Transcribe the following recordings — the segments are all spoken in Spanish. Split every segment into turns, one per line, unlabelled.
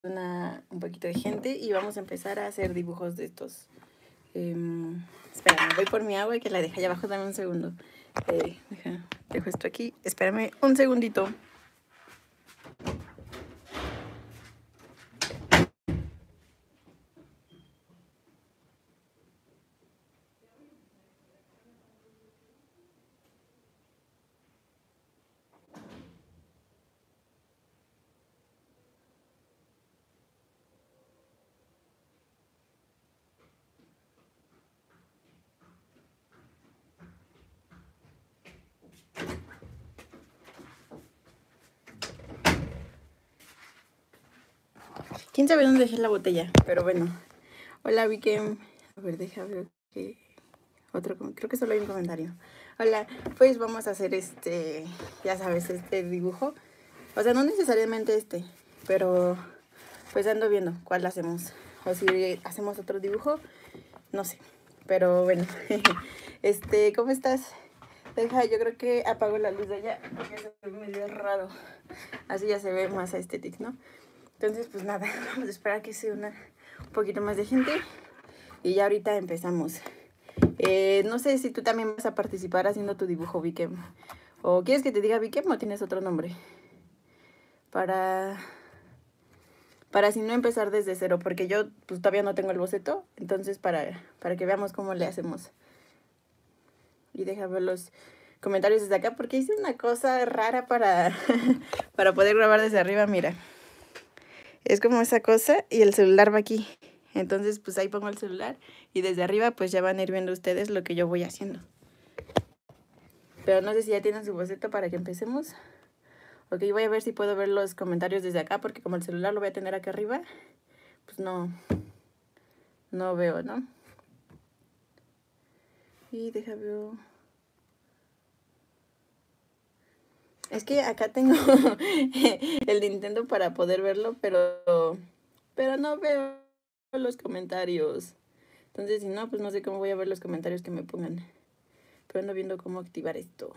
un poquito de gente y vamos a empezar a hacer dibujos de estos. Espérame, voy por mi agua y que la deje allá abajo, dame un segundo. Dejo esto aquí, espérame un segundito. ¿Quién sabe dónde dejé la botella? Pero bueno. Hola, Vikem. A ver, deja ver que otro, creo que solo hay un comentario. Hola, pues vamos a hacer ya sabes, este dibujo. O sea, no necesariamente pero pues ando viendo cuál hacemos. O si hacemos otro dibujo, no sé. Pero bueno, ¿cómo estás? Deja, yo creo que apago la luz de allá porque se ve medio raro. Así ya se ve más estético, ¿no? Entonces, pues nada, vamos a esperar a que se una un poquito más de gente. Y ya ahorita empezamos. No sé si tú también vas a participar haciendo tu dibujo, Vikem. ¿O quieres que te diga Vikem o tienes otro nombre? Para si no empezar desde cero, porque yo pues todavía no tengo el boceto. Entonces, para que veamos cómo le hacemos. Y deja ver los comentarios desde acá, porque hice una cosa rara para poder grabar desde arriba, mira. Es como esa cosa y el celular va aquí. Entonces, pues ahí pongo el celular y desde arriba pues ya van a ir viendo ustedes lo que yo voy haciendo. Pero no sé si ya tienen su boceto para que empecemos. Ok, voy a ver si puedo ver los comentarios desde acá porque como el celular lo voy a tener acá arriba, pues no veo, ¿no? Y deja ver. Es que acá tengo el Nintendo para poder verlo, pero no veo los comentarios. Entonces, si no, pues no sé cómo voy a ver los comentarios que me pongan. Pero ando viendo cómo activar esto.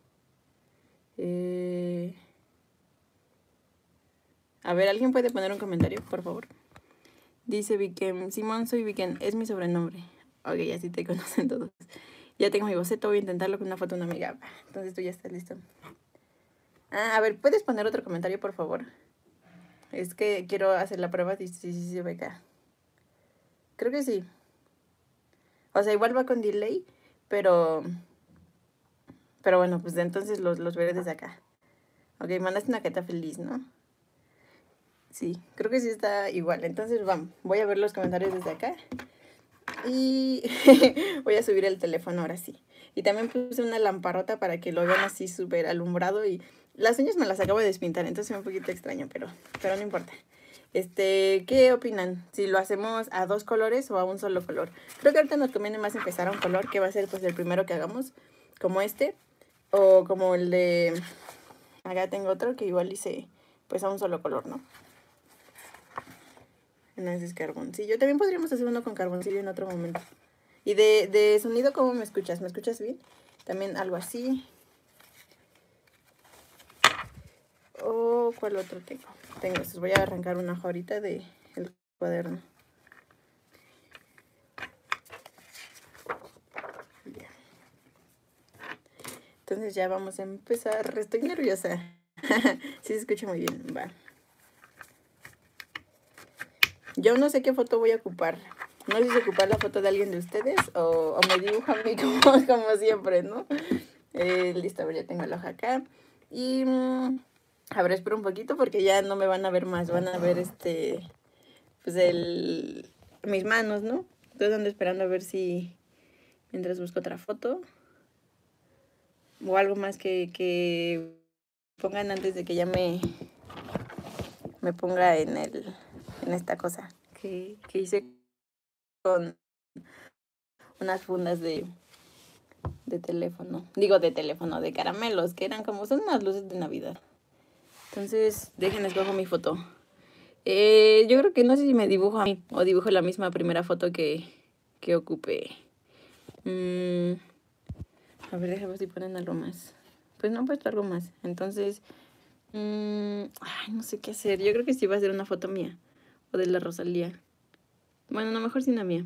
A ver, ¿alguien puede poner un comentario, por favor? Dice Vikem, Simón, soy Vikem, es mi sobrenombre. Ok, así te conocen todos. Ya tengo mi boceto, voy a intentarlo con una foto de una amiga. Entonces tú ya estás listo. A ver, ¿puedes poner otro comentario, por favor? Es que quiero hacer la prueba si se ve acá. Creo que sí. O sea, igual va con delay, pero bueno, pues entonces los veré desde acá. Ok, mandaste una carita feliz, ¿no? Sí, creo que sí está igual. Entonces, vamos, voy a ver los comentarios desde acá. Y voy a subir el teléfono ahora sí. Y también puse una lamparota para que lo vean así súper alumbrado. Y las uñas me las acabo de despintar, entonces es un poquito extraño, pero no importa. ¿Qué opinan? Si lo hacemos a 2 colores o a un solo color. Creo que ahorita nos conviene más empezar a un color, que va a ser pues el primero que hagamos, como o como el de... Acá tengo otro que igual hice pues a un solo color, ¿no? Ese es carboncillo. También podríamos hacer uno con carboncillo en otro momento. Y de sonido, ¿cómo me escuchas? ¿Me escuchas bien? También algo así. ¿Cuál otro tengo? Estos. Voy a arrancar una hoja ahorita del cuaderno. Ya. Entonces ya vamos a empezar. Estoy nerviosa. Sí se escucha muy bien. Va. Yo no sé qué foto voy a ocupar. No sé si ocupar la foto de alguien de ustedes o me dibujo a mí como siempre, ¿no? Listo, a ver, ya tengo la hoja acá. Y a ver, espero un poquito porque ya no me van a ver más. Van a ver pues mis manos, ¿no? Entonces ando esperando a ver si mientras busco otra foto o algo más que pongan antes de que ya me ponga en esta cosa que hice con unas fundas de teléfono. Digo de teléfono, de caramelos, que eran como, son unas luces de Navidad. Entonces, déjenme escojo mi foto. Yo creo que no sé si me dibujo a mí o dibujo la misma primera foto que ocupé. A ver, déjame ver si ponen algo más. Pues no han puesto algo más. Entonces, no sé qué hacer. Yo creo que sí va a ser una foto mía. o de la Rosalía. Bueno, a lo mejor sí una mía.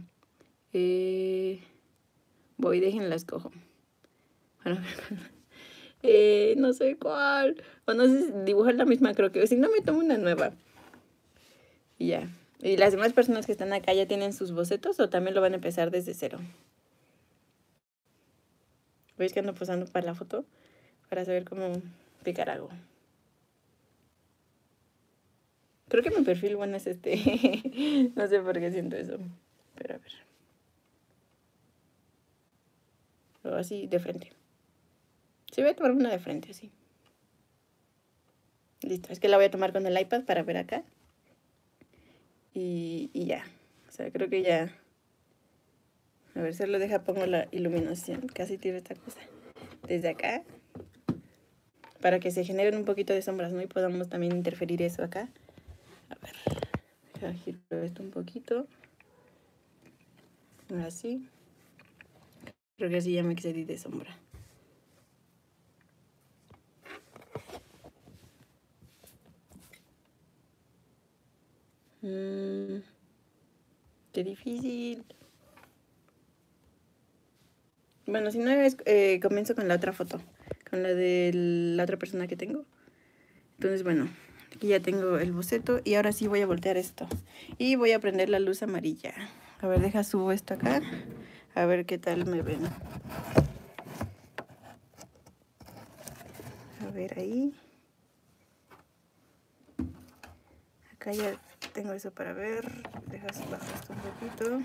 Voy, déjenla escojo. Bueno, no sé cuál. O no sé si dibujar la misma, creo que. Si no, me tomo una nueva. Y ya. ¿Y las demás personas que están acá ya tienen sus bocetos o también lo van a empezar desde cero? ¿Veis que ando posando para la foto? Para saber cómo picar algo. Creo que mi perfil bueno es este. No sé por qué siento eso. Pero a ver. O así de frente. Sí, voy a tomar una de frente, así. Listo. Es que la voy a tomar con el iPad para ver acá. Y ya. O sea, creo que ya. A ver, solo deja, pongo la iluminación. Casi tiro esta cosa. Desde acá. Para que se generen un poquito de sombras, ¿no? Y podamos también interferir eso acá. A ver. Deja giro esto un poquito. Así. Creo que así ya me excedí de sombra. Qué difícil. Bueno, si no es, comienzo con la otra foto. Con la de la otra persona que tengo. Entonces, bueno, aquí ya tengo el boceto. Y ahora sí voy a voltear esto. Y voy a prender la luz amarilla. A ver, deja subo esto acá. A ver qué tal me ven. A ver ahí. Acá ya tengo eso para ver. Deja bajar esto un poquito.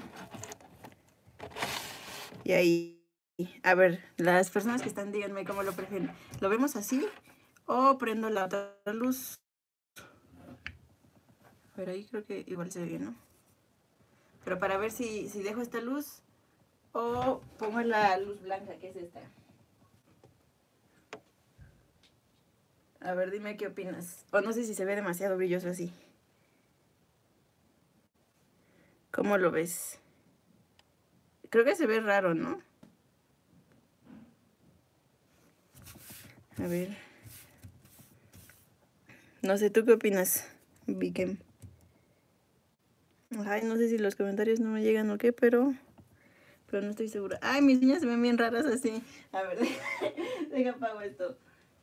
Y ahí. A ver, las personas que están, díganme cómo lo prefieren. ¿Lo vemos así? ¿O prendo la otra luz? A ver, ahí creo que igual se ve bien, ¿no? Pero para ver si dejo esta luz o pongo la luz blanca, que es esta. A ver, dime qué opinas. O no sé si se ve demasiado brilloso así. ¿Cómo lo ves? Creo que se ve raro, ¿no? A ver. No sé, ¿tú qué opinas, Vikem? Ay, no sé si los comentarios no me llegan o qué, pero no estoy segura. Ay, mis uñas se ven bien raras así. A ver, deja apago esto.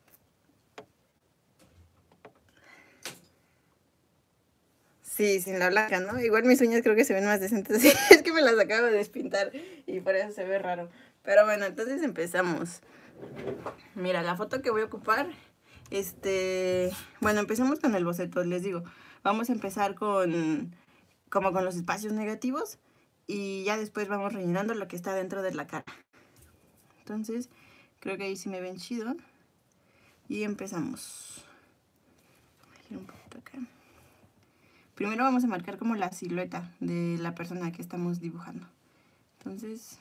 Sí, sin la blanca, ¿no? Igual mis uñas creo que se ven más decentes así. Es que me las acabo de despintar y por eso se ve raro. Pero bueno, entonces empezamos. Mira, la foto que voy a ocupar, bueno, empezamos con el boceto, les digo. Vamos a empezar como con los espacios negativos y ya después vamos rellenando lo que está dentro de la cara. Entonces, creo que ahí sí me ven chido. Y empezamos. Un poquito acá. Primero vamos a marcar como la silueta de la persona que estamos dibujando. Entonces,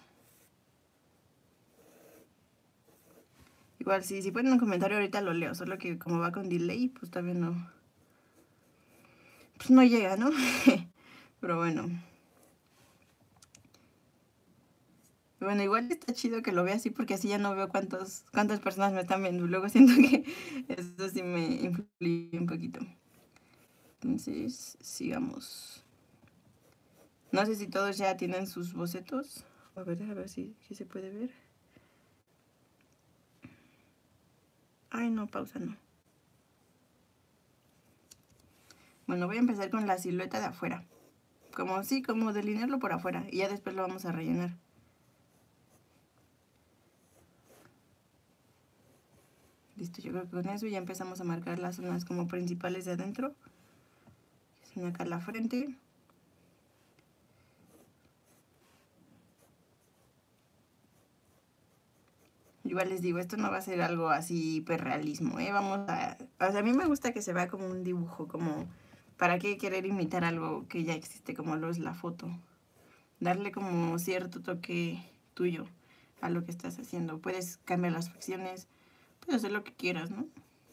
igual si ponen un comentario ahorita lo leo, solo que como va con delay, pues todavía no, pues no llega, ¿no? Pero bueno. Bueno, igual está chido que lo vea así porque así ya no veo cuántas personas me están viendo. Luego siento que eso sí me influye un poquito. Entonces, sigamos. No sé si todos ya tienen sus bocetos. A ver si se puede ver. Ay, no, pausa, no. Bueno, voy a empezar con la silueta de afuera. Como delinearlo por afuera. Y ya después lo vamos a rellenar. Listo, yo creo que con eso ya empezamos a marcar las zonas como principales de adentro. Son acá la frente. Igual les digo, esto no va a ser algo así hiperrealismo, ¿eh? O sea, a mí me gusta que se vea como un dibujo, como... ¿Para qué querer imitar algo que ya existe como lo es la foto? Darle como cierto toque tuyo a lo que estás haciendo. Puedes cambiar las facciones, puedes hacer lo que quieras, ¿no?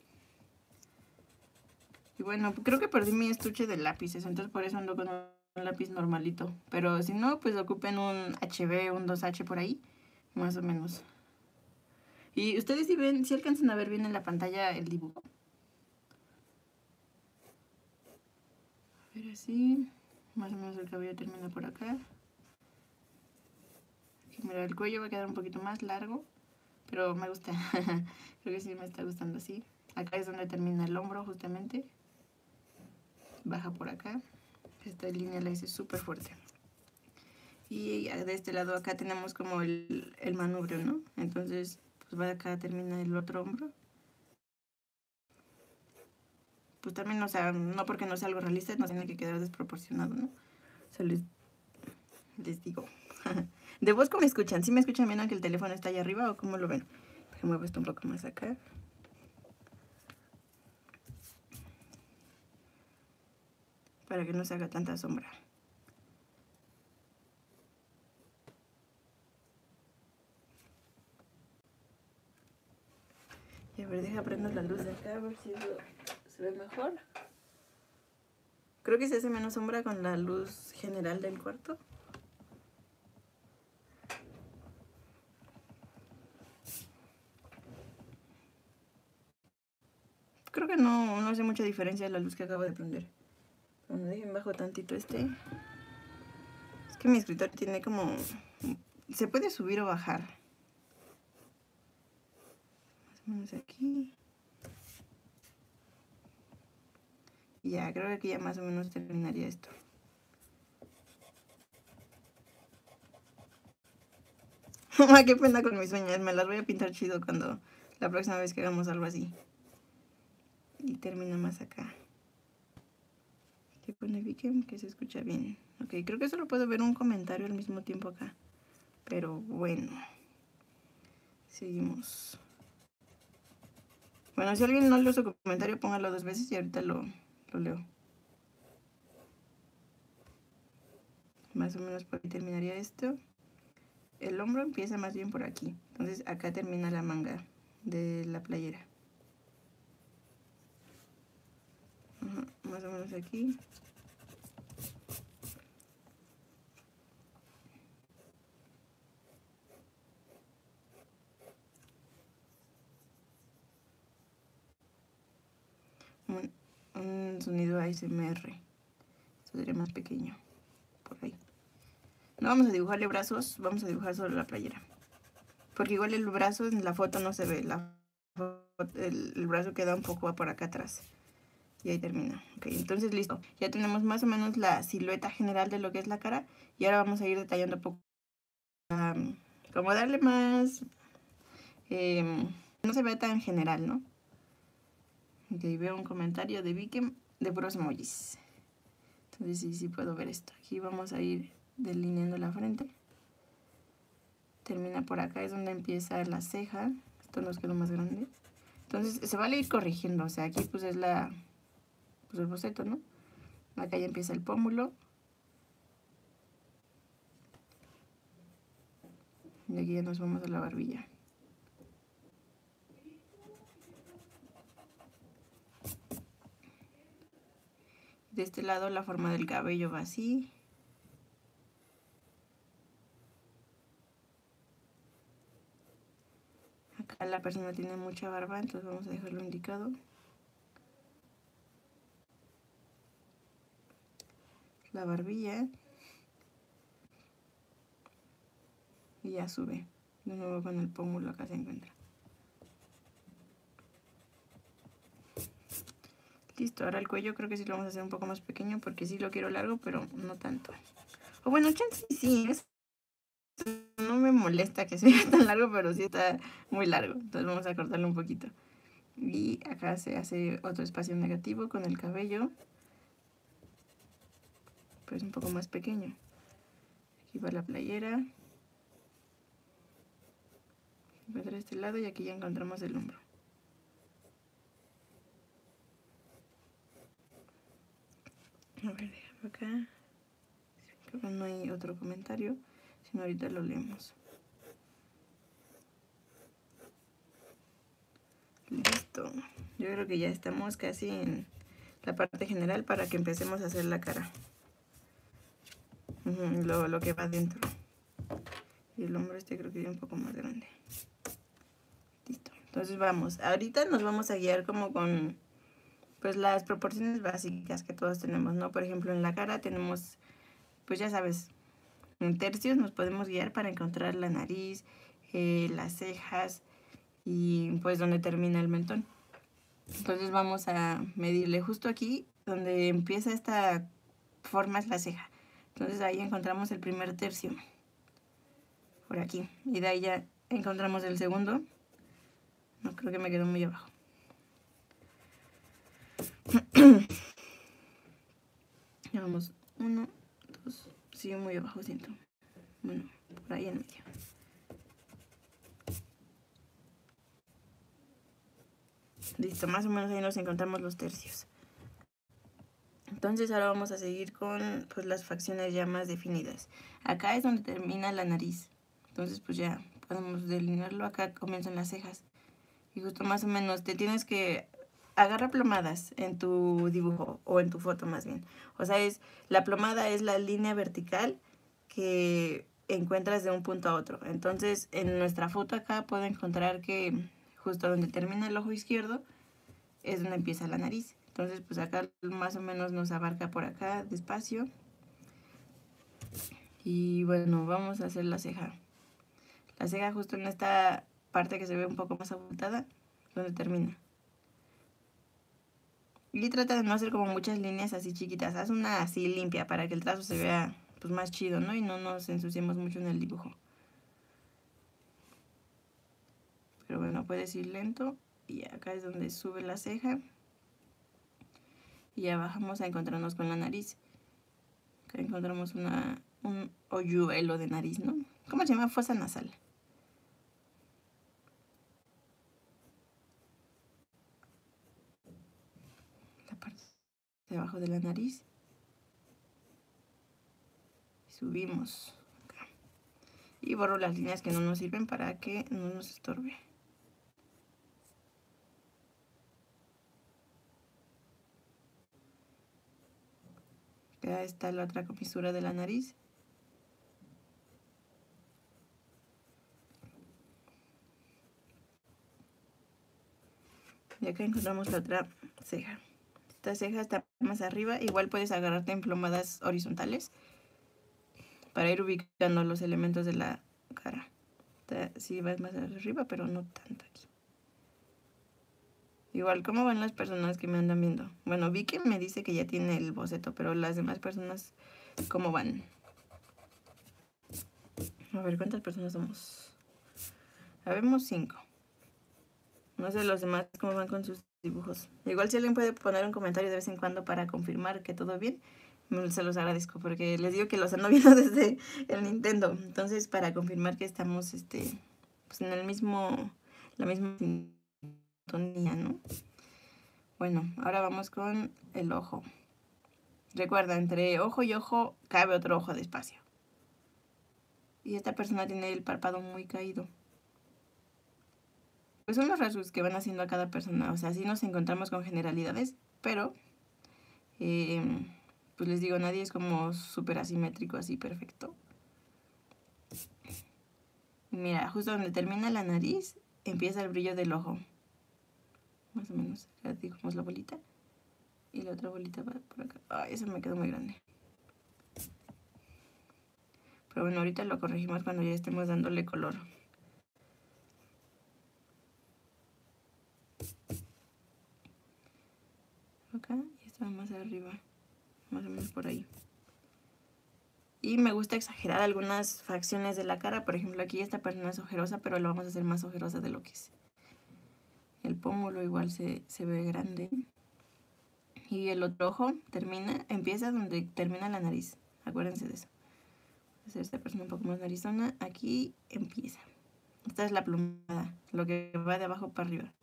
Y bueno, creo que perdí mi estuche de lápices, entonces por eso ando con un lápiz normalito. Pero si no, pues ocupen un HB, un 2H por ahí, más o menos. Y ustedes si alcanzan a ver bien en la pantalla el dibujo. A ver así. Más o menos el cabello termina por acá. Aquí, mira, el cuello va a quedar un poquito más largo, pero me gusta. Creo que sí me está gustando así. Acá es donde termina el hombro justamente. Baja por acá. Esta línea la hice súper fuerte. Y de este lado acá tenemos como el manubrio, ¿no? Entonces, pues va acá, termina el otro hombro. Pues también, o sea, no porque no sea algo realista, no tiene que quedar desproporcionado, ¿no? O sea, les digo. ¿De voz cómo me escuchan? ¿Sí me escuchan bien aunque el teléfono está allá arriba o cómo lo ven? Me muevo esto un poco más acá. Para que no se haga tanta sombra. Y a ver, deja prender la luz de acá, a ver si eso se ve mejor. Creo que se hace menos sombra con la luz general del cuarto. Creo que no hace mucha diferencia la luz que acabo de prender. Bueno, dejen bajo tantito este. Es que mi escritorio tiene como... Se puede subir o bajar. Más o menos aquí. Y ya, creo que aquí ya más o menos terminaría esto. Qué pena con mis uñas. Me las voy a pintar chido cuando... La próxima vez que hagamos algo así. Y termina más acá. ¿Qué pone Vicky? Que se escucha bien. Ok, creo que solo puedo ver un comentario al mismo tiempo acá. Pero bueno. Seguimos. Bueno, si alguien no leo su comentario, póngalo 2 veces y ahorita lo leo. Más o menos por ahí terminaría esto. El hombro empieza más bien por aquí. Entonces acá termina la manga de la playera. Más o menos aquí. Un sonido ASMR. Esto sería más pequeño. Por ahí. No vamos a dibujarle brazos, vamos a dibujar solo la playera. Porque igual el brazo en la foto no se ve. El brazo queda un poco por acá atrás. Y ahí termina. Ok, entonces listo. Ya tenemos más o menos la silueta general de lo que es la cara. Y ahora vamos a ir detallando un poco. Como darle más... no se ve tan general, ¿no? Ok, veo un comentario de Vicky de puros emojis. Entonces sí puedo ver esto. Aquí vamos a ir delineando la frente. Termina por acá, es donde empieza la ceja. Esto nos quedó más grande. Entonces se va a ir corrigiendo. O sea, aquí pues es pues el boceto, ¿no? Acá ya empieza el pómulo. Y aquí ya nos vamos a la barbilla. De este lado la forma del cabello va así. Acá la persona tiene mucha barba, entonces vamos a dejarlo indicado. La barbilla. Y ya sube. De nuevo con el pómulo acá se encuentra. Listo, ahora el cuello creo que sí lo vamos a hacer un poco más pequeño porque sí lo quiero largo, pero no tanto. O bueno, chance sí, no me molesta que sea tan largo, pero sí está muy largo. Entonces vamos a cortarlo un poquito. Y acá se hace otro espacio negativo con el cabello. Pues un poco más pequeño. Aquí va la playera. Va a este lado y aquí ya encontramos el hombro. A ver, déjame acá. Creo que no hay otro comentario, sino ahorita lo leemos. Listo. Yo creo que ya estamos casi en la parte general para que empecemos a hacer la cara. Lo que va adentro. Y el hombro este creo que es un poco más grande. Listo. Entonces vamos. Ahorita nos vamos a guiar como con pues las proporciones básicas que todos tenemos, ¿no? Por ejemplo, en la cara tenemos pues ya sabes, en tercios nos podemos guiar para encontrar la nariz, las cejas y pues donde termina el mentón. Entonces vamos a medirle justo aquí donde empieza esta forma, es la ceja. Entonces ahí encontramos el primer tercio, por aquí, y de ahí ya encontramos el segundo. No, creo que me quedó muy abajo. Ya vamos, 1, 2, sigue muy abajo, siento. Bueno, por ahí en medio. Listo, más o menos ahí nos encontramos los tercios. Entonces ahora vamos a seguir con pues, las facciones ya más definidas. Acá es donde termina la nariz. Entonces pues ya podemos delinearlo. Acá comienzan las cejas. Y justo más o menos te tienes que agarrar plomadas en tu dibujo o en tu foto más bien. O sea, la plomada es la línea vertical que encuentras de un punto a otro. Entonces en nuestra foto acá puedo encontrar que justo donde termina el ojo izquierdo es donde empieza la nariz. Entonces pues acá más o menos nos abarca por acá despacio. Y bueno, vamos a hacer la ceja. La ceja justo en esta parte que se ve un poco más abultada, donde termina. Y trata de no hacer como muchas líneas así chiquitas. Haz una así limpia para que el trazo se vea pues más chido, ¿no? Y no nos ensuciemos mucho en el dibujo. Pero bueno, puedes ir lento. Y acá es donde sube la ceja. Y ya bajamos a encontrarnos con la nariz. Acá encontramos un hoyuelo de nariz, ¿no? ¿Cómo se llama? Fosa nasal. La parte de abajo de la nariz. Subimos. Acá. Y borro las líneas que no nos sirven para que no nos estorbe. Acá está la otra comisura de la nariz. Y acá encontramos la otra ceja. Esta ceja está más arriba. Igual puedes agarrarte en plomadas horizontales para ir ubicando los elementos de la cara. Sí vas más arriba, pero no tanto aquí. Igual, ¿cómo van las personas que me andan viendo? Bueno, vi que me dice que ya tiene el boceto, pero las demás personas, ¿cómo van? A ver, ¿cuántas personas somos? Habemos 5. No sé los demás cómo van con sus dibujos. Igual si alguien puede poner un comentario de vez en cuando para confirmar que todo bien, se los agradezco, porque les digo que los ando viendo desde el Nintendo. Entonces, para confirmar que estamos pues en el mismo, la misma sintonía, ¿no? Bueno, ahora vamos con el ojo. Recuerda, entre ojo y ojo cabe otro ojo de espacio. Y esta persona tiene el párpado muy caído. Pues son los rasgos que van haciendo a cada persona. O sea, sí nos encontramos con generalidades, pero pues les digo, nadie es como súper asimétrico, así perfecto. Y mira, justo donde termina la nariz, empieza el brillo del ojo. Más o menos, acá dibujamos la bolita. Y la otra bolita va por acá. Ay, eso me quedó muy grande. Pero bueno, ahorita lo corregimos cuando ya estemos dándole color. Acá y está más arriba. Más o menos por ahí. Y me gusta exagerar algunas facciones de la cara. Por ejemplo, aquí esta persona es ojerosa, pero lo vamos a hacer más ojerosa de lo que es. El pómulo igual se ve grande. Y el otro ojo empieza donde termina la nariz. Acuérdense de eso. Voy a hacer esta persona un poco más narizona. Aquí empieza. Esta es la plomada, lo que va de abajo para arriba.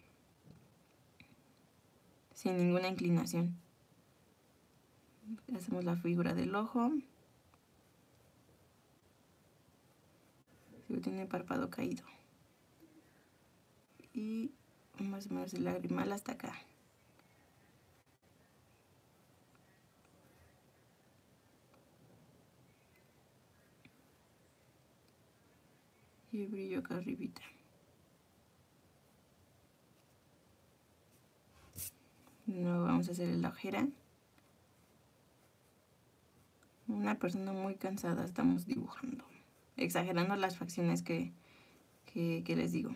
Sin ninguna inclinación. Hacemos la figura del ojo. Tiene el párpado caído. Y más o menos el lagrimal hasta acá. Y el brillo acá arribita. Luego vamos a hacer la ojera. una persona muy cansada estamos dibujando. Exagerando las facciones que les digo.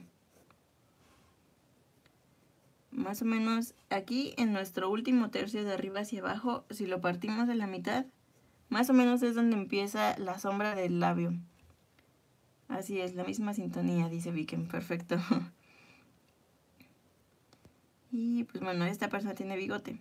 Más o menos aquí en nuestro último tercio de arriba hacia abajo, si lo partimos de la mitad, más o menos es donde empieza la sombra del labio. Así es, la misma sintonía, dice Viken, perfecto. Y pues bueno, esta persona tiene bigote.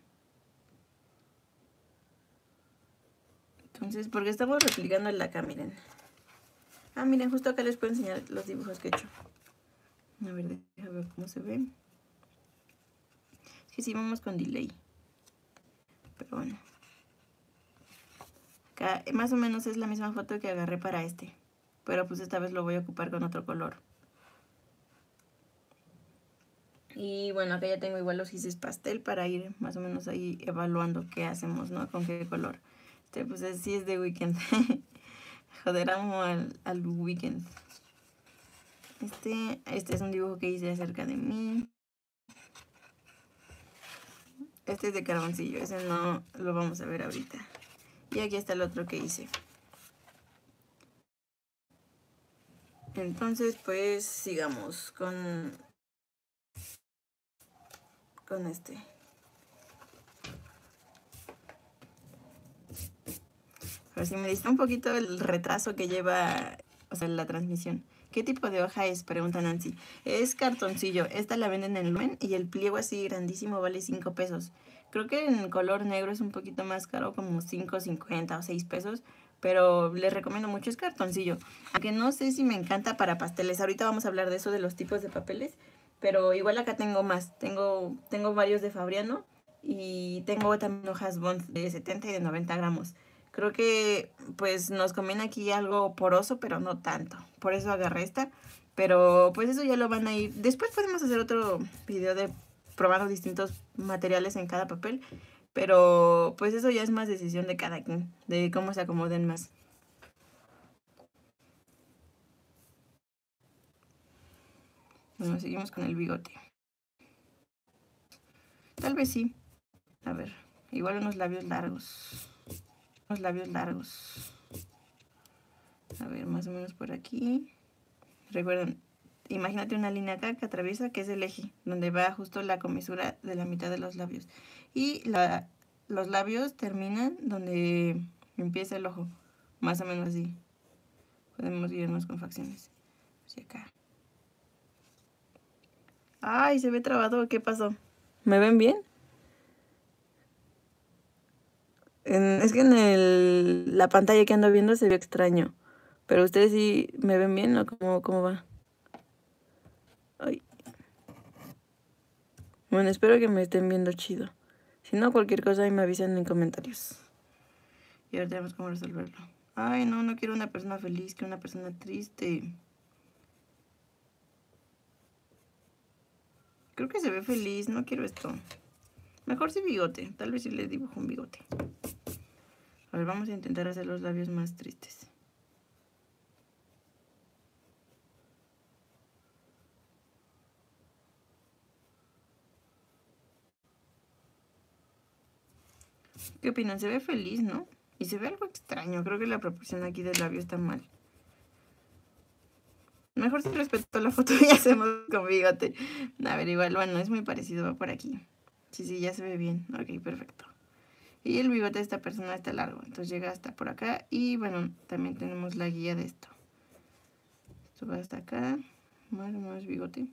Entonces, porque estamos replicando el de acá, miren. Ah, miren, justo acá les puedo enseñar los dibujos que he hecho. A ver, déjame ver cómo se ve. Es que sí vamos con delay. Pero bueno. Acá más o menos es la misma foto que agarré para este. Pero pues esta vez lo voy a ocupar con otro color. Y bueno, acá ya tengo igual los gises pastel para ir más o menos ahí evaluando qué hacemos, ¿no? Con qué color. Este pues sí es de Weekend. Joder, amo al Weekend. Este es un dibujo que hice acerca de mí. Este es de carboncillo, ese no lo vamos a ver ahorita. Y aquí está el otro que hice. Entonces, pues sigamos con este. Pero si me dista un poquito el retraso que lleva, o sea, la transmisión. ¿Qué tipo de hoja es? Pregunta Nancy. Es cartoncillo. Esta la venden en el Lumen y el pliego así grandísimo vale 5 pesos. Creo que en color negro es un poquito más caro, como 5.50 o 6 pesos. Pero les recomiendo mucho, es cartoncillo. Aunque no sé si me encanta para pasteles. Ahorita vamos a hablar de eso, de los tipos de papeles. Pero igual acá tengo más. Tengo varios de Fabriano. Y tengo también hojas Bond de 70 y de 90 gramos. Creo que pues nos conviene aquí algo poroso, pero no tanto. Por eso agarré esta. Pero pues eso ya lo van a ir. Después podemos hacer otro video de probando distintos materiales en cada papel. Pero pues eso ya es más decisión de cada quien, de cómo se acomoden más. Bueno, seguimos con el bigote. Tal vez sí. A ver, igual unos labios largos. Unos labios largos. A ver, más o menos por aquí. Recuerden, imagínate una línea acá que atraviesa, que es el eje, donde va justo la comisura de la mitad de los labios. Y los labios terminan donde empieza el ojo, más o menos así. Podemos guiarnos con facciones. Hacia acá. ¡Ay, se ve trabado! ¿Qué pasó? ¿Me ven bien? Es que en la pantalla que ando viendo se ve extraño. Pero ustedes sí me ven bien, ¿o cómo va? Ay. Bueno, espero que me estén viendo chido. Si no, cualquier cosa ahí me avisan en comentarios. Y ahora tenemos cómo resolverlo. Ay, no quiero una persona feliz, quiero una persona triste. Creo que se ve feliz, no quiero esto. Mejor sí bigote, tal vez sí le dibujo un bigote. A ver, vamos a intentar hacer los labios más tristes. ¿Qué opinan? Se ve feliz, ¿no? Y se ve algo extraño, creo que la proporción aquí del labio está mal. Mejor si respeto la foto y hacemos con bigote. A ver, igual, bueno, es muy parecido, va por aquí. Sí, ya se ve bien. Ok, perfecto. Y el bigote de esta persona está largo, entonces llega hasta por acá. Y bueno, también tenemos la guía de esto. Esto va hasta acá, más bigote.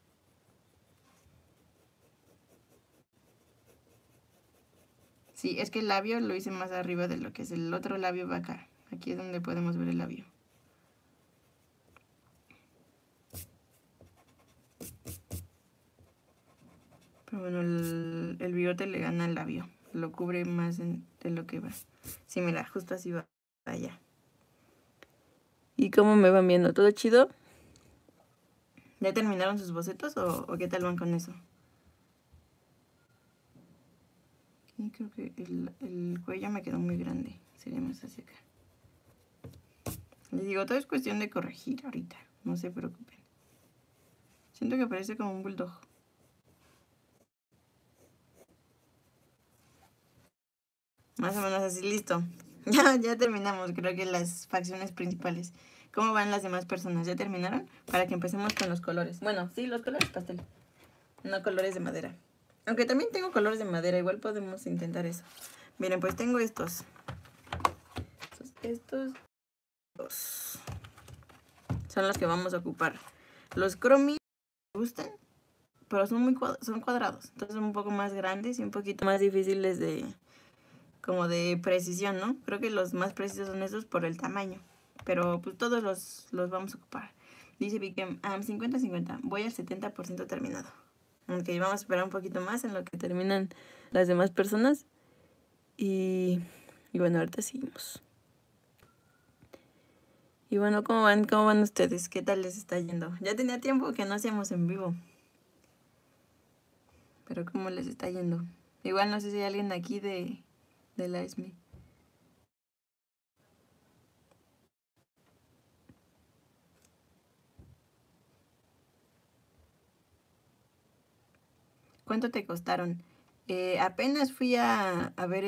Sí, es que el labio lo hice más arriba de lo que es el otro labio, va acá. Aquí es donde podemos ver el labio. Pero bueno, el bigote le gana al labio. Lo cubre más de lo que va. Sí, mira, justo así va allá. ¿Y cómo me van viendo? ¿Todo chido? ¿Ya terminaron sus bocetos o qué tal van con eso? Aquí creo que el cuello me quedó muy grande. Sería más hacia acá. Les digo, todo es cuestión de corregir ahorita. No se preocupen. Siento que parece como un bulldog. Más o menos así, listo. Ya terminamos, creo que las facciones principales. ¿Cómo van las demás personas? ¿Ya terminaron? Para que empecemos con los colores. Bueno, sí, los colores pastel. No colores de madera. Aunque también tengo colores de madera, igual podemos intentar eso. Miren, pues tengo estos. Estos dos son los que vamos a ocupar. Los Chromie me gustan, pero son son cuadrados. Entonces son un poco más grandes y un poquito más difíciles de como de precisión, ¿no? Creo que los más precisos son esos por el tamaño. Pero pues todos los vamos a ocupar. Dice Vikem, 50-50. Voy al 70% terminado. Ok, vamos a esperar un poquito más en lo que terminan las demás personas. Y bueno, ahorita seguimos. Y bueno, ¿cómo van? ¿Cómo van ustedes? ¿Qué tal les está yendo? Ya tenía tiempo que no hacíamos en vivo. Pero ¿cómo les está yendo? Igual no sé si hay alguien aquí de la ESME. ¿Cuánto te costaron? Apenas fui a ver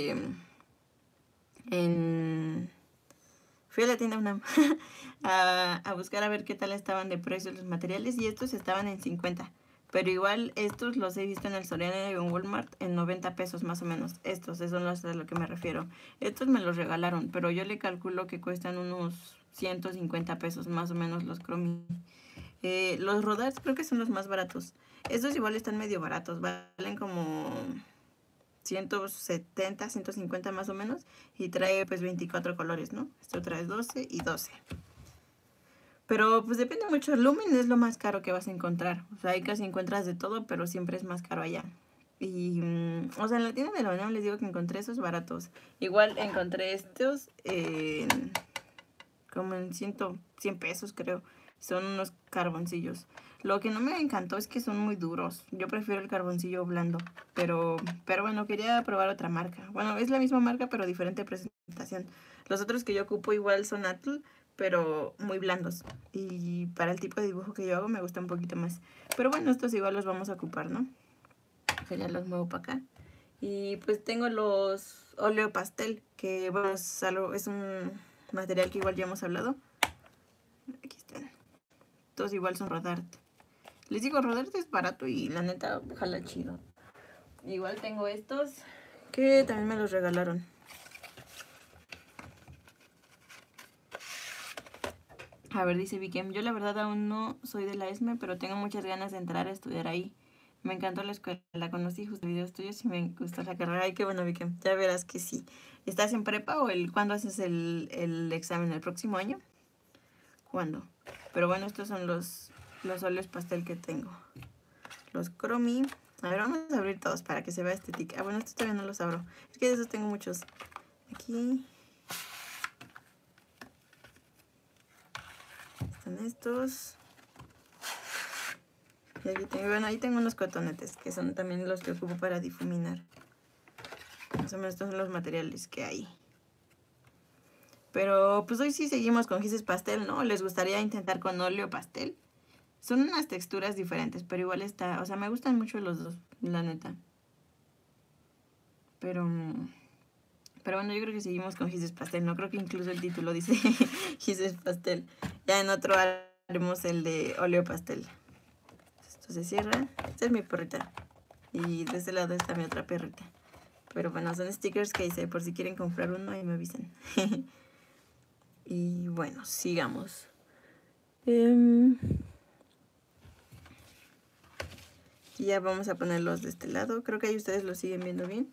fui a la tienda UNAM a buscar a ver qué tal estaban de precios los materiales y estos estaban en 50. Pero igual estos los he visto en el Soriana y en Walmart en 90 pesos más o menos. Estos, eso es a lo que me refiero. Estos me los regalaron, pero yo le calculo que cuestan unos 150 pesos más o menos los Chromie. Los Rodars creo que son los más baratos. Estos igual están medio baratos, valen como 170, 150 más o menos. Y trae pues 24 colores, ¿no? Esto trae 12 y 12. Pero pues depende mucho. Lumen es lo más caro que vas a encontrar. O sea, ahí casi encuentras de todo, pero siempre es más caro allá. Y, o sea, en la tienda de la UNAM les digo que encontré esos baratos. Igual encontré estos como en 100 pesos, creo. Son unos carboncillos. Lo que no me encantó es que son muy duros. Yo prefiero el carboncillo blando. Pero bueno, quería probar otra marca. Bueno, es la misma marca, pero diferente presentación. Los otros que yo ocupo igual son Atle, pero muy blandos. Y para el tipo de dibujo que yo hago me gusta un poquito más. Pero bueno, estos igual los vamos a ocupar, ¿no? Ya los muevo para acá. Y pues tengo los óleo pastel, que bueno, es un material que igual ya hemos hablado. Aquí están. Todos igual son Rodart. Les digo, Rodart es barato y la neta, ojalá chido. Igual tengo estos que también me los regalaron. A ver, dice Vikem, yo la verdad aún no soy de la ESME, pero tengo muchas ganas de entrar a estudiar ahí. Me encantó la escuela, la conocí justo en videos tuyos y me gustó la carrera. Ay, qué bueno, Vikem, ya verás que sí. ¿Estás en prepa o cuándo haces el examen? ¿El próximo año? ¿Cuándo? Pero bueno, estos son los óleos pastel que tengo. Los Chromie. A ver, vamos a abrir todos para que se vea estética. Ah, bueno, estos todavía no los abro. Es que de esos tengo muchos. Aquí están estos. Y aquí tengo, bueno, ahí tengo unos cotonetes, que son también los que ocupo para difuminar. Más o menos estos son los materiales que hay. Pero pues hoy sí seguimos con gises pastel, ¿no? ¿Les gustaría intentar con óleo pastel? Son unas texturas diferentes, pero igual está... O sea, me gustan mucho los dos, la neta. Pero bueno, yo creo que seguimos con gises pastel. No creo que incluso el título dice gises pastel. Ya en otro haremos el de óleo pastel. Esto se cierra. Esta es mi perrita. Y de este lado está mi otra perrita. Pero bueno, son stickers que hice por si quieren comprar uno y me avisan. Y bueno, sigamos. Y ya vamos a ponerlos de este lado. Creo que ahí ustedes lo siguen viendo bien.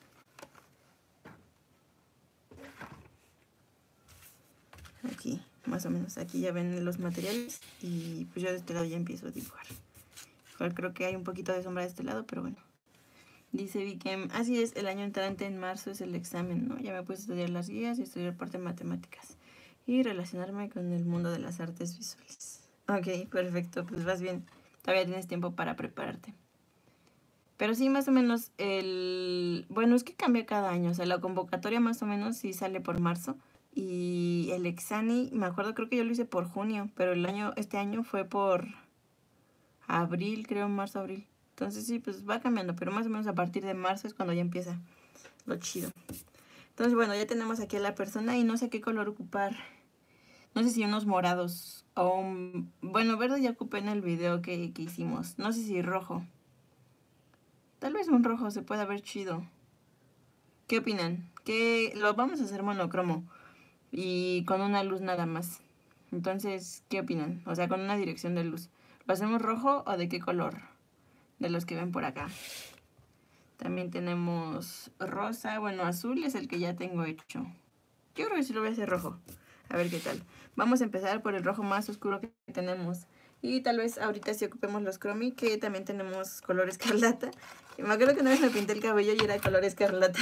Aquí, más o menos. Aquí ya ven los materiales. Y pues yo de este lado ya empiezo a dibujar. Igual creo que hay un poquito de sombra de este lado, pero bueno. Dice Vikem, así es, el año entrante en marzo es el examen, ¿no? Ya me puse a estudiar las guías y estudiar parte de matemáticas. Y relacionarme con el mundo de las artes visuales. Ok, perfecto, pues vas bien. Todavía tienes tiempo para prepararte. Pero sí, más o menos bueno, es que cambia cada año. O sea, la convocatoria más o menos sí sale por marzo. Y el exani, me acuerdo, creo que yo lo hice por junio. Pero este año fue por abril, creo, marzo, abril. Entonces sí, pues va cambiando. Pero más o menos a partir de marzo es cuando ya empieza lo chido. Entonces, bueno, ya tenemos aquí a la persona y no sé qué color ocupar. No sé si unos morados o bueno, verde ya ocupé en el video que hicimos. No sé si rojo. Tal vez un rojo se pueda ver chido. ¿Qué opinan? Que lo vamos a hacer monocromo y con una luz nada más. Entonces, ¿qué opinan? O sea, con una dirección de luz. ¿Lo hacemos rojo o de qué color? De los que ven por acá. También tenemos rosa. Bueno, azul es el que ya tengo hecho. Yo creo que sí lo voy a hacer rojo. A ver qué tal. Vamos a empezar por el rojo más oscuro que tenemos. Y tal vez ahorita sí ocupemos los Chromie, que también tenemos color escarlata. Me acuerdo que una vez me pinté el cabello y era color escarlata.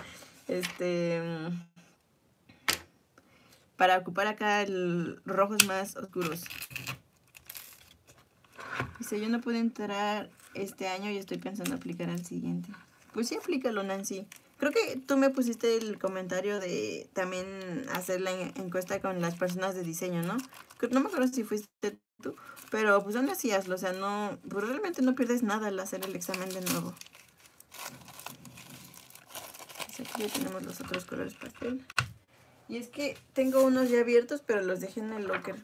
Para ocupar acá los rojos más oscuros. Dice, yo no pude entrar este año y estoy pensando aplicar al siguiente. Pues sí, aplícalo, Nancy. Creo que tú me pusiste el comentario de también hacer la encuesta con las personas de diseño, ¿no? No me acuerdo si fuiste tú, pero pues aún así hazlo, o sea, no, pues realmente no pierdes nada al hacer el examen de nuevo. Pues aquí ya tenemos los otros colores pastel. Y es que tengo unos ya abiertos, pero los dejé en el locker.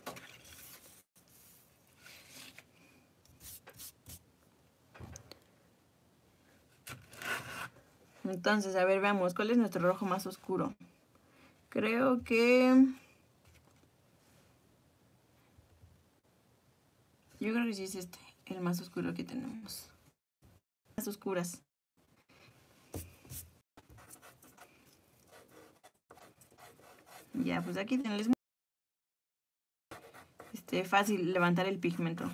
Entonces, a ver, veamos, ¿cuál es nuestro rojo más oscuro? Creo que... Yo creo que sí es este, el más oscuro que tenemos. Más oscuras. Ya, pues aquí tenés fácil levantar el pigmento.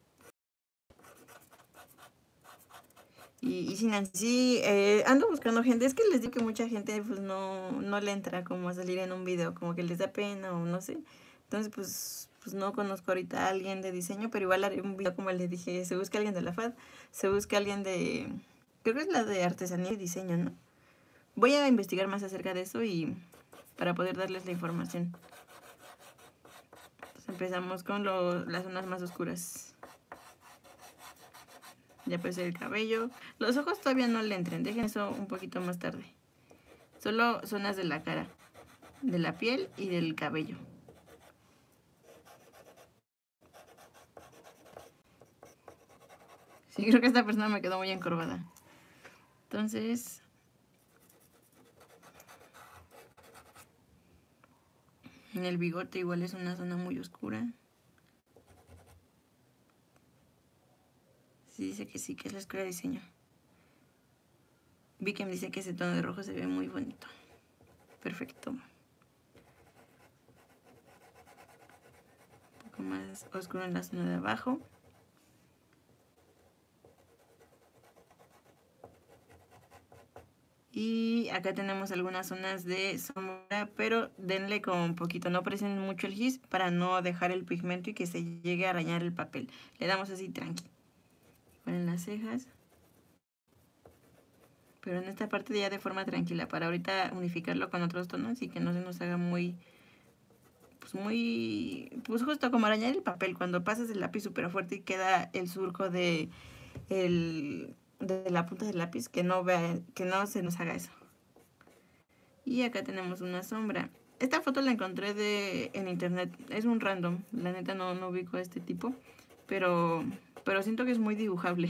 Y sin así, ando buscando gente. Es que les digo que mucha gente pues no le entra como a salir en un video, como que les da pena o no sé. Entonces pues no conozco ahorita a alguien de diseño, pero igual haré un video como les dije, se busca alguien de la FAD, se busca alguien de, creo que es la de artesanía y diseño, ¿no? Voy a investigar más acerca de eso y para poder darles la información. Entonces empezamos con las zonas más oscuras. Ya puede ser el cabello. Los ojos todavía no le entren, dejen eso un poquito más tarde. Solo zonas de la cara, de la piel y del cabello. Sí, creo que esta persona me quedó muy encorvada. Entonces... en el bigote igual es una zona muy oscura. Sí, dice que sí, que es la escuela de diseño. Vikem dice que ese tono de rojo se ve muy bonito. Perfecto. Un poco más oscuro en la zona de abajo. Y acá tenemos algunas zonas de sombra, pero denle con un poquito, no presen mucho el gis para no dejar el pigmento y que se llegue a arañar el papel. Le damos así tranqui. Ponen las cejas. Pero en esta parte ya de forma tranquila, para ahorita unificarlo con otros tonos y que no se nos haga pues justo como arañar el papel. Cuando pasas el lápiz súper fuerte y queda el surco de la punta del lápiz, que no se nos haga eso. Y acá tenemos una sombra. Esta foto la encontré en internet. Es un random. La neta no ubico a este tipo. Pero siento que es muy dibujable.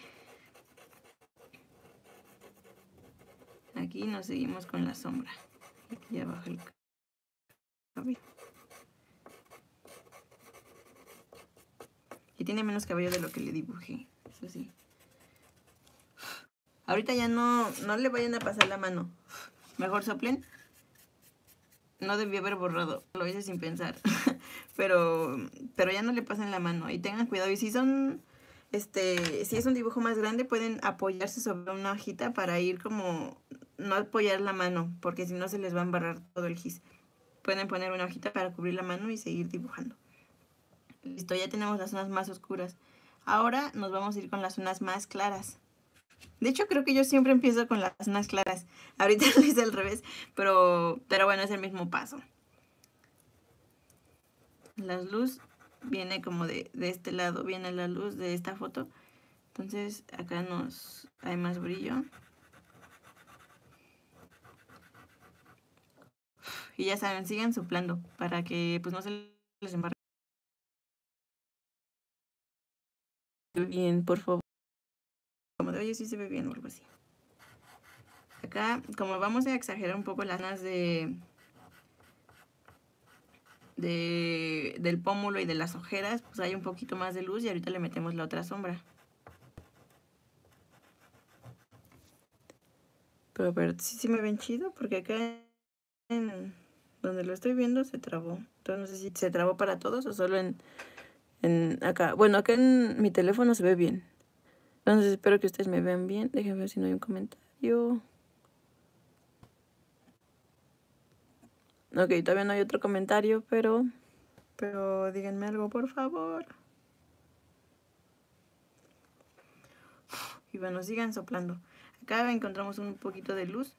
Aquí nos seguimos con la sombra. Aquí abajo el cabello. Y tiene menos cabello de lo que le dibujé. Eso sí. Ahorita ya no le vayan a pasar la mano. Mejor soplen. No debí haber borrado, lo hice sin pensar. pero ya no le pasen la mano y tengan cuidado. Y si son, si es un dibujo más grande, pueden apoyarse sobre una hojita para ir como, no apoyar la mano, porque si no se les va a embarrar todo el gis. Pueden poner una hojita para cubrir la mano y seguir dibujando. Listo, ya tenemos las zonas más oscuras. Ahora nos vamos a ir con las zonas más claras. De hecho, creo que yo siempre empiezo con las zonas claras. Ahorita lo hice al revés, pero bueno, es el mismo paso. La luz viene como de este lado, viene la luz de esta foto. Entonces acá hay más brillo. Y ya saben, sigan soplando para que pues no se les embarre bien, por favor. Como de, oye, sí se ve bien o algo así. Acá, como vamos a exagerar un poco las zonas del pómulo y de las ojeras, pues hay un poquito más de luz y ahorita le metemos la otra sombra. Pero a ver, sí me ven chido, porque acá en donde lo estoy viendo se trabó. Entonces no sé si se trabó para todos o solo en acá. Bueno, acá en mi teléfono se ve bien. Entonces espero que ustedes me vean bien. Déjenme ver si no hay un comentario. Ok, todavía no hay otro comentario, pero díganme algo, por favor. Y bueno, sigan soplando. Acá encontramos un poquito de luz.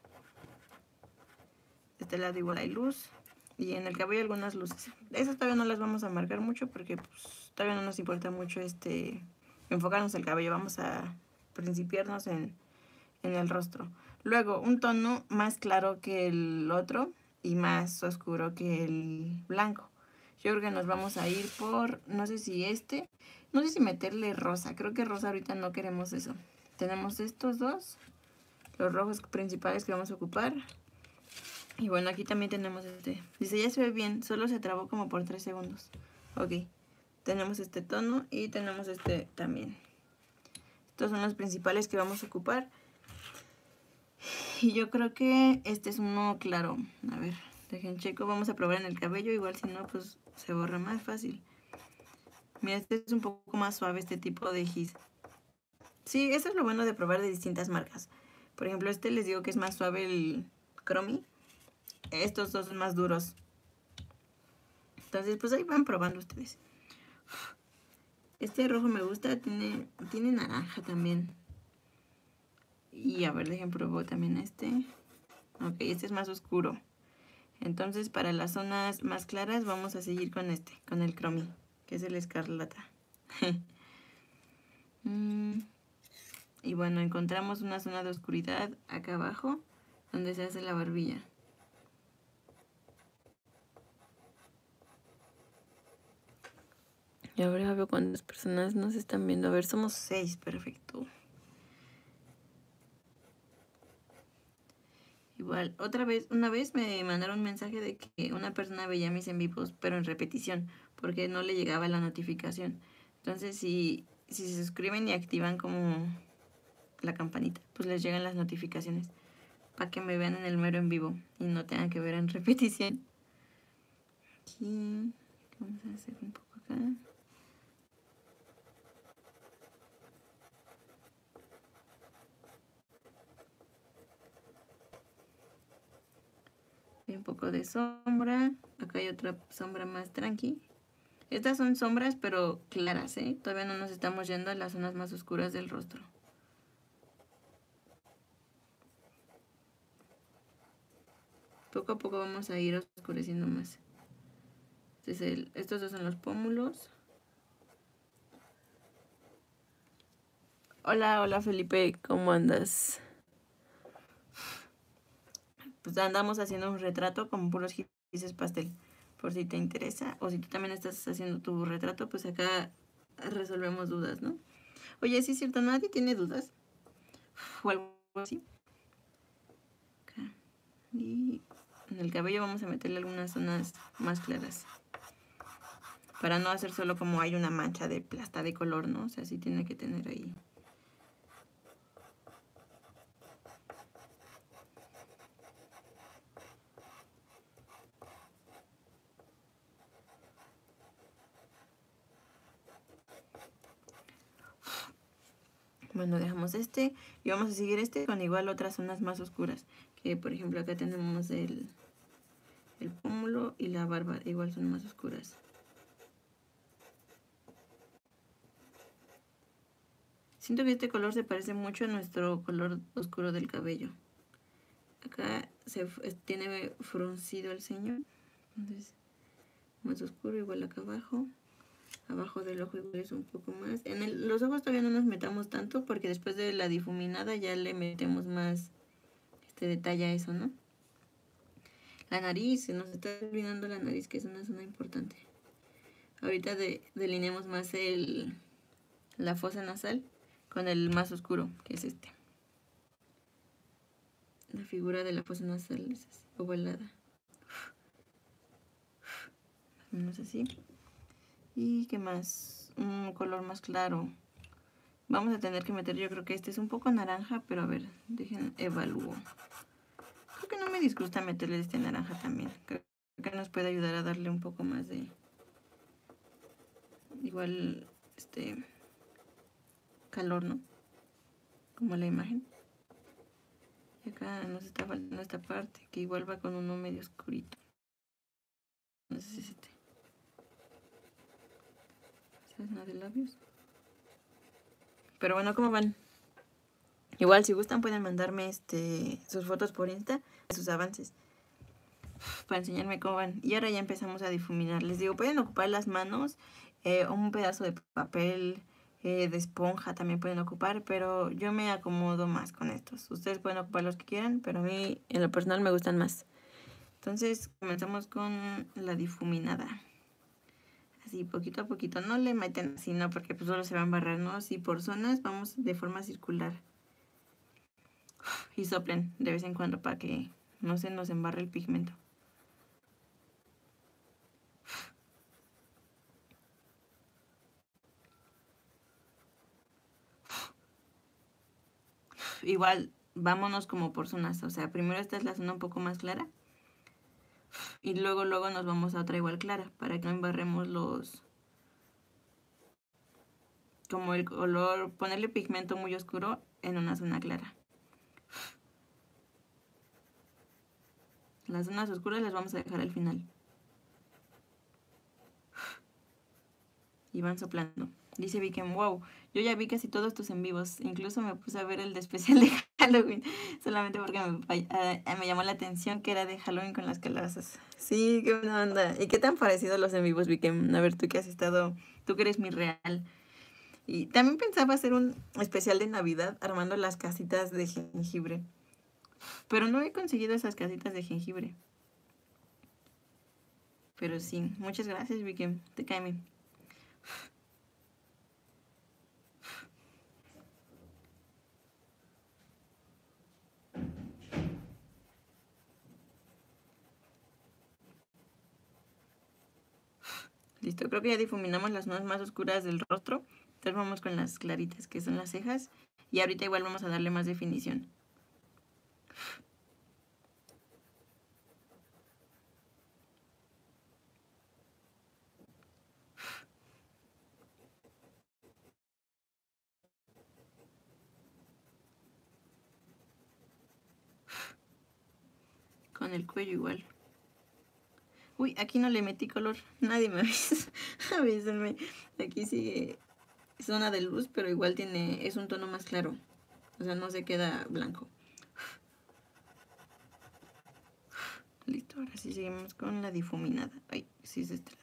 De este lado igual hay luz. Y en el cabello algunas luces. Esas todavía no las vamos a marcar mucho porque pues, todavía no nos importa mucho enfocarnos el cabello. Vamos a principiarnos en el rostro. Luego, un tono más claro que el otro y más oscuro que el blanco. Yo creo que nos vamos a ir por, no sé si no sé si meterle rosa. Creo que rosa ahorita no queremos eso. Tenemos estos dos, los rojos principales que vamos a ocupar. Y bueno, aquí también tenemos este. Dice, ya se ve bien, solo se trabó como por 3 segundos. Ok, tenemos este tono y tenemos este también. Estos son los principales que vamos a ocupar. Y yo creo que este es uno claro. A ver, dejen checo. Vamos a probar en el cabello. Igual si no, pues se borra más fácil. Mira, este es un poco más suave, este tipo de gis. Sí, eso es lo bueno de probar de distintas marcas. Por ejemplo, este les digo que es más suave el Chromie. Estos dos son más duros. Entonces, pues ahí van probando ustedes. Este rojo me gusta. Tiene naranja también. Y a ver, dejen probar también este. Ok, este es más oscuro. Entonces para las zonas más claras vamos a seguir con con el Chromie, que es el escarlata. Y bueno, encontramos una zona de oscuridad acá abajo, donde se hace la barbilla. Y ahora veo cuántas personas nos están viendo. A ver, somos 6, perfecto. Igual, una vez me mandaron un mensaje de que una persona veía mis en vivos, pero en repetición, porque no le llegaba la notificación. Entonces, si se suscriben y activan como la campanita, pues les llegan las notificaciones para que me vean en el mero en vivo y no tengan que ver en repetición. Aquí, vamos a hacer un poco acá. Un poco de sombra. Acá hay otra sombra más tranqui. Estas son sombras pero claras, ¿eh? Todavía no nos estamos yendo a las zonas más oscuras del rostro. Poco a poco vamos a ir oscureciendo más. Estos dos son los pómulos. Hola, hola Felipe, ¿cómo andas? Pues andamos haciendo un retrato con puros gises pastel, por si te interesa. O si tú también estás haciendo tu retrato, pues acá resolvemos dudas, ¿no? Oye, sí es cierto, ¿nadie tiene dudas? O algo así. Acá. Y en el cabello vamos a meterle algunas zonas más claras. Para no hacer solo como hay una mancha de plasta de color, ¿no? O sea, sí tiene que tener ahí. Bueno, dejamos este y vamos a seguir con igual otras zonas más oscuras. Que por ejemplo acá tenemos el pómulo y la barba, igual son más oscuras. Siento que este color se parece mucho a nuestro color oscuro del cabello. Acá tiene fruncido el ceño, entonces más oscuro, igual acá abajo. Abajo del ojo igual es un poco más. Los ojos todavía no nos metamos tanto porque después de la difuminada ya le metemos más detalle a eso, ¿no? La nariz, se nos está olvidando la nariz, que es una zona importante. Ahorita delineemos más la fosa nasal con el más oscuro, que es este. La figura de la fosa nasal es así, ovalada. Más o menos así. ¿Y qué más? Un color más claro. Vamos a tener que meter, yo creo que este es un poco naranja, pero a ver, dejen, evalúo. Creo que no me disgusta meterle este naranja también. Creo que nos puede ayudar a darle un poco más de... Igual, calor, ¿no? Como la imagen. Y acá nos está faltando esta parte, que igual va con uno medio oscurito. No sé si es este. ¿Esa es una de labios? Pero bueno, ¿cómo van? Igual, si gustan, pueden mandarme sus fotos por Insta, sus avances, para enseñarme cómo van. Y ahora ya empezamos a difuminar. Les digo, pueden ocupar las manos, un pedazo de papel, de esponja también pueden ocupar, pero yo me acomodo más con estos. Ustedes pueden ocupar los que quieran, pero a mí en lo personal me gustan más. Entonces comenzamos con la difuminada. Así poquito a poquito, no le meten así, no, porque pues solo se va a embarrar, ¿no? Así por zonas vamos de forma circular. Y soplen de vez en cuando para que no se nos embarre el pigmento. Igual, vámonos como por zonas, o sea, primero esta es la zona un poco más clara. Y luego nos vamos a otra igual clara, para que no embarremos como el color, ponerle pigmento muy oscuro en una zona clara. Las zonas oscuras las vamos a dejar al final. Y van soplando. Dice Viken, wow, yo ya vi casi todos tus en vivos. Incluso me puse a ver el de especial de Halloween. Solamente porque me llamó la atención que era de Halloween con las calabazas. Sí, qué buena onda. ¿Y qué te han parecido los en vivos, Viken? A ver, tú que has estado, tú que eres mi real. Y también pensaba hacer un especial de Navidad armando las casitas de jengibre. Pero no he conseguido esas casitas de jengibre. Pero sí, muchas gracias, Viken. Te cae bien. Listo, creo que ya difuminamos las zonas más oscuras del rostro. Entonces vamos con las claritas, que son las cejas. Y ahorita igual vamos a darle más definición. Con el cuello igual. Uy, aquí no le metí color. Nadie me avisa. Avísenme. Aquí sigue zona de luz, pero igual es un tono más claro. O sea, no se queda blanco. Listo, ahora sí seguimos con la difuminada. Ay, sí es este lado.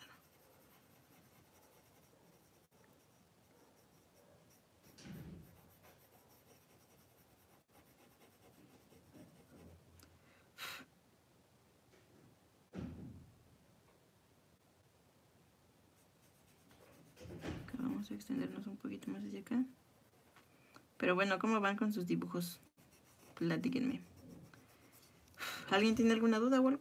Acá vamos a extendernos un poquito más hacia acá. Pero bueno, ¿cómo van con sus dibujos? Platíquenme. ¿Alguien tiene alguna duda o algo?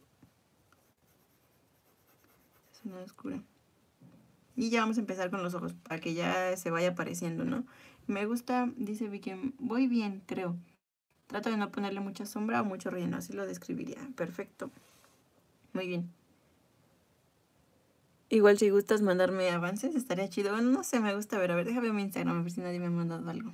Es una oscura. Y ya vamos a empezar con los ojos, para que ya se vaya apareciendo, ¿no? Me gusta, dice Vicky, voy bien, creo. Trato de no ponerle mucha sombra o mucho relleno, así lo describiría. Perfecto. Muy bien. Igual si gustas mandarme avances, estaría chido. Bueno, no sé, me gusta ver. A ver, déjame ver mi Instagram, a ver si nadie me ha mandado algo.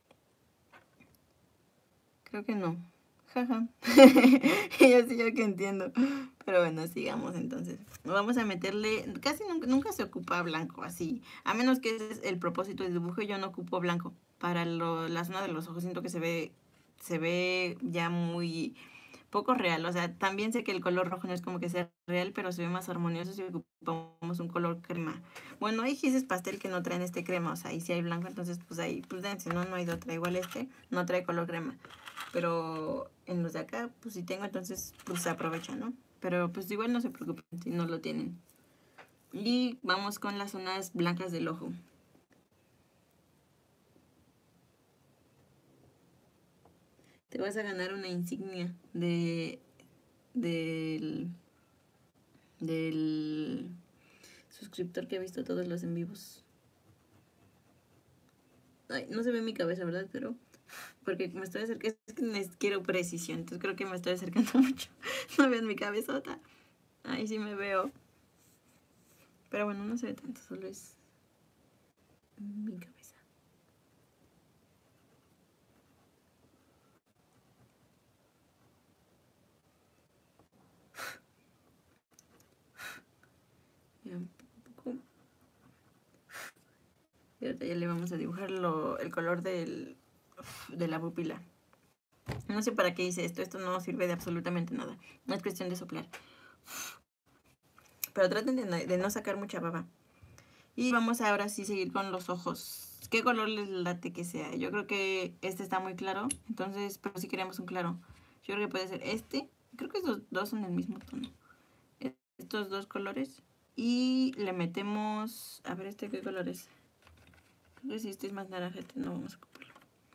Creo que no. Jaja. Yo sí, yo que entiendo. Pero bueno, sigamos entonces. Vamos a meterle... Casi nunca se ocupa blanco así. A menos que ese es el propósito del dibujo, yo no ocupo blanco. Para la zona de los ojos siento que se ve ya muy poco real. O sea, también sé que el color rojo no es como que sea real, pero se ve más armonioso si ocupamos un color crema. Bueno, hay gises pastel que no traen crema. O sea, y si hay blanco, entonces pues ahí, pues dense, no hay de otra. Igual no trae color crema. Pero en los de acá, pues si tengo, entonces pues se aprovecha, ¿no? pero pues igual no se preocupen si no lo tienen. Y vamos con las zonas blancas del ojo. Te vas a ganar una insignia del suscriptor que ha visto todos los en vivos. Ay, no se ve mi cabeza, ¿verdad? Pero porque me estoy acercando, es que quiero precisión, entonces creo que me estoy acercando mucho. No vean mi cabezota. Ahí sí me veo. Pero bueno, no se ve tanto, solo es mi cabeza. Ya, un poco. Y ahorita ya le vamos a dibujar el color de la pupila. No sé para qué hice esto no sirve de absolutamente nada. No es cuestión de soplar. Pero traten de no sacar mucha baba. Y vamos ahora sí a seguir con los ojos. ¿Qué color les late que sea? Yo creo que este está muy claro. Entonces, pero si queremos un claro. Yo creo que puede ser este. Creo que estos dos son del mismo tono. Estos dos colores. Y le metemos... A ver, ¿este qué color es? Creo que si este es más naranja, no vamos a ocuparlo.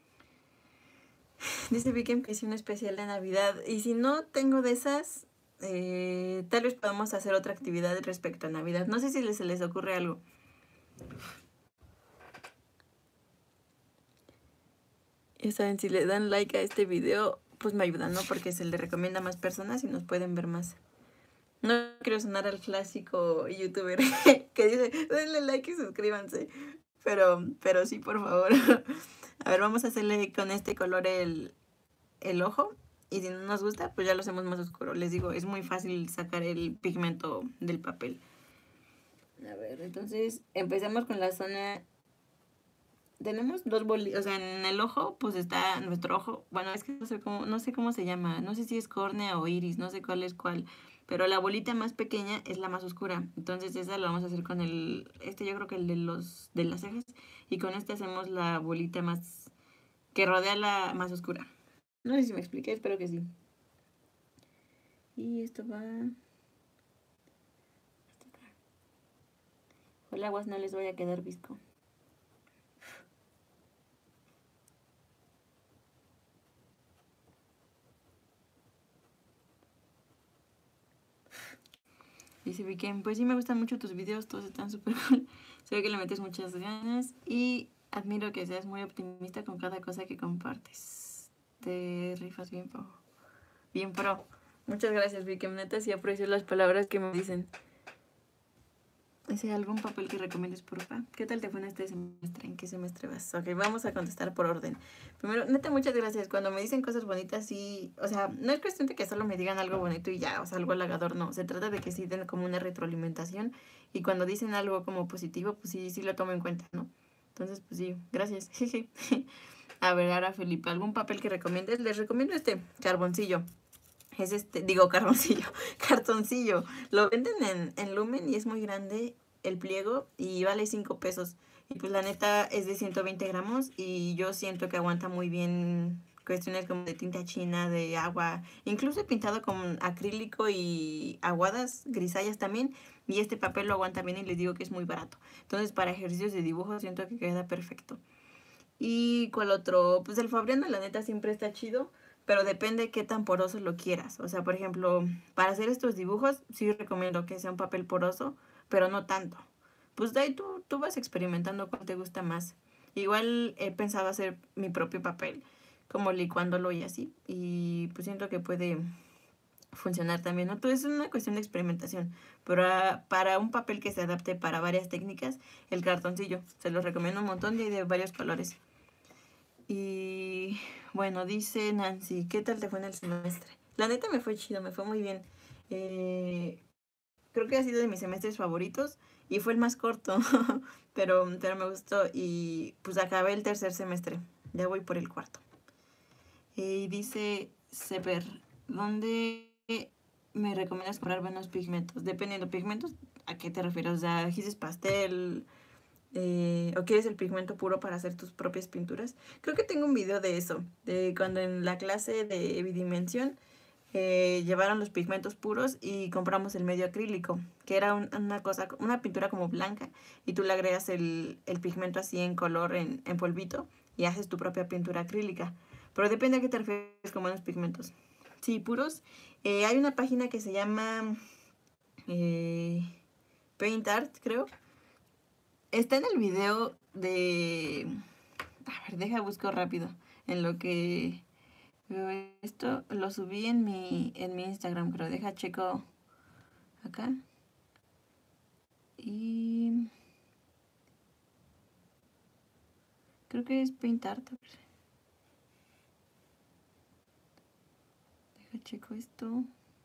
Dice Vicky que hice un especial de Navidad. Y si no tengo de esas, tal vez podamos hacer otra actividad respecto a Navidad. No sé si se les ocurre algo. Ya saben, si le dan like a este video, pues me ayudan, ¿no? Porque se le recomienda a más personas y nos pueden ver más. No quiero sonar al clásico youtuber que dice, denle like y suscríbanse. Pero sí, por favor. A ver, vamos a hacerle con este color el ojo. Y si no nos gusta, pues ya lo hacemos más oscuro. Les digo, es muy fácil sacar el pigmento del papel. A ver, entonces empecemos con la zona. Tenemos dos bolitas, o sea, en el ojo, pues está nuestro ojo. Bueno, es que no sé cómo se llama. No sé si es córnea o iris, no sé cuál es cuál. Pero la bolita más pequeña es la más oscura. Entonces esa la vamos a hacer con yo creo que el de las cejas. Y con este hacemos la bolita más, que rodea la más oscura. No sé si me expliqué, espero que sí. Y esto va... Ojalá aguas no les vaya a quedar visco. Dice Vicky, pues sí me gustan mucho tus videos, todos están súper cool. Se ve que le metes muchas ganas y admiro que seas muy optimista con cada cosa que compartes. Te rifas bien pro. Bien pro. Muchas gracias, Vicky. Neta, sí aprecio las palabras que me dicen. ¿Ese algún papel que recomiendes, porfa? ¿Qué tal te fue en este semestre? ¿En qué semestre vas? Ok, vamos a contestar por orden. Primero, neta, muchas gracias. Cuando me dicen cosas bonitas, sí... O sea, no es cuestión de que solo me digan algo bonito y ya, o sea, algo halagador, no. Se trata de que sí den como una retroalimentación. Y cuando dicen algo como positivo, pues sí lo tomo en cuenta, ¿no? Entonces, pues sí, gracias. A ver, ahora, Felipe, ¿algún papel que recomiendes? Les recomiendo este, carboncillo. Es carboncillo, cartoncillo. Lo venden en Lumen y es muy grande el pliego y vale 5 pesos. Y pues la neta es de 120 gramos y yo siento que aguanta muy bien cuestiones como de tinta china, de agua. Incluso he pintado con acrílico y aguadas, grisallas también. Y este papel lo aguanta bien y les digo que es muy barato. Entonces para ejercicios de dibujo siento que queda perfecto. ¿Y cuál otro? Pues el Fabriano, la neta, siempre está chido, pero depende qué tan poroso lo quieras. O sea, por ejemplo, para hacer estos dibujos, sí recomiendo que sea un papel poroso, pero no tanto. Pues de ahí tú vas experimentando cuál te gusta más. Igual he pensado hacer mi propio papel, como licuándolo y así. Y pues siento que puede funcionar también, ¿no? Entonces es una cuestión de experimentación. Pero para un papel que se adapte para varias técnicas, el cartoncillo. Se los recomiendo un montón y hay de varios colores. Y bueno, dice Nancy, ¿qué tal te fue en el semestre? La neta me fue chido, me fue muy bien. Creo que ha sido de mis semestres favoritos y fue el más corto, pero me gustó y pues acabé el tercer semestre, ya voy por el cuarto. Y dice Seper, ¿dónde me recomiendas comprar buenos pigmentos? Dependiendo, pigmentos, ¿a qué te refieres? O sea, gises pastel, o quieres el pigmento puro para hacer tus propias pinturas. Creo que tengo un video de eso, de cuando en la clase de bidimensión llevaron los pigmentos puros y compramos el medio acrílico, que era una cosa, una pintura como blanca, y tú le agregas el pigmento así en color, en polvito, y haces tu propia pintura acrílica. Pero depende a qué te refieres con buenos pigmentos. Sí, puros. Hay una página que se llama Paint Art, creo. Está en el video de... A ver, deja, busco rápido. En lo que veo esto, lo subí en mi Instagram, creo. Deja, checo acá. Y... creo que es Paint Art. Deja, checo esto.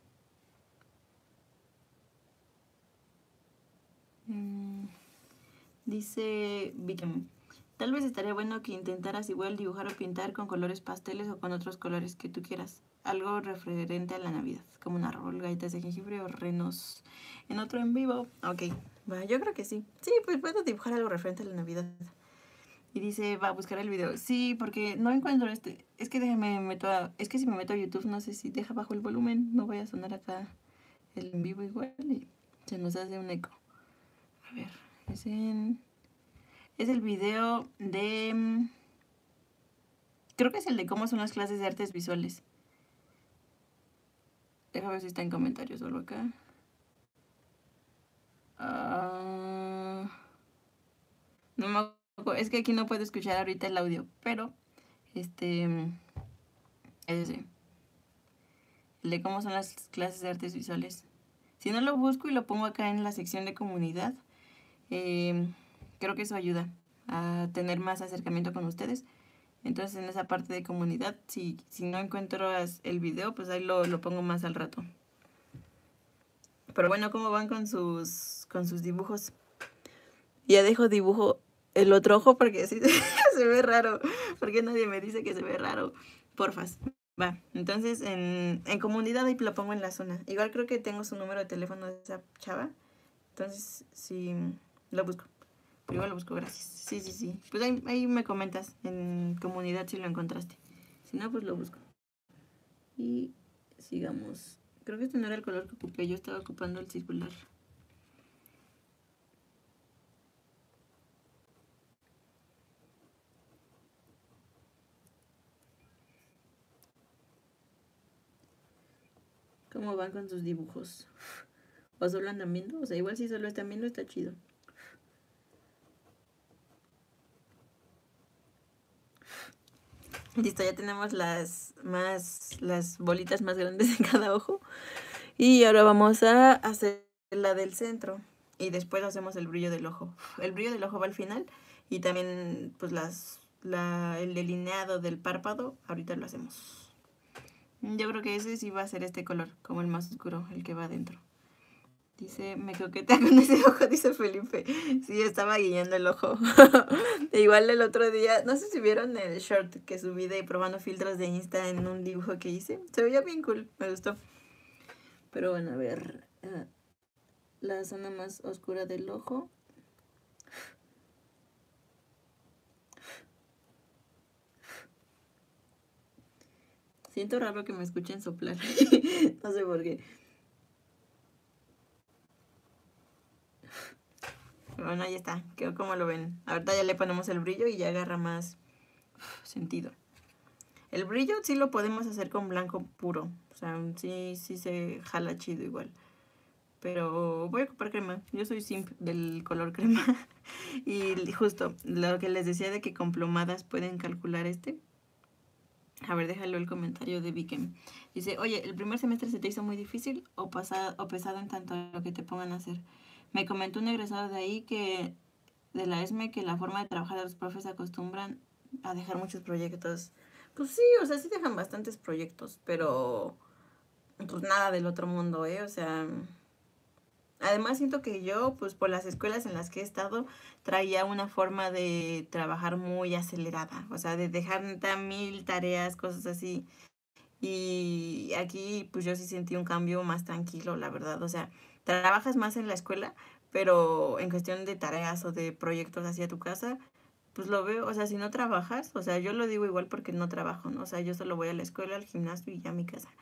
Dice Vicky, tal vez estaría bueno que intentaras igual dibujar o pintar con colores pasteles o con otros colores que tú quieras. Algo referente a la Navidad, como un árbol, galletas de jengibre o renos. En otro en vivo. Ok, va, yo creo que sí. Sí, pues puedo dibujar algo referente a la Navidad. Y dice, va a buscar el video. Sí, porque no encuentro este. Es que déjame meto a... Es que si me meto a YouTube, no sé si deja bajo el volumen. No voy a sonar acá el en vivo igual y se nos hace un eco. A ver, es el video de... creo que es el de cómo son las clases de artes visuales. Déjame ver si está en comentarios solo acá. No me acuerdo. Es que aquí no puedo escuchar ahorita el audio, pero ese, el de cómo son las clases de artes visuales. Si no lo busco y lo pongo acá en la sección de comunidad, creo que eso ayuda a tener más acercamiento con ustedes. Entonces en esa parte de comunidad, si no encuentro el video, pues ahí lo pongo más al rato. Pero bueno, ¿cómo van con sus dibujos? Ya dejo dibujo el otro ojo porque así se ve raro. Porque nadie me dice que se ve raro. Porfas. Va, entonces en comunidad ahí lo pongo en la zona. Igual creo que tengo su número de teléfono de esa chava. Entonces sí, lo busco. Pero igual lo busco, gracias. Sí. Pues ahí me comentas en comunidad si lo encontraste. Si no, pues lo busco. Y sigamos. Creo que este no era el color que ocupé. Yo estaba ocupando el circular. ¿Cómo van con sus dibujos? ¿O solo andan viendo? O sea, igual si solo están viendo está chido. Listo, ya tenemos las bolitas más grandes en cada ojo. Y ahora vamos a hacer la del centro. Y después hacemos el brillo del ojo. El brillo del ojo va al final. Y también pues el delineado del párpado, ahorita lo hacemos. Yo creo que ese sí va a ser este color, como el más oscuro, el que va adentro. Dice, me coquetea con ese ojo, dice Felipe. Sí, estaba guiñando el ojo. Igual el otro día, no sé si vieron el short que subí de probando filtros de Insta en un dibujo que hice. Se veía bien cool, me gustó. Pero bueno, a ver. La zona más oscura del ojo. Siento raro que me escuchen soplar. No sé por qué. Bueno, ahí está. Quedó como lo ven. Ahorita ya le ponemos el brillo y ya agarra más sentido. El brillo sí lo podemos hacer con blanco puro. O sea, sí se jala chido igual. Pero voy a ocupar crema. Yo soy simp del color crema. Y justo lo que les decía de que con plomadas pueden calcular A ver, déjalo el comentario de Vikem. Dice, oye, ¿el primer semestre se te hizo muy difícil o pesado en tanto a lo que te pongan a hacer? Me comentó un egresado de ahí de la ESME, que la forma de trabajar de los profes acostumbran a dejar muchos proyectos. Pues sí, o sea, sí dejan bastantes proyectos, pero pues nada del otro mundo, ¿eh? O sea, además siento que yo, pues por las escuelas en las que he estado, traía una forma de trabajar muy acelerada, o sea, de dejar neta 1000 tareas, cosas así. Y aquí pues yo sí sentí un cambio más tranquilo, la verdad. O sea, trabajas más en la escuela, pero en cuestión de tareas o de proyectos hacia tu casa, pues lo veo, o sea, si no trabajas, o sea, yo lo digo igual porque no trabajo, ¿no? O sea, yo solo voy a la escuela, al gimnasio y ya a mi casa.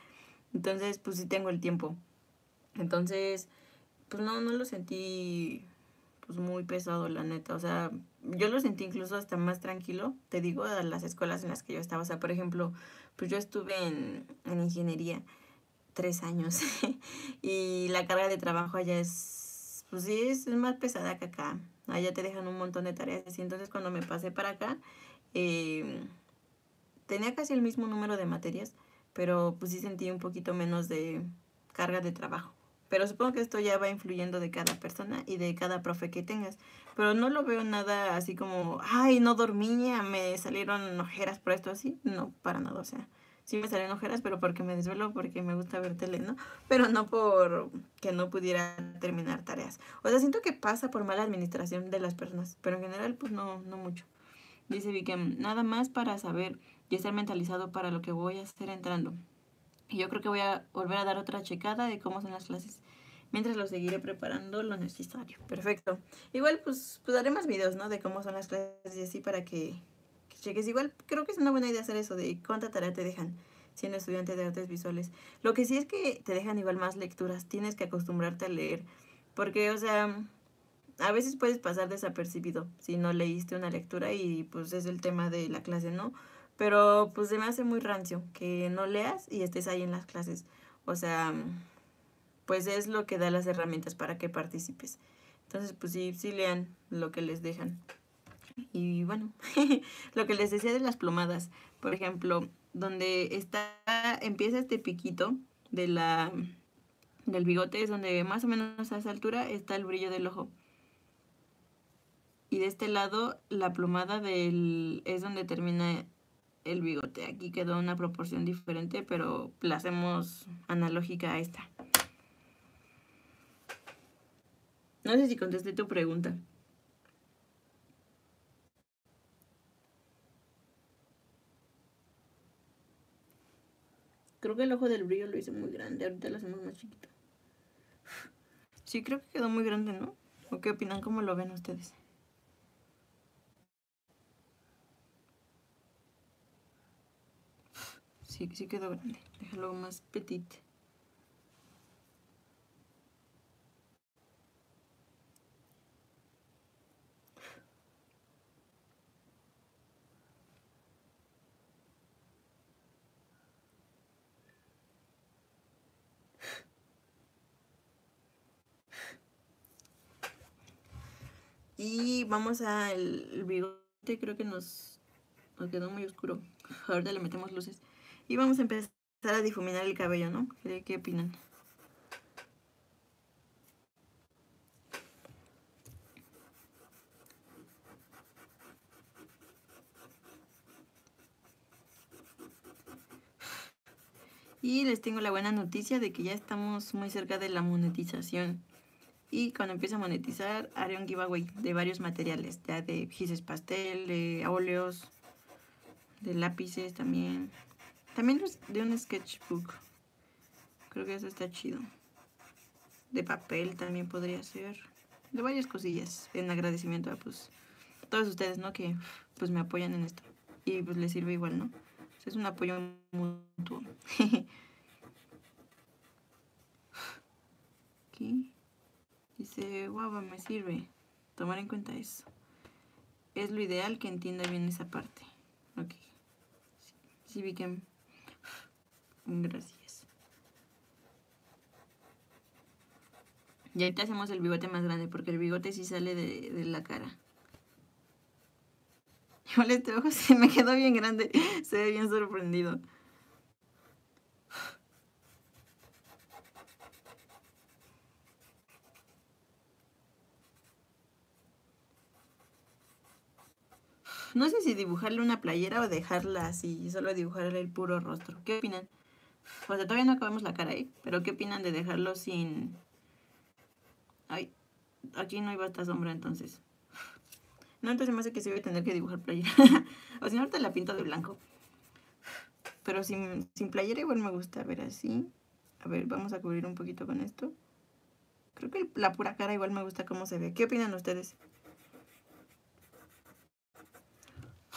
Entonces, pues sí tengo el tiempo. Entonces, pues no lo sentí pues muy pesado, la neta. O sea, yo lo sentí incluso hasta más tranquilo, te digo, a las escuelas en las que yo estaba. O sea, por ejemplo, pues yo estuve en ingeniería 3 años y la carga de trabajo allá es, pues sí, es más pesada que acá. Allá te dejan un montón de tareas. Y entonces cuando me pasé para acá, eh, tenía casi el mismo número de materias, pero pues sí sentí un poquito menos de carga de trabajo. Pero supongo que esto ya va influyendo de cada persona y de cada profe que tengas. Pero no lo veo nada así como, ay, no dormía, me salieron ojeras por esto así. No, para nada, o sea, sí me salieron ojeras, pero porque me desvelo, porque me gusta ver tele, ¿no? Pero no por que no pudiera terminar tareas. O sea, siento que pasa por mala administración de las personas, pero en general, pues no mucho. Dice Vikem, nada más para saber y estar mentalizado para lo que voy a hacer entrando. Y yo creo que voy a volver a dar otra checada de cómo son las clases. Mientras lo seguiré preparando lo necesario. Perfecto. Igual pues haré más videos, ¿no? De cómo son las clases y así para que cheques. Igual creo que es una buena idea hacer eso de cuánta tarea te dejan siendo estudiante de artes visuales. Lo que sí es que te dejan igual más lecturas. Tienes que acostumbrarte a leer. Porque, o sea, a veces puedes pasar desapercibido si no leíste una lectura y pues es el tema de la clase, ¿no? Pero pues se me hace muy rancio que no leas y estés ahí en las clases. O sea, pues es lo que da las herramientas para que participes. Entonces, pues sí lean lo que les dejan. Y bueno, lo que les decía de las plomadas, por ejemplo, donde empieza este piquito de del bigote, es donde más o menos a esa altura está el brillo del ojo. Y de este lado, la plumada es donde termina el bigote. Aquí quedó una proporción diferente, pero la hacemos analógica a esta. No sé si contesté tu pregunta. Creo que el ojo del brillo lo hice muy grande. Ahorita lo hacemos más chiquito. Sí, creo que quedó muy grande, ¿no? ¿O qué opinan? ¿Cómo lo ven ustedes? Sí quedó grande. Déjalo más petit. Y vamos al bigote. Creo que nos quedó muy oscuro. Ahorita le metemos luces. Y vamos a empezar a difuminar el cabello, ¿no? ¿Qué opinan? Y les tengo la buena noticia de que ya estamos muy cerca de la monetización. Y cuando empiece a monetizar, haré un giveaway de varios materiales, ya de gises pastel, de óleos, de lápices también. También de un sketchbook. Creo que eso está chido. De papel también podría ser. De varias cosillas. En agradecimiento a pues todos ustedes, ¿no? Que pues me apoyan en esto. Y pues les sirve igual, ¿no? Es un apoyo mutuo. Aquí dice, guau, me sirve. Tomar en cuenta eso. Es lo ideal que entienda bien esa parte. Ok. Sí vi que... Gracias. Y ahorita hacemos el bigote más grande porque el bigote sí sale de la cara. Igual este ojo se me quedó bien grande. Se ve bien sorprendido. No sé si dibujarle una playera o dejarla así, solo dibujarle el puro rostro. ¿Qué opinan? O sea, todavía no acabamos la cara, ¿eh? Pero ¿qué opinan de dejarlo sin...? Ay, aquí no iba esta sombra entonces. No, entonces me hace que sí voy a tener que dibujar playera. O si no, ahorita la pinto de blanco. Pero sin playera igual me gusta ver así. A ver, vamos a cubrir un poquito con esto. Creo que la pura cara igual me gusta cómo se ve. ¿Qué opinan ustedes?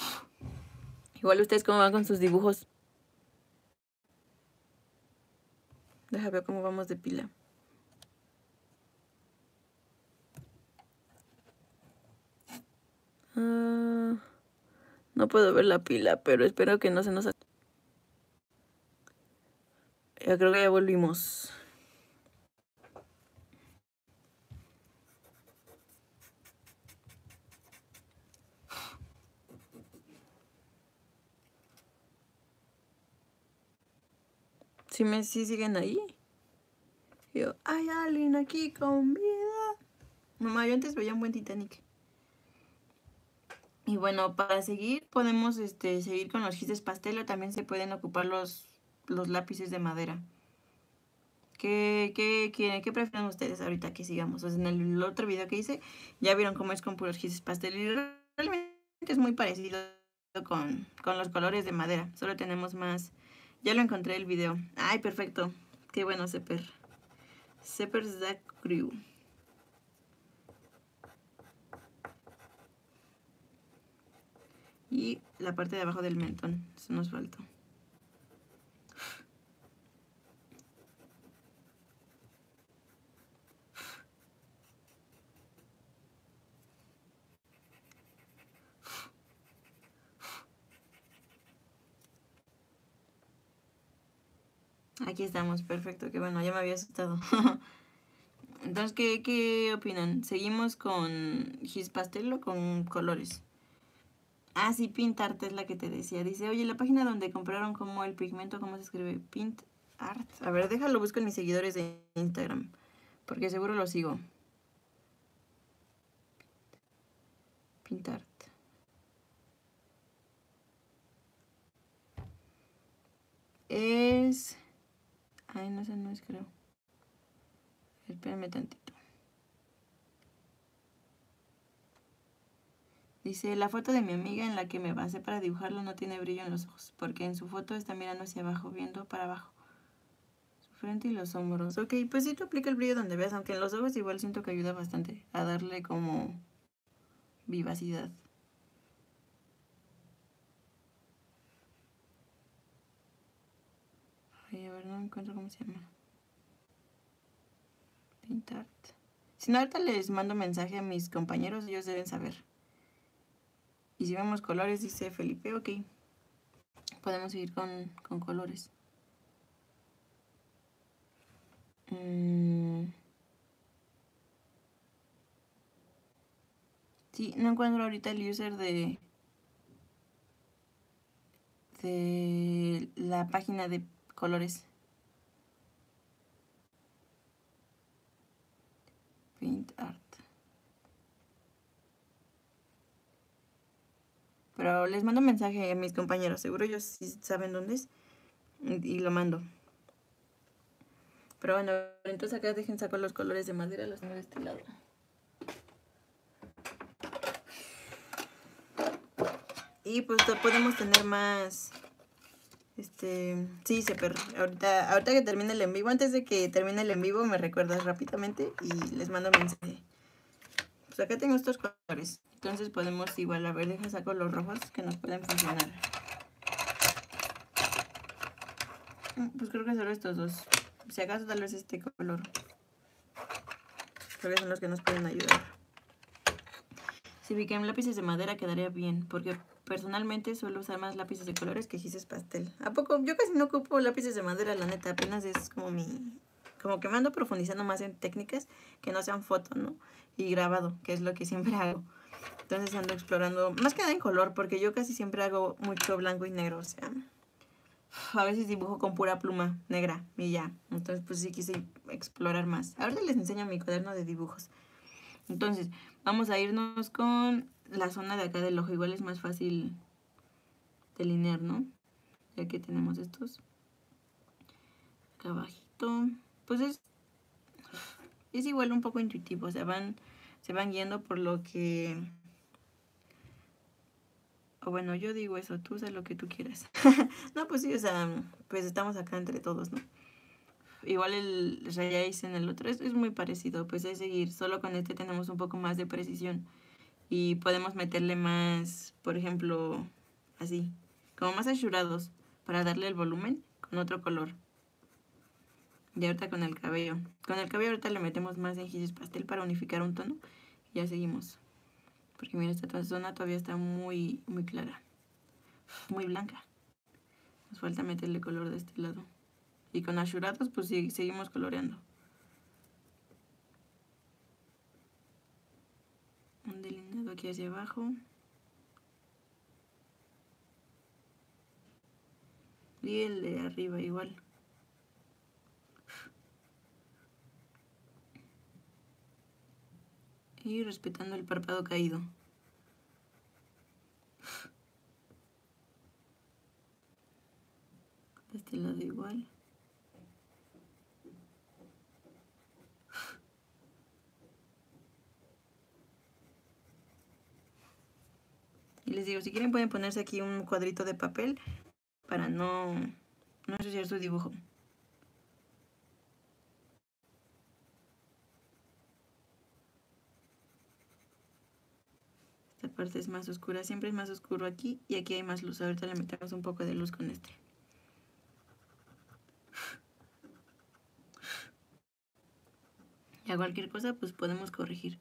Igual ustedes cómo van con sus dibujos. deja ver cómo vamos de pila. No puedo ver la pila, pero espero que no se nos... Ya creo que ya volvimos. ¿Sí siguen ahí? Yo, hay alguien aquí con vida. Mamá, yo antes veía un buen Titanic. Y bueno, para seguir podemos seguir con los gises pastel o también se pueden ocupar los lápices de madera. ¿Qué prefieren ustedes ahorita que sigamos? O sea, en el otro video que hice ya vieron cómo es con puros gises pastel y realmente es muy parecido con los colores de madera. Solo tenemos más... Ya lo encontré el video. Ay, perfecto. Qué bueno, Sepper. Sepper Zack Crew. Y la parte de abajo del mentón. Eso nos faltó. Aquí estamos, perfecto. Que bueno, ya me había asustado. Entonces, ¿qué opinan? ¿Seguimos con gis pastel o con colores? Ah, sí, Pintart es la que te decía. Dice, oye, la página donde compraron como el pigmento, ¿cómo se escribe? Pintart. A ver, déjalo, busco en mis seguidores de Instagram. Porque seguro lo sigo. Pintart. Es... Ay, no sé, no es, creo. Espérame tantito. Dice, la foto de mi amiga en la que me basé para dibujarlo no tiene brillo en los ojos, porque en su foto está mirando hacia abajo, viendo para abajo. Su frente y los hombros. Ok, pues sí, tú aplica el brillo donde veas, aunque en los ojos igual siento que ayuda bastante a darle como vivacidad. Ay, a ver, no encuentro cómo se llama. Pintart. Si no, ahorita les mando mensaje a mis compañeros, ellos deben saber. Y si vemos colores, dice Felipe, ok. Podemos seguir con colores. Sí, no encuentro ahorita el user de la página de colores. Pintart. Pero les mando mensaje a mis compañeros, seguro ellos sí saben dónde es. Y lo mando. Pero bueno, entonces acá dejen sacar los colores de madera, los tengo de este lado. Y pues podemos tener más... sí, Sepper. Ahorita que termine el en vivo, antes de que termine el en vivo, me recuerdas rápidamente y les mando mensaje. Pues acá tengo estos colores. Entonces podemos igual, a ver, deja saco los rojos que nos pueden funcionar. Pues creo que solo estos dos. Si acaso tal vez este color. Creo que son los que nos pueden ayudar. Si vi que en lápices de madera quedaría bien, porque personalmente suelo usar más lápices de colores que gises pastel. ¿A poco? Yo casi no ocupo lápices de madera, la neta. Apenas es como como que me ando profundizando más en técnicas que no sean foto, ¿no? Y grabado, que es lo que siempre hago. Entonces ando explorando, más que nada en color, porque yo casi siempre hago mucho blanco y negro, o sea... A veces dibujo con pura pluma negra y ya. Entonces pues sí quise explorar más. Ahora les enseño mi cuaderno de dibujos. Entonces vamos a irnos con la zona de acá del ojo. Igual es más fácil delinear, ¿no? Ya que tenemos estos. Acá abajito. Pues es igual un poco intuitivo. O sea, se van guiando por lo que... O bueno, yo digo eso, tú haz lo que tú quieras. No, pues sí, o sea, pues estamos acá entre todos, ¿no? Igual el raíz en el otro es muy parecido, pues es seguir. Solo con este tenemos un poco más de precisión. Y podemos meterle más, por ejemplo, así, como más achurados para darle el volumen con otro color. Y ahorita con el cabello. Con el cabello ahorita le metemos más enjilles pastel para unificar un tono. Y ya seguimos. Porque mira, esta zona todavía está muy, muy clara. Muy blanca. Nos falta meterle color de este lado. Y con ashuratos pues sí, seguimos coloreando. Un delineado aquí hacia abajo. Y el de arriba igual. Y respetando el párpado caído. De este lado igual. Y les digo, si quieren pueden ponerse aquí un cuadrito de papel para no ensuciar su dibujo. Esta parte es más oscura, siempre es más oscuro aquí y aquí hay más luz. Ahorita le metemos un poco de luz con este. Y a cualquier cosa pues podemos corregir.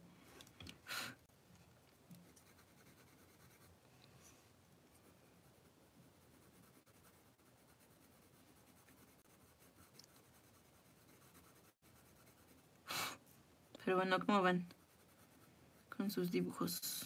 Pero bueno, ¿cómo van con sus dibujos?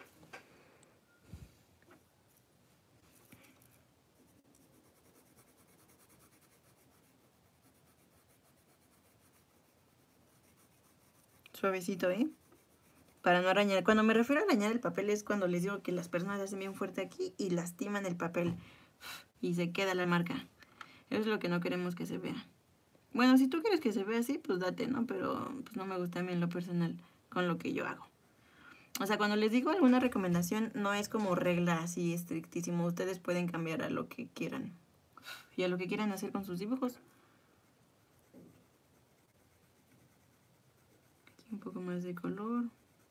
Suavecito, ¿eh? Para no arañar. Cuando me refiero a arañar el papel es cuando les digo que las personas hacen bien fuerte aquí y lastiman el papel y se queda la marca. Eso es lo que no queremos que se vea. Bueno, si tú quieres que se vea así, pues date, ¿no? Pero pues no me gusta a mí en lo personal con lo que yo hago. O sea, cuando les digo alguna recomendación, no es como regla así estrictísimo. Ustedes pueden cambiar a lo que quieran y a lo que quieran hacer con sus dibujos. Aquí un poco más de color.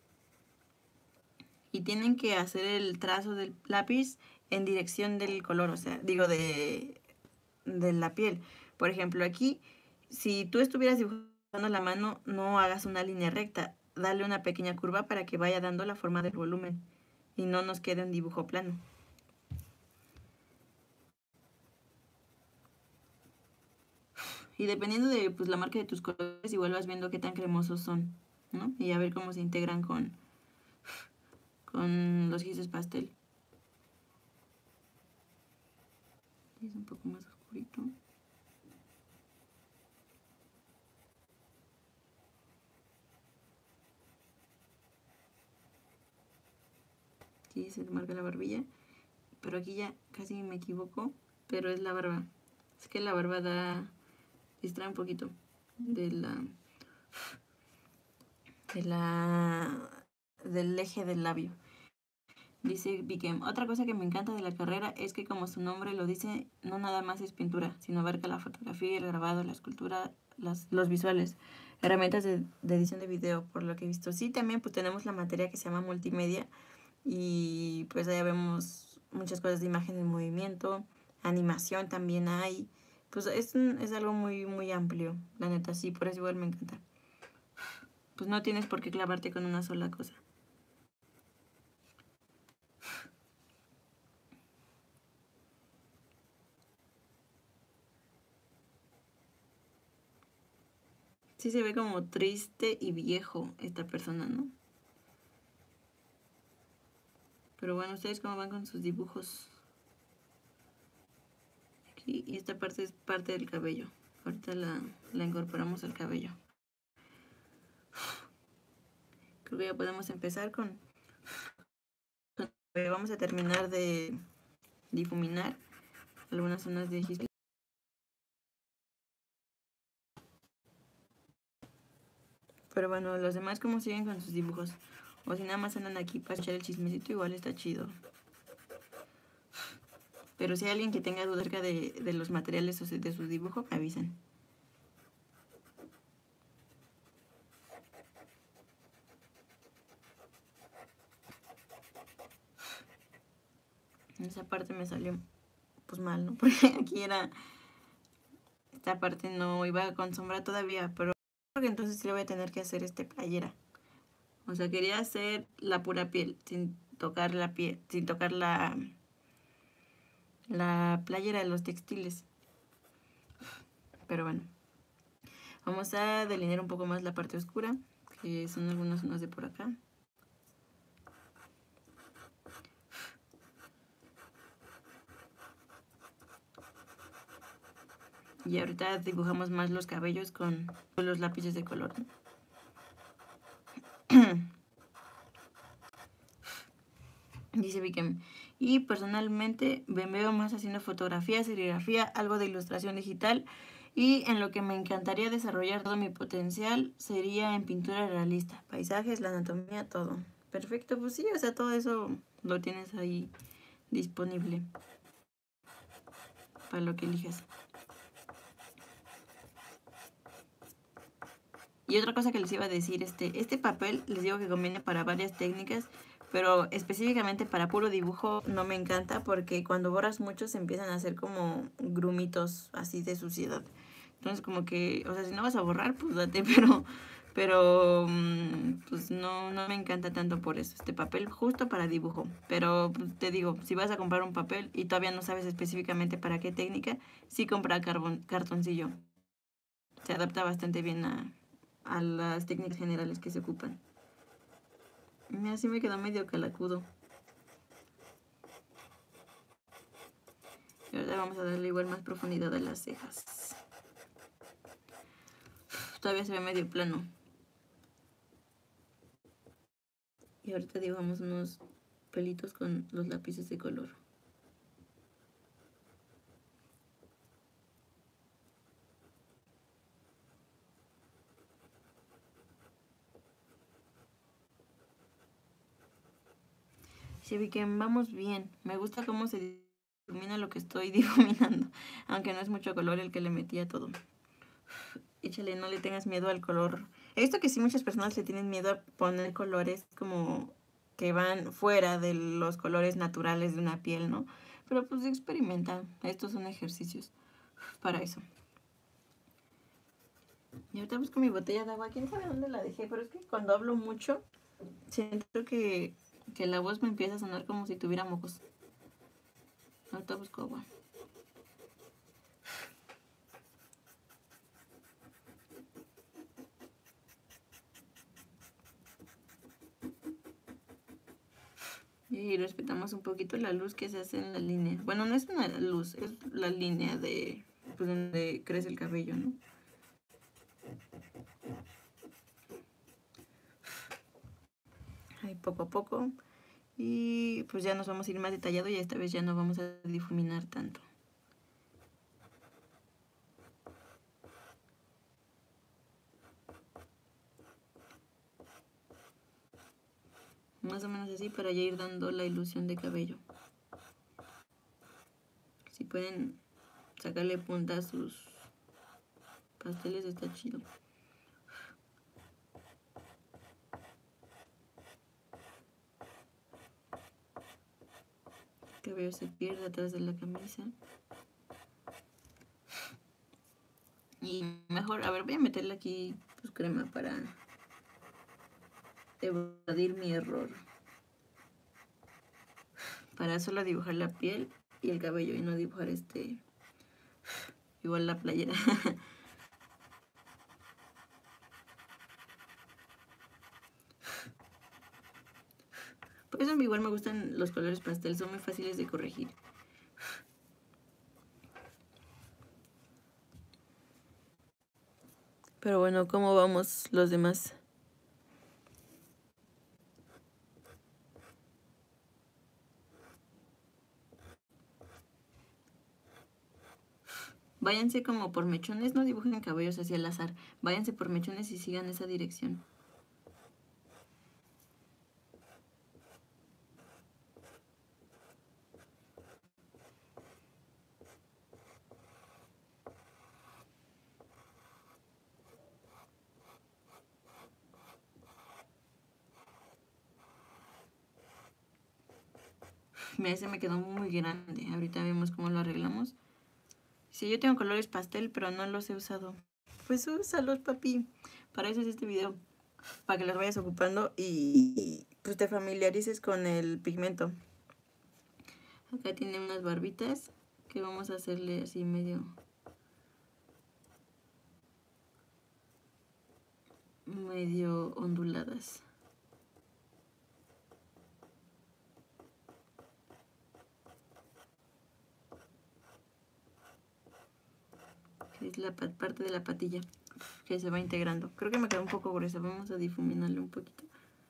Y tienen que hacer el trazo del lápiz en dirección del color, o sea, digo, de la piel. Por ejemplo, aquí, si tú estuvieras dibujando la mano, no hagas una línea recta. Dale una pequeña curva para que vaya dando la forma del volumen y no nos quede un dibujo plano. Y dependiendo de pues, la marca de tus colores, igual vas viendo qué tan cremosos son, ¿no? Y a ver cómo se integran con los gises pastel. Es un poco más oscurito. Aquí se marca la barbilla, pero aquí ya casi me equivoco, pero es la barba. Es que la barba distrae un poquito del eje del labio. Dice Vikem, otra cosa que me encanta de la carrera es que como su nombre lo dice, no nada más es pintura, sino abarca la fotografía, el grabado, la escultura, los visuales, herramientas de edición de video, por lo que he visto. Sí, también pues tenemos la materia que se llama multimedia y pues allá vemos muchas cosas de imagen en movimiento, animación también hay. Pues es algo muy, muy amplio, la neta, sí, por eso igual me encanta. Pues no tienes por qué clavarte con una sola cosa. Sí se ve como triste y viejo esta persona, ¿no? Pero bueno, ¿ustedes cómo van con sus dibujos? Aquí, y esta parte es parte del cabello. Ahorita la incorporamos al cabello. Creo que ya podemos empezar con vamos a terminar de difuminar algunas zonas de gis. Pero bueno, los demás cómo siguen con sus dibujos. O si nada más andan aquí para echar el chismecito, igual está chido. Pero si hay alguien que tenga dudas acerca de los materiales o de su dibujo, me avisen. Esa parte me salió pues mal, ¿no? Porque aquí era esta parte no iba con sombra todavía, pero creo que entonces sí le voy a tener que hacer playera. O sea, quería hacer la pura piel, sin tocar la piel, sin tocar la playera de los textiles. Pero bueno, vamos a delinear un poco más la parte oscura, que son algunas zonas de por acá. Y ahorita dibujamos más los cabellos con los lápices de color, ¿no? Dice Vikem. Y personalmente me veo más haciendo fotografía, serigrafía, algo de ilustración digital. Y en lo que me encantaría desarrollar todo mi potencial sería en pintura realista. Paisajes, la anatomía, todo. Perfecto, pues sí, o sea, todo eso lo tienes ahí disponible para lo que elijas. Y otra cosa que les iba a decir, este papel les digo que conviene para varias técnicas, pero específicamente para puro dibujo no me encanta porque cuando borras mucho se empiezan a hacer como grumitos así de suciedad. Entonces como que, o sea, si no vas a borrar, pues date, pero pues no me encanta tanto por eso. Este papel justo para dibujo. Pero te digo, si vas a comprar un papel y todavía no sabes específicamente para qué técnica, sí compra cartoncillo. Se adapta bastante bien a las técnicas generales que se ocupan. Mira, sí me quedó medio calacudo. Y ahora vamos a darle igual más profundidad a las cejas. Todavía se ve medio plano. Y ahorita dibujamos unos pelitos con los lápices de color. Sí, vi que vamos bien. Me gusta cómo se difumina lo que estoy difuminando. Aunque no es mucho color el que le metí a todo. Échale, no le tengas miedo al color. He visto que sí muchas personas le tienen miedo a poner colores como que van fuera de los colores naturales de una piel, ¿no? Pero pues experimenta. Estos son ejercicios para eso. Y ahorita busco mi botella de agua. ¿Quién sabe dónde la dejé? Pero es que cuando hablo mucho, siento que la voz me empieza a sonar como si tuviera mocos. Ahorita busco agua. Y respetamos un poquito la luz que se hace en la línea. Bueno, no es una luz, es la línea de pues, donde crece el cabello, ¿no? Ahí poco a poco. Y pues ya nos vamos a ir más detallado y esta vez ya no vamos a difuminar tanto. Más o menos así para ya ir dando la ilusión de cabello. Si pueden sacarle punta a sus pasteles está chido. El cabello se pierde atrás de la camisa. Y mejor, a ver, voy a meterle aquí pues, crema para evadir mi error. Para solo dibujar la piel y el cabello y no dibujar igual la playera. Por eso igual me gustan los colores pastel, son muy fáciles de corregir. Pero bueno, ¿cómo vamos los demás? Váyanse como por mechones, no dibujen cabellos hacia el azar. Váyanse por mechones y sigan esa dirección. Mira, ese me quedó muy grande. Ahorita vemos cómo lo arreglamos. Sí, yo tengo colores pastel, pero no los he usado. Pues úsalos, papi. Para eso es este video. Para que los vayas ocupando y pues te familiarices con el pigmento. Acá tiene unas barbitas que vamos a hacerle así medio onduladas. Es la parte de la patilla que se va integrando. Creo que me quedó un poco gruesa. Vamos a difuminarle un poquito.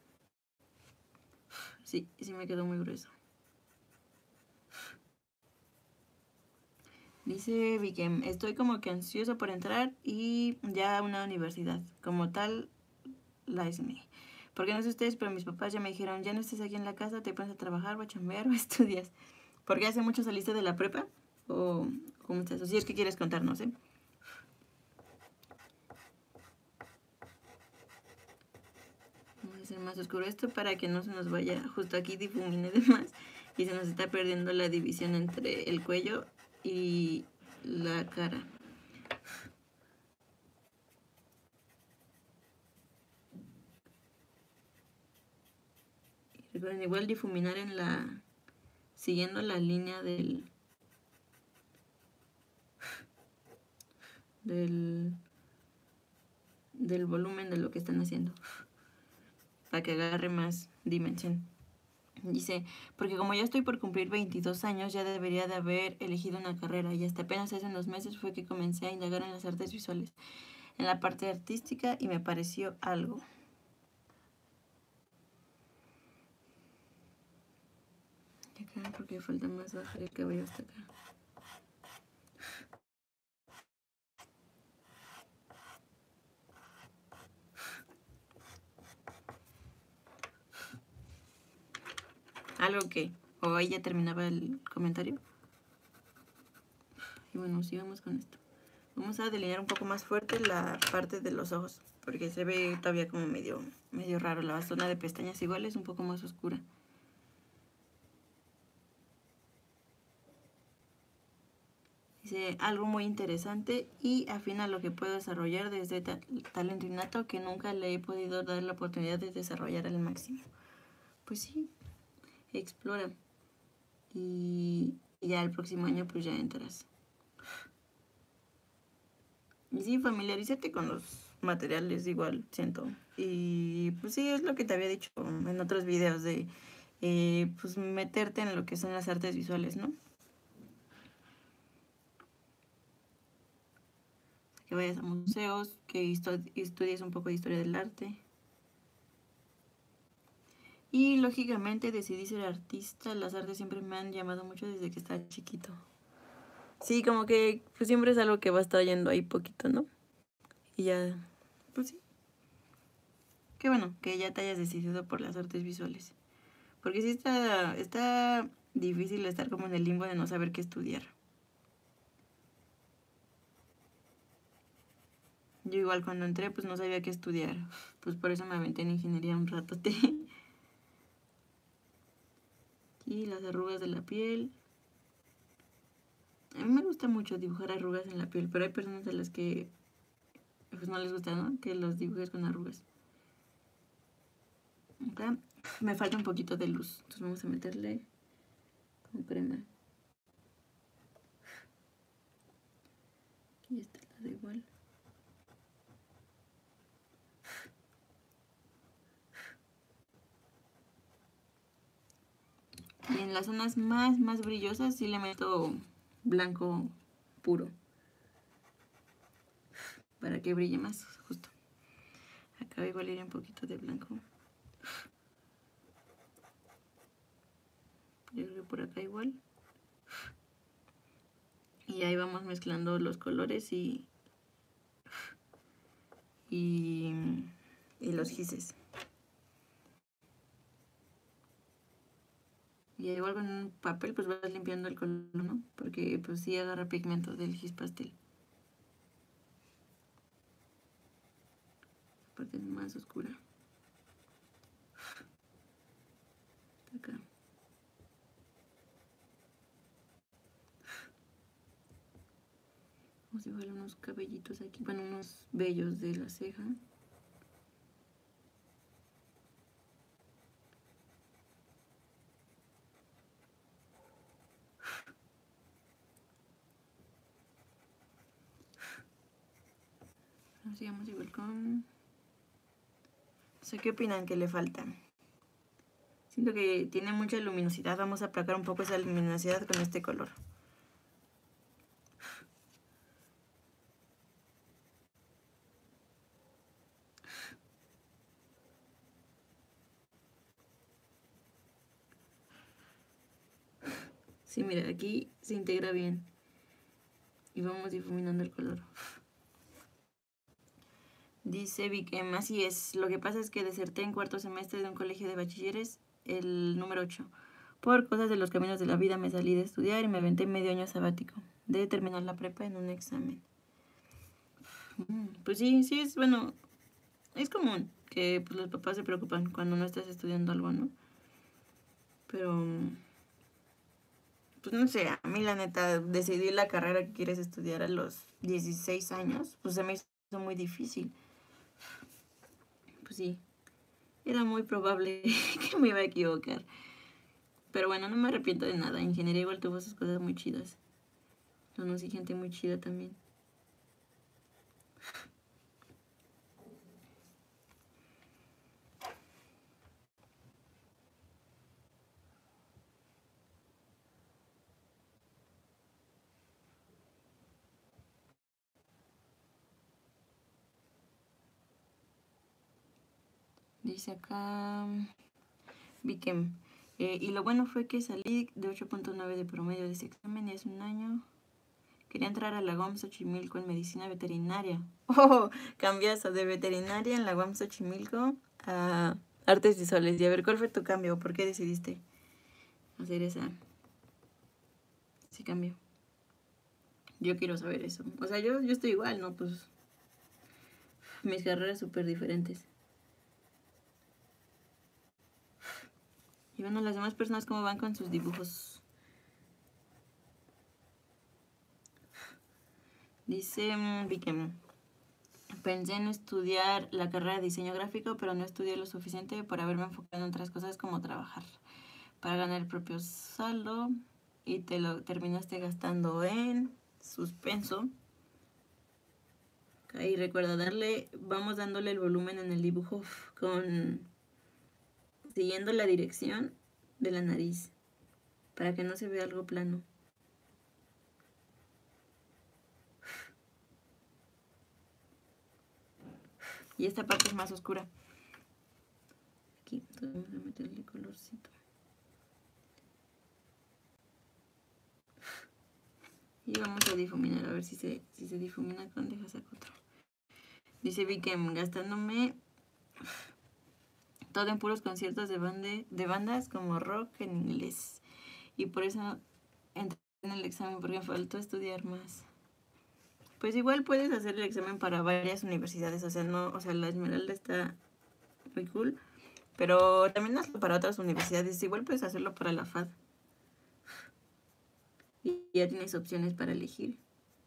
Sí, sí me quedó muy grueso. Dice Vikem, estoy como que ansiosa por entrar y ya a una universidad. Como tal, la SME. Porque no sé ustedes, pero mis papás ya me dijeron, ya no estés aquí en la casa, te pones a trabajar, o a chambear o estudias. Porque hace mucho saliste de la prepa o cómo estás. O si es que quieres contarnos, ¿eh? Vamos a hacer más oscuro esto para que no se nos vaya justo aquí difumine de más y se nos está perdiendo la división entre el cuello y la cara. Y recuerden igual difuminar en la siguiendo la línea del volumen de lo que están haciendo para que agarre más dimensión. Dice, porque como ya estoy por cumplir 22 años, ya debería de haber elegido una carrera y hasta apenas hace unos meses fue que comencé a indagar en las artes visuales, en la parte artística y me pareció algo. Acá porque falta más bajar el cabello hasta acá. Algo que, o ahí ya terminaba el comentario. Y bueno, sigamos con esto. Vamos a delinear un poco más fuerte la parte de los ojos, porque se ve todavía como medio raro. La zona de pestañas igual es un poco más oscura. Dice algo muy interesante y afina lo que puedo desarrollar desde talento innato que nunca le he podido dar la oportunidad de desarrollar al máximo. Pues sí, explora. Y ya el próximo año pues ya entras. Y sí, familiarízate con los materiales igual, siento. Y pues sí, es lo que te había dicho en otros videos de pues meterte en lo que son las artes visuales, ¿no? Que vayas a museos, que estudies un poco de historia del arte. Y lógicamente decidí ser artista. Las artes siempre me han llamado mucho desde que estaba chiquito. Sí, como que pues siempre es algo que va a estar yendo ahí poquito, ¿no? Y ya, pues sí. Qué bueno que ya te hayas decidido por las artes visuales. Porque sí está difícil estar como en el limbo de no saber qué estudiar. Yo igual cuando entré pues no sabía qué estudiar. Pues por eso me aventé en ingeniería un ratote. Y las arrugas de la piel. A mí me gusta mucho dibujar arrugas en la piel, pero hay personas a las que pues no les gusta, ¿no? Que los dibujes con arrugas. Acá me falta un poquito de luz, entonces vamos a meterle con crema. Y esta la da igual. Y en las zonas más brillosas sí le meto blanco puro. Para que brille más, justo. Acá igual ir un poquito de blanco. Yo creo que por acá igual. Y ahí vamos mezclando los colores y los gises. Y igual con un papel pues vas limpiando el color, ¿no? Porque pues sí agarra pigmento del gis pastel. La parte más oscura. Acá. Como si fueran unos cabellitos aquí, bueno, unos vellos de la ceja. Sigamos igual con... No sé qué opinan que le falta. Siento que tiene mucha luminosidad. Vamos a aplacar un poco esa luminosidad con este color. Sí, mira, aquí se integra bien. Y vamos difuminando el color. Dice Vikem, así es. Lo que pasa es que deserté en cuarto semestre de un colegio de bachilleres, el número 8. Por cosas de los caminos de la vida me salí de estudiar y me aventé medio año sabático de terminar la prepa en un examen. Pues sí, sí es, bueno, es común que pues, los papás se preocupan cuando no estás estudiando algo, ¿no? Pero, pues no sé, a mí la neta, decidí la carrera que quieres estudiar a los 16 años, pues se me hizo muy difícil. Pues sí, era muy probable que me iba a equivocar. Pero bueno, no me arrepiento de nada. Ingeniería igual tuvo sus cosas muy chidas. Conocí gente muy chida también. Dice acá Vikem. Y lo bueno fue que salí de 8.9 de promedio de ese examen y hace un año quería entrar a la UAM Xochimilco en medicina veterinaria. Oh, cambiazo de veterinaria en la UAM Xochimilco a artes visuales. Y a ver, ¿cuál fue tu cambio? ¿Por qué decidiste hacer ese cambio? Yo quiero saber eso. O sea, yo estoy igual, ¿no? Pues mis carreras súper diferentes. Y bueno, las demás personas cómo van con sus dibujos. Dice Vikem. Pensé en estudiar la carrera de diseño gráfico, pero no estudié lo suficiente para haberme enfocado en otras cosas como trabajar para ganar el propio saldo y te lo terminaste gastando en suspenso. Ahí recuerda vamos dándole el volumen en el dibujo siguiendo la dirección de la nariz para que no se vea algo plano. Y esta parte es más oscura. Aquí, entonces vamos a meterle colorcito. Y vamos a difuminar, a ver si se difumina con deja saco otro. Dice Vikem, gastándome todo en puros conciertos de bandas como rock en inglés. Y por eso entré en el examen, porque me faltó estudiar más. Pues igual puedes hacer el examen para varias universidades, o sea, no, o sea, la Esmeralda está muy cool, pero también hazlo para otras universidades, igual puedes hacerlo para la FAD. Y ya tienes opciones para elegir.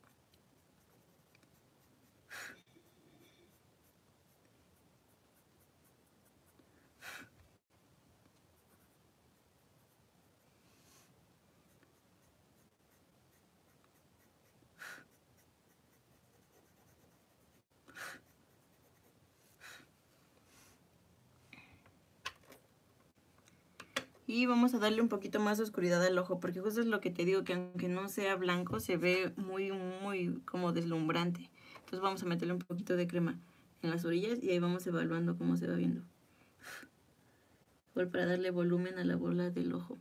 Y vamos a darle un poquito más de oscuridad al ojo, porque justo es lo que te digo, que aunque no sea blanco, se ve muy, muy como deslumbrante. Entonces vamos a meterle un poquito de crema en las orillas y ahí vamos evaluando cómo se va viendo. Igual para darle volumen a la bola del ojo.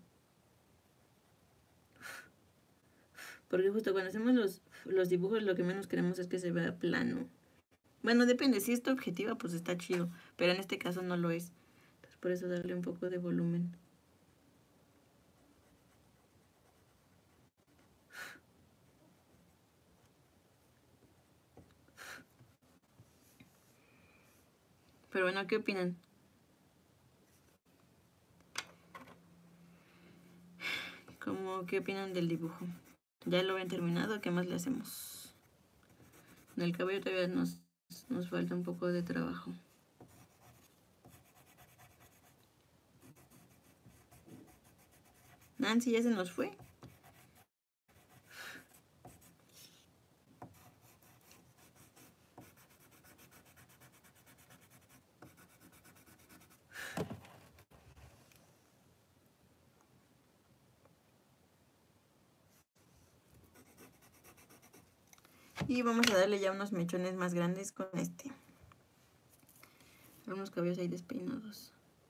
Porque justo cuando hacemos los dibujos lo que menos queremos es que se vea plano. Bueno, depende, si es tu objetiva pues está chido, pero en este caso no lo es. Entonces por eso darle un poco de volumen. Pero bueno, ¿qué opinan? ¿Qué opinan del dibujo? ¿Ya lo ven terminado? ¿Qué más le hacemos? Con el cabello todavía nos falta un poco de trabajo. Nancy ya se nos fue. Y vamos a darle ya unos mechones más grandes con este. Unos cabellos ahí despeinados.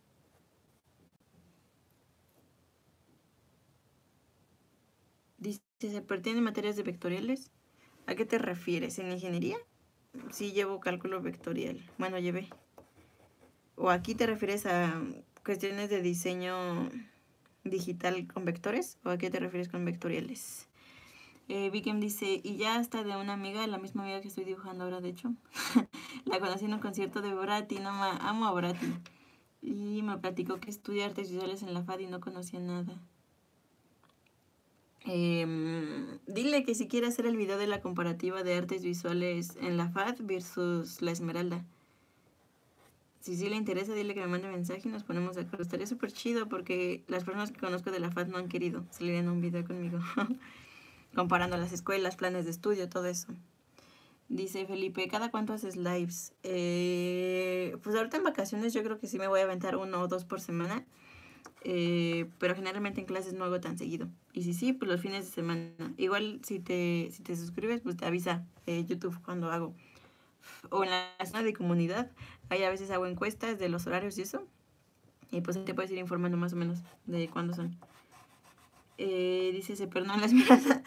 Dice, ¿se pertienen materias de vectoriales? ¿A qué te refieres? ¿En ingeniería? Sí, llevo cálculo vectorial. Bueno, llevé. ¿O aquí te refieres a cuestiones de diseño digital con vectores? ¿O a qué te refieres con vectoriales? Vikem dice, y ya hasta de una amiga, la misma amiga que estoy dibujando ahora, de hecho. La conocí en un concierto de Borati, no amo a Borati. Y me platicó que estudia artes visuales en la FAD y no conocía nada. Dile que si quiere hacer el video de la comparativa de artes visuales en la FAD versus la Esmeralda. Si sí le interesa, dile que me mande mensaje y nos ponemos de acuerdo. Estaría súper chido porque las personas que conozco de la FAD no han querido salir en un video conmigo. Comparando las escuelas, planes de estudio, todo eso. Dice Felipe, ¿cada cuánto haces lives? Pues ahorita en vacaciones yo creo que sí me voy a aventar 1 o 2 por semana. Pero generalmente en clases no hago tan seguido. Y si sí, pues los fines de semana. Igual si te suscribes, pues te avisa YouTube cuando hago. O en la zona de comunidad, ahí a veces hago encuestas de los horarios y eso. Y pues te puedes ir informando más o menos de cuándo son. Dice, se perdón las miradas.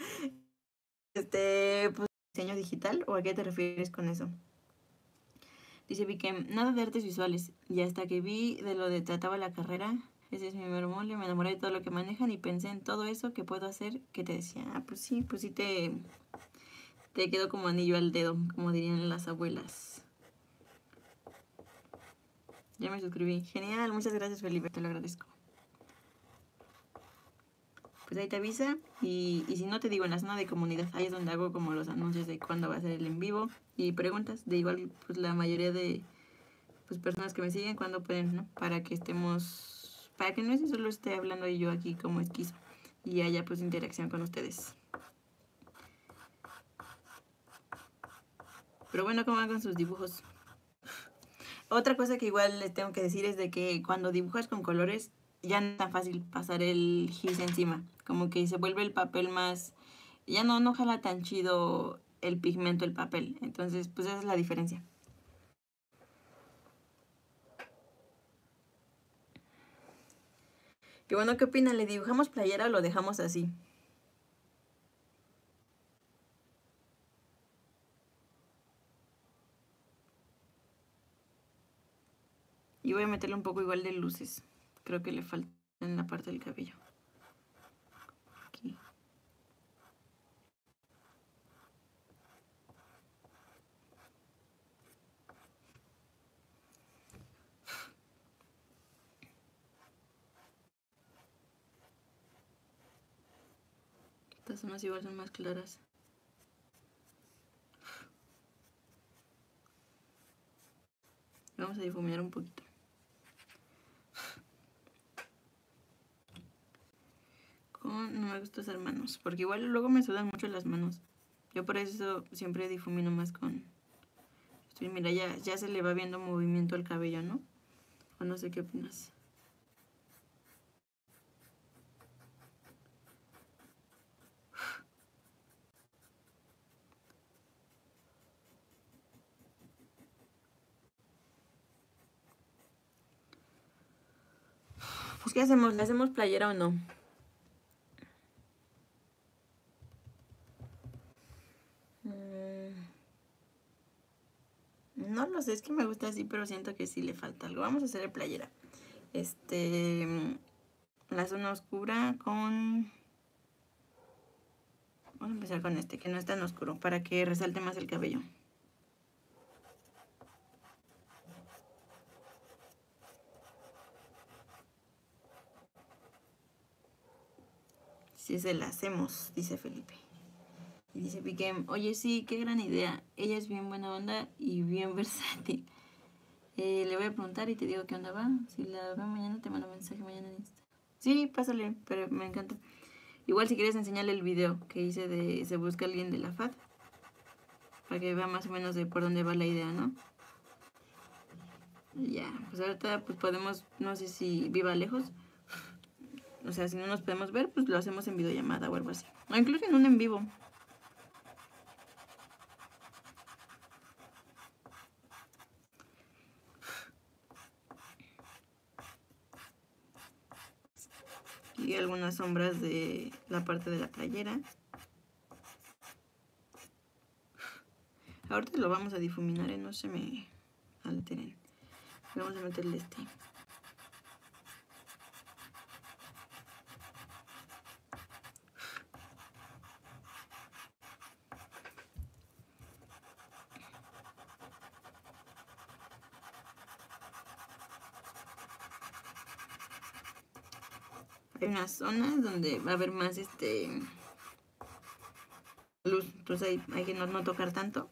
Pues diseño digital, ¿o a qué te refieres con eso? Dice Vikem, nada de artes visuales. Y hasta que vi de lo de trataba la carrera, ese es mi primer mole, me enamoré de todo lo que manejan y pensé en todo eso que puedo hacer, que te decía, pues sí te quedó como anillo al dedo, como dirían las abuelas. Ya me suscribí. Genial, muchas gracias Felipe, te lo agradezco. Pues ahí te avisa y si no te digo en la zona de comunidad, ahí es donde hago como los anuncios de cuándo va a ser el en vivo y preguntas de igual pues la mayoría de pues personas que me siguen cuándo pueden, ¿no? Para que estemos, para que no solo esté hablando yo aquí como esquizo y haya pues interacción con ustedes. Pero bueno, ¿cómo van con sus dibujos? Otra cosa que igual les tengo que decir es de que cuando dibujas con colores ya no es tan fácil pasar el gis encima. Como que se vuelve el papel más... Ya no jala tan chido el pigmento, el papel. Entonces, pues esa es la diferencia. Qué bueno, ¿qué opinan? ¿Le dibujamos playera o lo dejamos así? Y voy a meterle un poco igual de luces. Creo que le falta en la parte del cabello. Aquí. Estas zonas igual son más claras. Vamos a difuminar un poquito. No me gusta usar manos, porque igual luego me sudan mucho las manos. Yo por eso siempre difumino más con... Mira, ya se le va viendo movimiento al cabello, ¿no? O no sé qué opinas. Pues, ¿qué hacemos? ¿Le hacemos playera o no? No lo sé, es que me gusta así, pero siento que sí le falta algo. Vamos a hacer el playera. La zona oscura con... Vamos a empezar con este, que no es tan oscuro, para que resalte más el cabello. Si se la hacemos, dice Felipe. Y dice Piquem, oye, sí, qué gran idea. Ella es bien buena onda y bien versátil. Le voy a preguntar y te digo qué onda va. Si la veo mañana, te mando mensaje mañana en Insta. Sí, pásale, pero me encanta. Igual si quieres enseñarle el video que hice de Se Busca Alguien de la FAD. Para que vea más o menos de por dónde va la idea, ¿no? Ya, pues ahorita pues podemos, no sé si viva lejos. O sea, si no nos podemos ver, pues lo hacemos en videollamada o algo así. O incluso en un en vivo. Y algunas sombras de la parte de la playera. Ahorita lo vamos a difuminar, no se me alteren. Vamos a meterle este. Hay unas zonas donde va a haber más luz, entonces hay que no tocar tanto.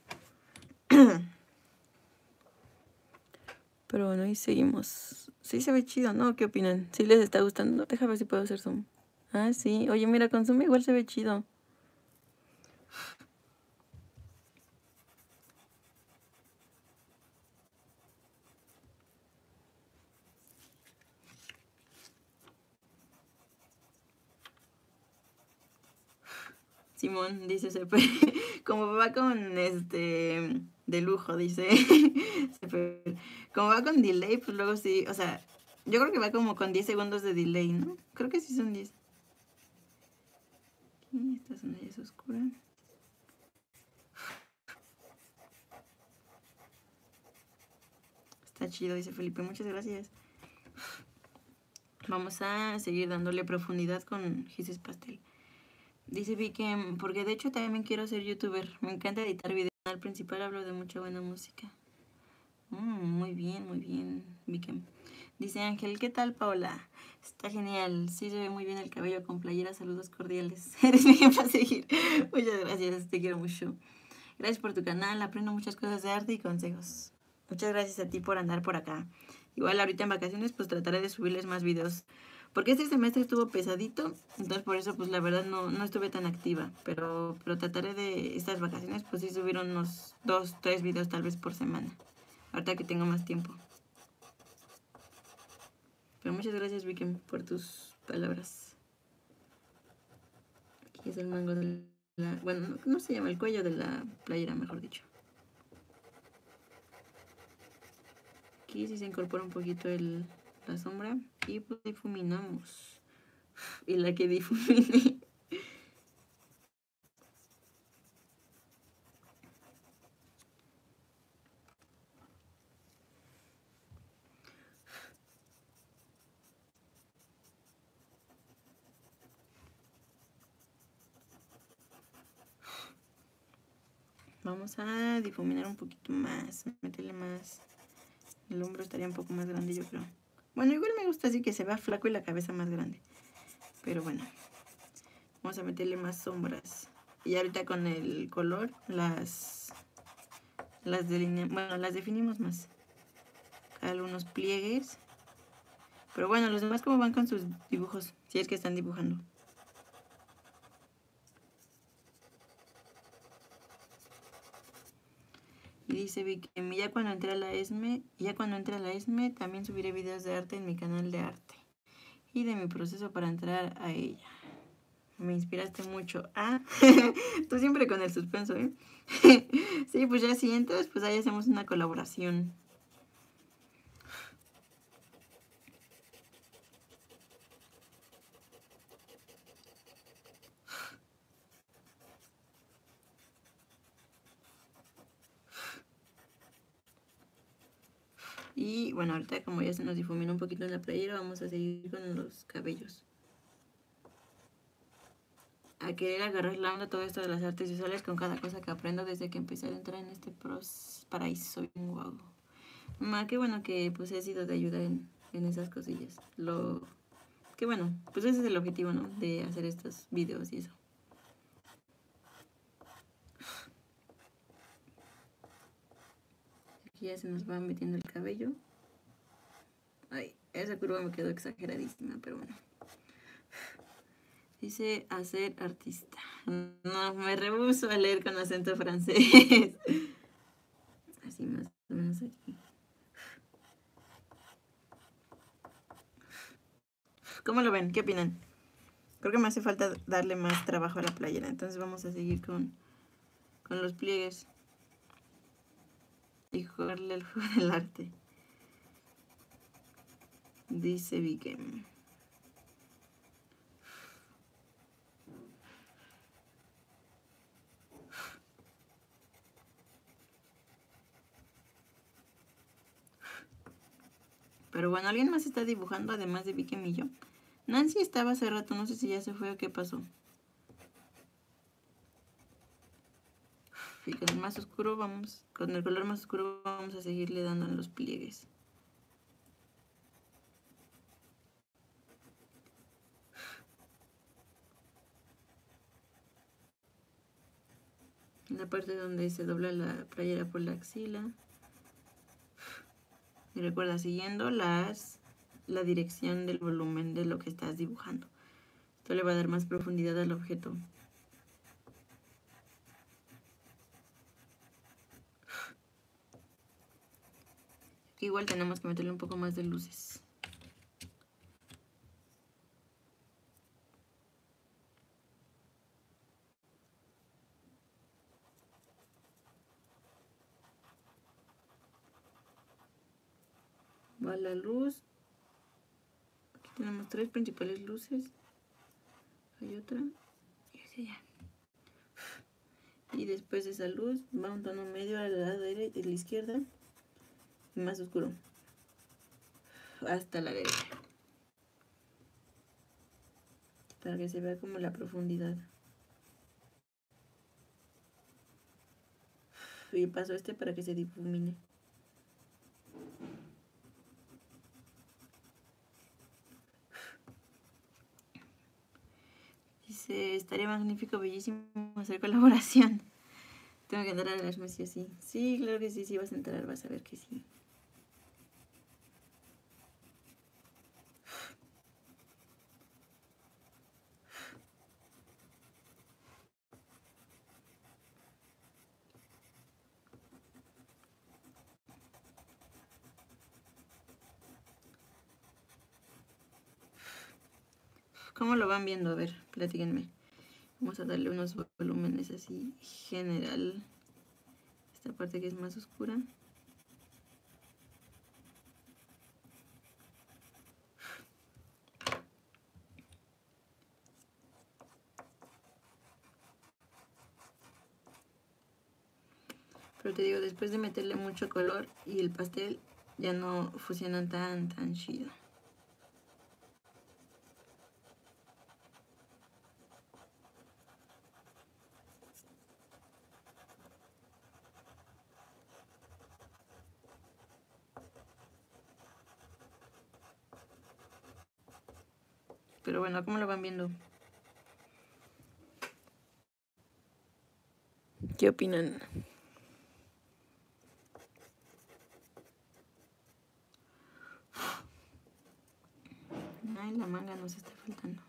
Pero bueno, ahí seguimos. Sí se ve chido, ¿no? ¿Qué opinan? ¿Sí les está gustando? Déjame ver si puedo hacer zoom. Ah, sí. Oye, mira, con zoom igual se ve chido. Simón, dice Sepe. Como va con de lujo, dice Sepe. Como va con delay, pues luego sí, o sea, yo creo que va como con 10 segundos de delay, ¿no? Creo que sí son 10. Aquí, esta zona ya es oscura. Está chido, dice Felipe, muchas gracias. Vamos a seguir dándole profundidad con Gises Pastel. Dice Vicky, porque de hecho también quiero ser youtuber. Me encanta editar videos. Al principal hablo de mucha buena música. Muy bien, Vicky. Dice Ángel, ¿qué tal, Paola? Está genial. Sí, se ve muy bien el cabello con playera. Saludos cordiales. Eres mi ejemplo a seguir. Muchas gracias, te quiero mucho. Gracias por tu canal. Aprendo muchas cosas de arte y consejos. Muchas gracias a ti por andar por acá. Igual ahorita en vacaciones pues trataré de subirles más videos. Porque este semestre estuvo pesadito, entonces por eso pues la verdad no estuve tan activa. Pero trataré de estas vacaciones pues sí subir unos 2, 3 videos tal vez por semana. Ahorita que tengo más tiempo. Pero muchas gracias Vicky por tus palabras. Aquí es el mango de la... Bueno, no se llama, el cuello de la playera, mejor dicho. Aquí sí se incorpora un poquito la sombra y pues difuminamos. Y la que difumine. Vamos a difuminar un poquito más, meterle más. El hombro estaría un poco más grande, yo creo. Bueno, igual me gusta así que se vea flaco y la cabeza más grande. Pero bueno, vamos a meterle más sombras. Y ahorita con el color las definimos más. Algunos pliegues. Pero bueno, los demás cómo van con sus dibujos, si es que están dibujando. Y dice Vicky, ya cuando entre a la ESME, también subiré videos de arte en mi canal de arte. Y de mi proceso para entrar a ella. Me inspiraste mucho. Ah, tú siempre con el suspenso, ¿eh? Sí, pues ya si entras, pues ahí hacemos una colaboración. Y bueno, ahorita como ya se nos difuminó un poquito en la playera, vamos a seguir con los cabellos. A querer agarrar la onda todo esto de las artes visuales con cada cosa que aprendo desde que empecé a entrar en este paraíso. Wow. Qué bueno que pues he sido de ayuda en esas cosillas. Qué bueno, pues ese es el objetivo, ¿no? De hacer estos videos y eso. ya se nos va metiendo el cabello. Ay, esa curva me quedó exageradísima, pero bueno. Dice hacer artista. No, me rehúso a leer con acento francés. Así más o menos aquí. ¿Cómo lo ven? ¿Qué opinan? Creo que me hace falta darle más trabajo a la playera. Entonces vamos a seguir con los pliegues. Y jugarle al juego del arte. Dice Vikem. Pero bueno, ¿alguien más está dibujando además de Vikem y yo? Nancy estaba hace rato, no sé si ya se fue o qué pasó. Y con el más oscuro vamos, con el color más oscuro vamos a seguirle dando en los pliegues. En la parte donde se dobla la playera por la axila. Y recuerda, siguiendo la dirección del volumen de lo que estás dibujando. Esto le va a dar más profundidad al objeto. Igual tenemos que meterle un poco más de luces. Va la luz. Aquí tenemos 3 principales luces. Hay otra. Y hacia allá. Y después de esa luz va un tono medio al lado de la izquierda. Y más oscuro. Hasta la derecha. Para que se vea como la profundidad. Y paso este para que se difumine. Dice, estaría magnífico, bellísimo hacer colaboración. Tengo que entrar a las mesas así. Sí, claro que sí, sí vas a entrar, vas a ver que sí. ¿Cómo lo van viendo? A ver, platíquenme. Vamos a darle unos volúmenes así, general. Esta parte que es más oscura. Pero te digo, después de meterle mucho color y el pastel, ya no fusionan tan chido. Pero bueno, ¿cómo lo van viendo? ¿Qué opinan? Ay, la manga nos está faltando.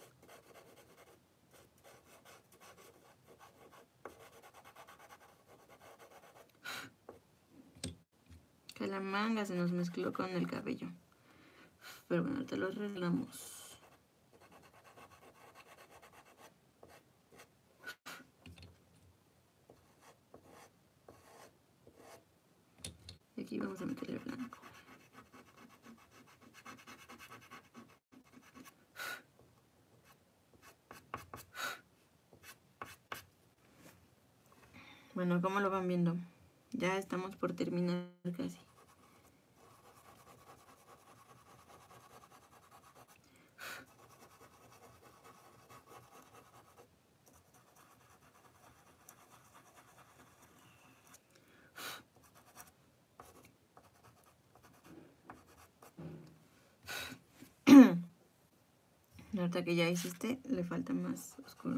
Que la manga se nos mezcló con el cabello. Pero bueno, te lo arreglamos. Y aquí vamos a meterle blanco. Bueno, ¿cómo lo van viendo? Ya estamos por terminar casi. Ahorita que ya hiciste, le falta más oscuro.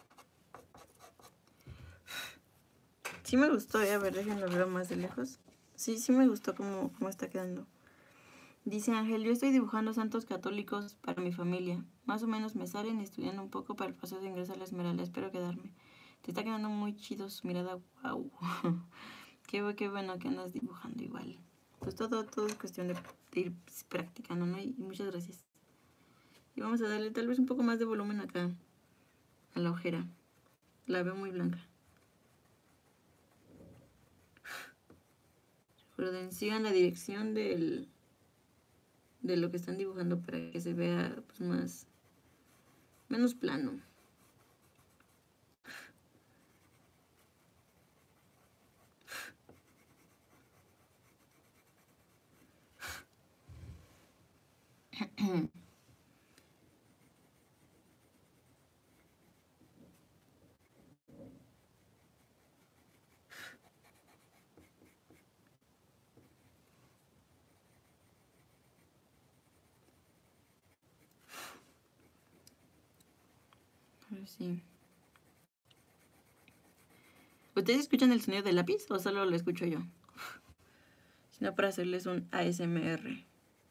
Sí me gustó, a ver, déjenlo ver más de lejos. sí me gustó cómo está quedando. Dice Ángel, yo estoy dibujando santos católicos para mi familia. Más o menos me salen estudiando un poco para el paso de ingreso a la Esmeralda. Espero quedarme. Te está quedando muy chido su mirada. Wow. Qué bueno que andas dibujando igual. Pues todo es cuestión de ir practicando, ¿no? Y muchas gracias. Y vamos a darle tal vez un poco más de volumen acá a la ojera. La veo muy blanca. Recuerden, sigan la dirección de lo que están dibujando para que se vea pues menos plano. A ver si... ¿Ustedes escuchan el sonido del lápiz o solo lo escucho yo? Sino para hacerles un ASMR.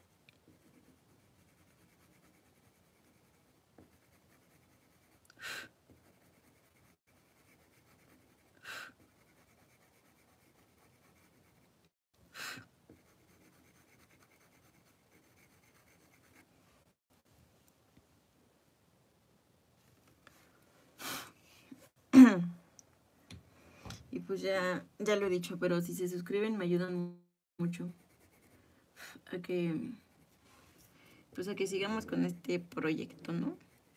Y pues ya lo he dicho, pero si se suscriben me ayudan mucho a que pues a que sigamos con este proyecto, ¿no?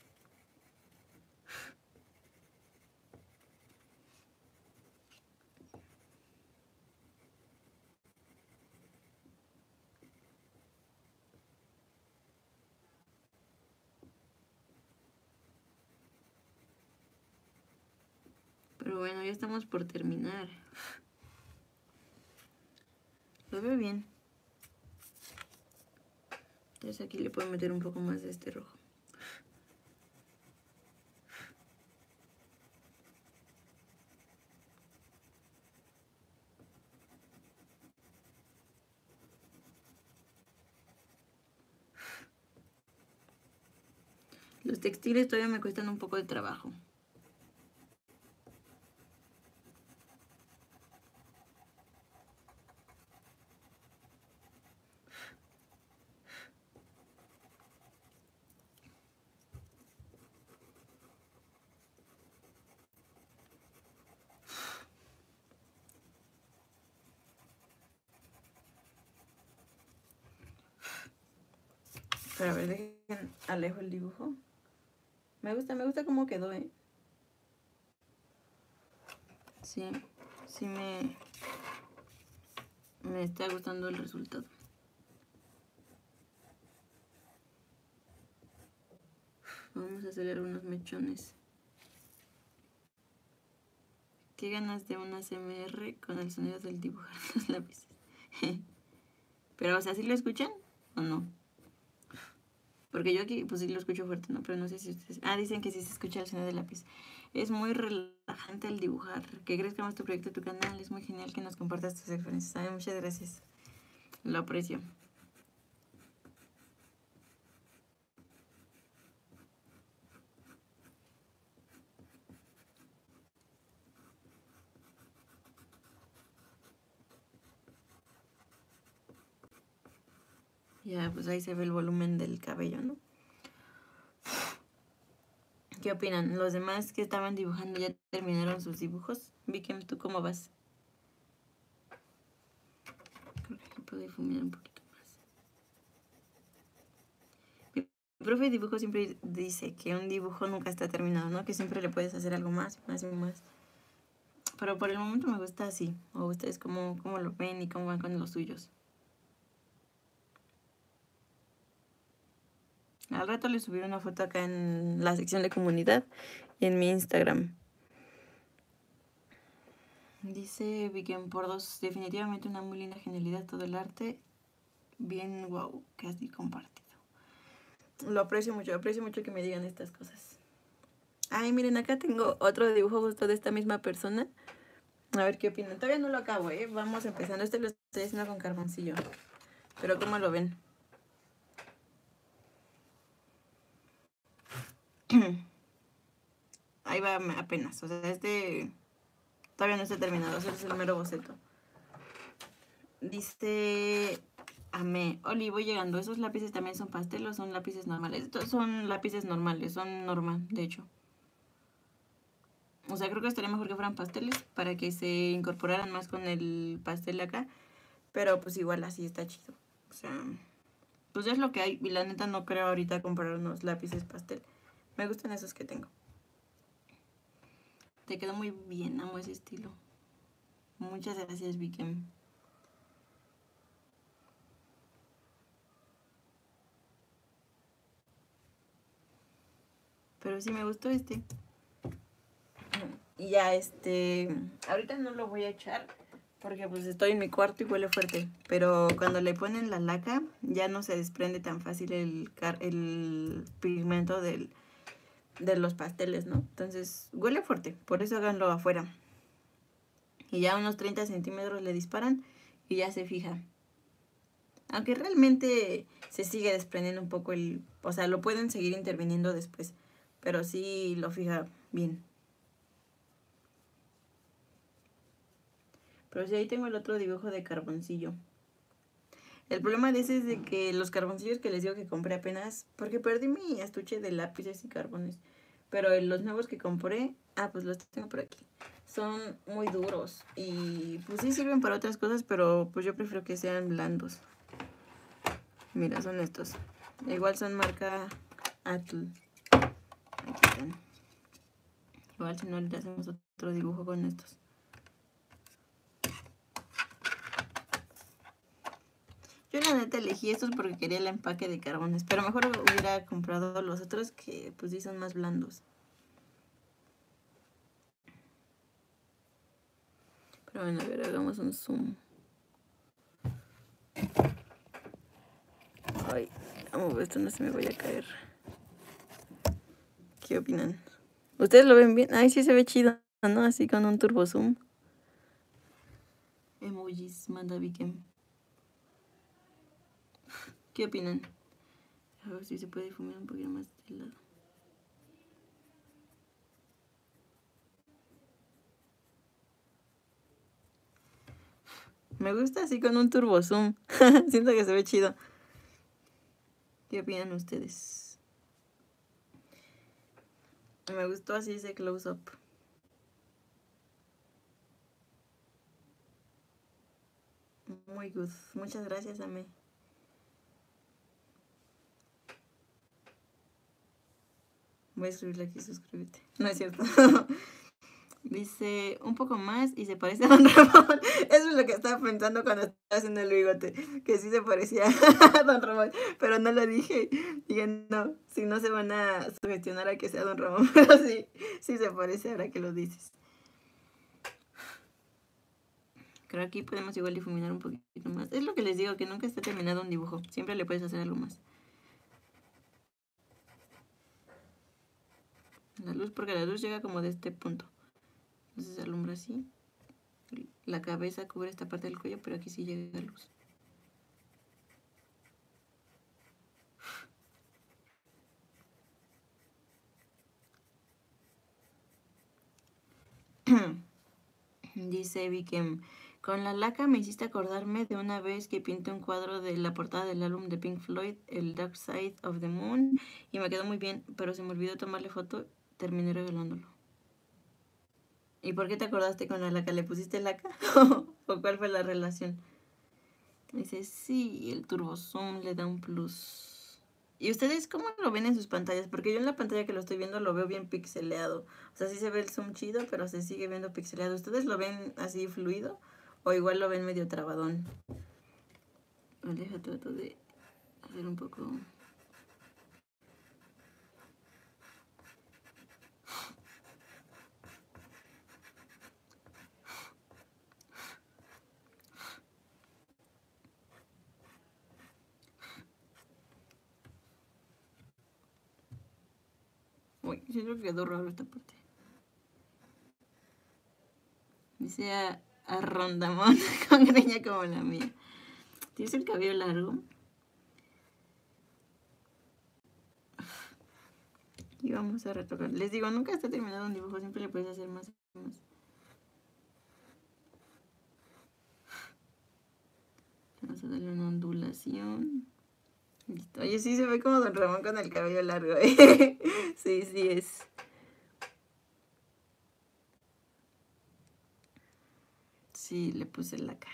Pero bueno, ya estamos por terminar. Lo veo bien. Entonces aquí le puedo meter un poco más de este rojo. Los textiles todavía me cuestan un poco de trabajo. Pero a ver, dejen alejo el dibujo. Me gusta cómo quedó, ¿eh? Sí, sí me está gustando el resultado. Vamos a hacer algunos mechones. Qué ganas de una CMR con el sonido del dibujar los lápices. Pero, o sea, ¿sí lo escuchan o no? Porque yo aquí, pues sí lo escucho fuerte, ¿no? Pero no sé si ustedes... Ah, dicen que sí se escucha el sonido del lápiz. Es muy relajante el dibujar. Que crezca más tu proyecto, tu canal. Es muy genial que nos compartas tus experiencias. Ay, muchas gracias. Lo aprecio. Ya, pues ahí se ve el volumen del cabello, ¿no? ¿Qué opinan? ¿Los demás que estaban dibujando ya terminaron sus dibujos? Vicky, ¿tú cómo vas? Creo que puedo difuminar un poquito más. Mi profe de dibujo siempre dice que un dibujo nunca está terminado, ¿no? Que siempre le puedes hacer algo más, más y más. Pero por el momento me gusta así. ¿O ustedes cómo lo ven y cómo van con los suyos? Al rato les subiré una foto acá en la sección de comunidad y en mi Instagram. Dice Viken por dos, definitivamente una muy linda genialidad, todo el arte bien wow que has compartido. Lo aprecio mucho que me digan estas cosas. Ay, miren, acá tengo otro dibujo justo de esta misma persona. A ver qué opinan. Todavía no lo acabo, ¿eh? Vamos empezando. Este lo estoy haciendo con carboncillo. Pero ¿cómo lo ven? Ahí va apenas. O sea, este todavía no está terminado. Ese es el mero boceto. Dice... Amé. Oli, voy llegando. ¿Esos lápices también son pastel o son lápices normales? Estos son lápices normales. Son normal, de hecho. O sea, creo que estaría mejor que fueran pasteles para que se incorporaran más con el pastel de acá. Pero pues igual así está chido. O sea, pues ya es lo que hay. Y la neta no creo ahorita comprar unos lápices pastel. Me gustan esos que tengo. Te quedó muy bien, amo ese estilo. Muchas gracias, Vikem. Pero sí me gustó este. Y ya ahorita no lo voy a echar porque pues estoy en mi cuarto y huele fuerte. Pero cuando le ponen la laca ya no se desprende tan fácil el pigmento de los pasteles, ¿no? Entonces huele fuerte, por eso háganlo afuera. Y ya unos 30 centímetros le disparan y ya se fija. Aunque realmente se sigue desprendiendo un poco o sea, lo pueden seguir interviniendo después, pero sí lo fija bien. Pero sí, ahí tengo el otro dibujo de carboncillo. El problema de ese es de que los carboncillos que les digo que compré apenas, porque perdí mi estuche de lápices y carbones, pero los nuevos que compré, pues los tengo por aquí. Son muy duros y pues sí sirven para otras cosas, pero pues yo prefiero que sean blandos. Mira, son estos. Igual son marca Atl. Aquí están. Igual si no le hacemos otro dibujo con estos. Yo la neta elegí estos porque quería el empaque de carbones, pero mejor hubiera comprado los otros que pues sí son más blandos. Pero bueno, a ver, hagamos un zoom. Ay, esto no se me vaya a caer. ¿Qué opinan? ¿Ustedes lo ven bien? Ay, sí se ve chido, ¿no? Así con un turbo zoom. Emojis, manda Vikem. ¿Qué opinan? A ver si se puede difuminar un poquito más de lado. Me gusta así con un turbo zoom. Siento que se ve chido. ¿Qué opinan ustedes? Me gustó así ese close-up. Muy good. Muchas gracias, Ame. Voy a escribirle aquí, suscríbete. No es cierto. Dice, un poco más y se parece a Don Ramón. Eso es lo que estaba pensando cuando estaba haciendo el bigote. Que sí se parecía a Don Ramón. Pero no lo dije. Dije, no, si no se van a sugestionar a que sea Don Ramón. Pero sí, sí se parece ahora que lo dices. Creo que aquí podemos igual difuminar un poquito más. Es lo que les digo, que nunca está terminado un dibujo. Siempre le puedes hacer algo más. La luz, porque la luz llega como de este punto. Entonces se alumbra así. La cabeza cubre esta parte del cuello, pero aquí sí llega luz. Dice Vikem, con la laca me hiciste acordarme de una vez que pinté un cuadro de la portada del álbum de Pink Floyd, el Dark Side of the Moon, y me quedó muy bien, pero se me olvidó tomarle foto, terminé regalándolo. ¿Y por qué te acordaste con la laca? ¿Le pusiste laca? ¿O cuál fue la relación? Dice, sí, el turbo zoom le da un plus. ¿Y ustedes cómo lo ven en sus pantallas? Porque yo en la pantalla que lo estoy viendo lo veo bien pixeleado. O sea, sí se ve el zoom chido, pero se sigue viendo pixeleado. ¿Ustedes lo ven así fluido? ¿O igual lo ven medio trabadón? Deja, trato de hacer un poco... Uy, siento que quedó raro esta parte. Dice a Rondamón con greña como la mía. ¿Tienes el cabello largo? Y vamos a retocar. Les digo, nunca está terminado un dibujo, siempre le puedes hacer más y más. Vamos a darle una ondulación. Listo. Oye, sí se ve como Don Ramón con el cabello largo, ¿eh? Sí, sí es. Sí, le puse laca.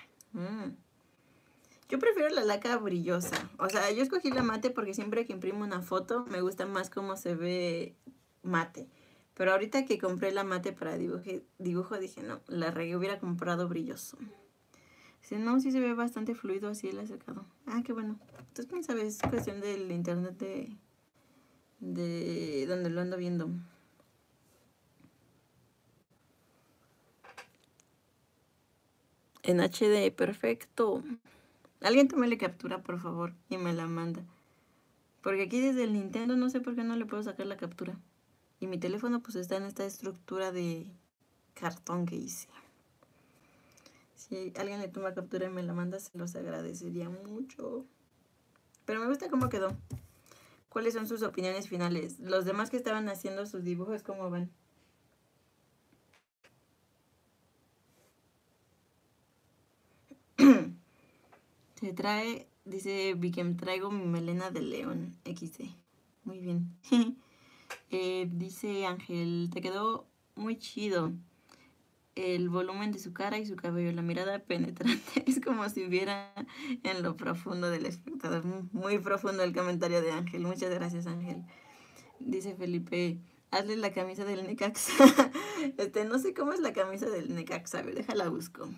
Yo prefiero la laca brillosa. O sea, yo escogí la mate porque siempre que imprimo una foto me gusta más cómo se ve mate. Pero ahorita que compré la mate para dibujo dije, no, la regué, hubiera comprado brilloso. Dice, no, sí se ve bastante fluido así el acercado. Ah, qué bueno. Entonces, quién sabe, es cuestión del internet de donde lo ando viendo. En HD, perfecto. Alguien tómele captura, por favor, y me la manda. Porque aquí desde el Nintendo no sé por qué no le puedo sacar la captura. Y mi teléfono pues está en esta estructura de cartón que hice. Si alguien le toma captura y me la manda, se los agradecería mucho. Pero me gusta cómo quedó. ¿Cuáles son sus opiniones finales? Los demás que estaban haciendo sus dibujos, ¿cómo van? Se trae, dice Vikem, traigo mi melena de león XD. Muy bien. Dice Ángel, te quedó muy chido. El volumen de su cara y su cabello, la mirada penetrante. Es como si viera en lo profundo del espectador. Muy profundo el comentario de Ángel. Muchas gracias, Ángel. Dice Felipe, hazle la camisa del Necaxa. No sé cómo es la camisa del Necaxa. A ver, déjala busco.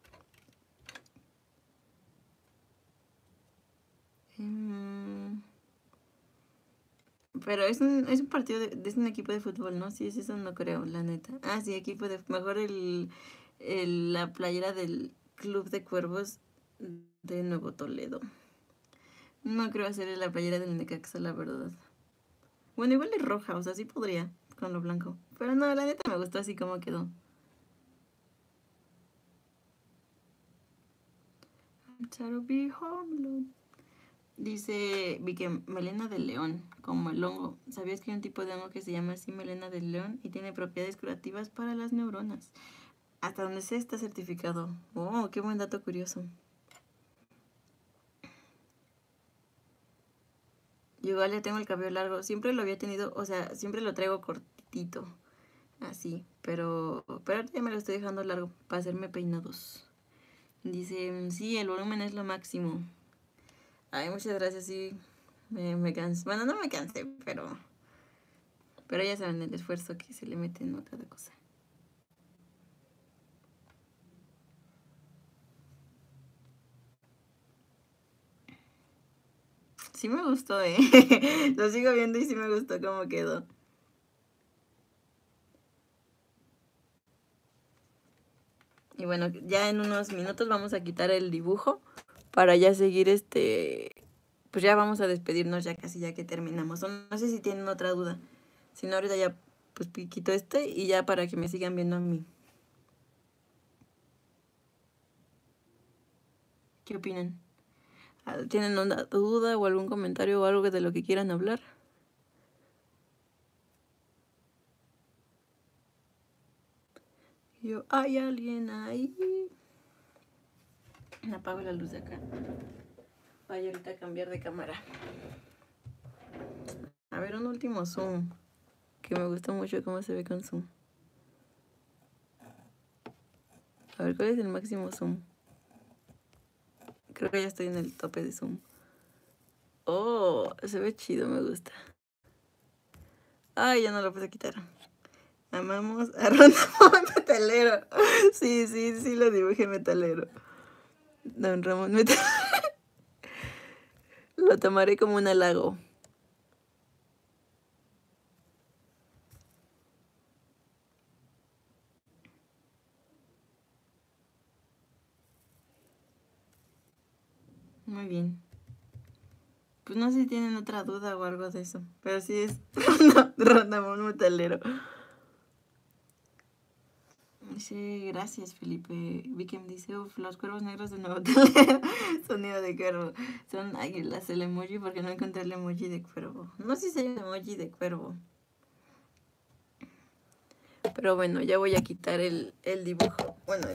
Pero es un partido, es un equipo de fútbol, ¿no? Sí, es eso, no creo, la neta. Ah, sí, equipo de... Mejor la playera del Club de Cuervos de Nuevo Toledo. No creo hacerle la playera del Necaxa, la verdad. Bueno, igual es roja, o sea, sí podría con lo blanco. Pero no, la neta me gustó así como quedó. To be home. Dice Vicky, melena del león, como el hongo. ¿Sabías que hay un tipo de hongo que se llama así melena del león y tiene propiedades curativas para las neuronas? Hasta donde sé está certificado. Oh, qué buen dato curioso. Yo igual ya tengo el cabello largo. Siempre lo había tenido, o sea, siempre lo traigo cortito. Así, pero ya me lo estoy dejando largo para hacerme peinados. Dice, sí, el volumen es lo máximo. Ay, muchas gracias, sí. Me cansé. Bueno, no me cansé, pero ya saben el esfuerzo que se le mete en otra cosa. Sí me gustó, Lo sigo viendo y sí me gustó cómo quedó. Y bueno, ya en unos minutos vamos a quitar el dibujo para ya seguir pues ya vamos a despedirnos ya casi ya que terminamos. No sé si tienen otra duda. Si no, ahorita ya pues quito y ya para que me sigan viendo a mí. ¿Qué opinan? ¿Tienen una duda o algún comentario o algo de lo que quieran hablar? ¿Hay alguien ahí? Apago la luz de acá. Voy ahorita a cambiar de cámara. A ver, un último zoom. Que me gusta mucho cómo se ve con zoom. A ver, ¿cuál es el máximo zoom? Creo que ya estoy en el tope de zoom. Oh, se ve chido, me gusta. Ay, ya no lo puedo quitar. Amamos a Rondamón Metalero. Sí, lo dibujé metalero. Don Ramón Metalero. Lo tomaré como un halago. Muy bien. Pues no sé si tienen otra duda o algo de eso. Pero sí es Rondamón Metalero. Dice, gracias Felipe. Vikem dice, uff, los cuervos negros de nuevo. Sonido de cuervo. Son águilas el emoji porque no encontré el emoji de cuervo. No sé si hay un emoji de cuervo. Pero bueno, ya voy a quitar el dibujo. Bueno,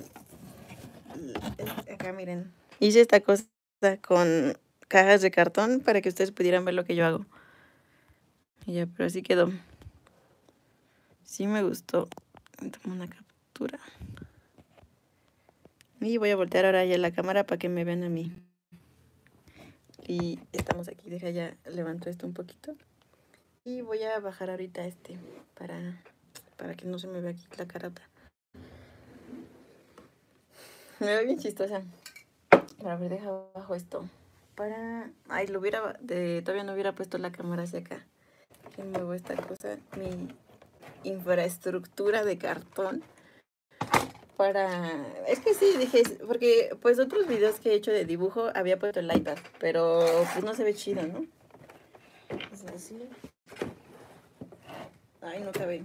acá miren. Hice esta cosa con cajas de cartón para que ustedes pudieran ver lo que yo hago. Y ya, pero así quedó. Sí me gustó. Tomo una captura. Y voy a voltear ahora ya la cámara para que me vean a mí. Y estamos aquí. Deja ya, levanto esto un poquito. Y voy a bajar ahorita para que no se me vea aquí la carota. Me veo bien chistosa. Pero a ver, deja abajo esto. Ay, todavía no hubiera puesto la cámara hacia acá. Que muevo esta cosa. Mi infraestructura de cartón. Es que sí, dije, porque pues otros videos que he hecho de dibujo había puesto el iPad, pero pues no se ve chido, ¿no? Es así. Ay, no cabe.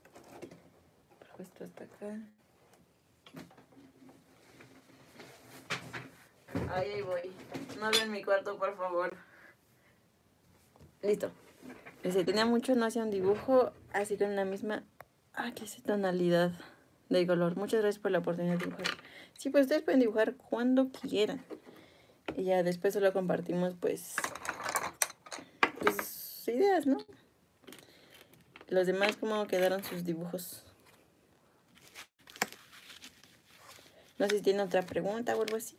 Esto hasta acá. Ahí voy. No vean mi cuarto, por favor. Listo. Se tenía mucho, no hacía un dibujo así con la misma... ¿qué es tonalidad de color? Muchas gracias por la oportunidad de dibujar. Sí, pues ustedes pueden dibujar cuando quieran. Y ya después solo compartimos, pues ideas, ¿no? Los demás, ¿cómo quedaron sus dibujos? No sé si tienen otra pregunta o algo así.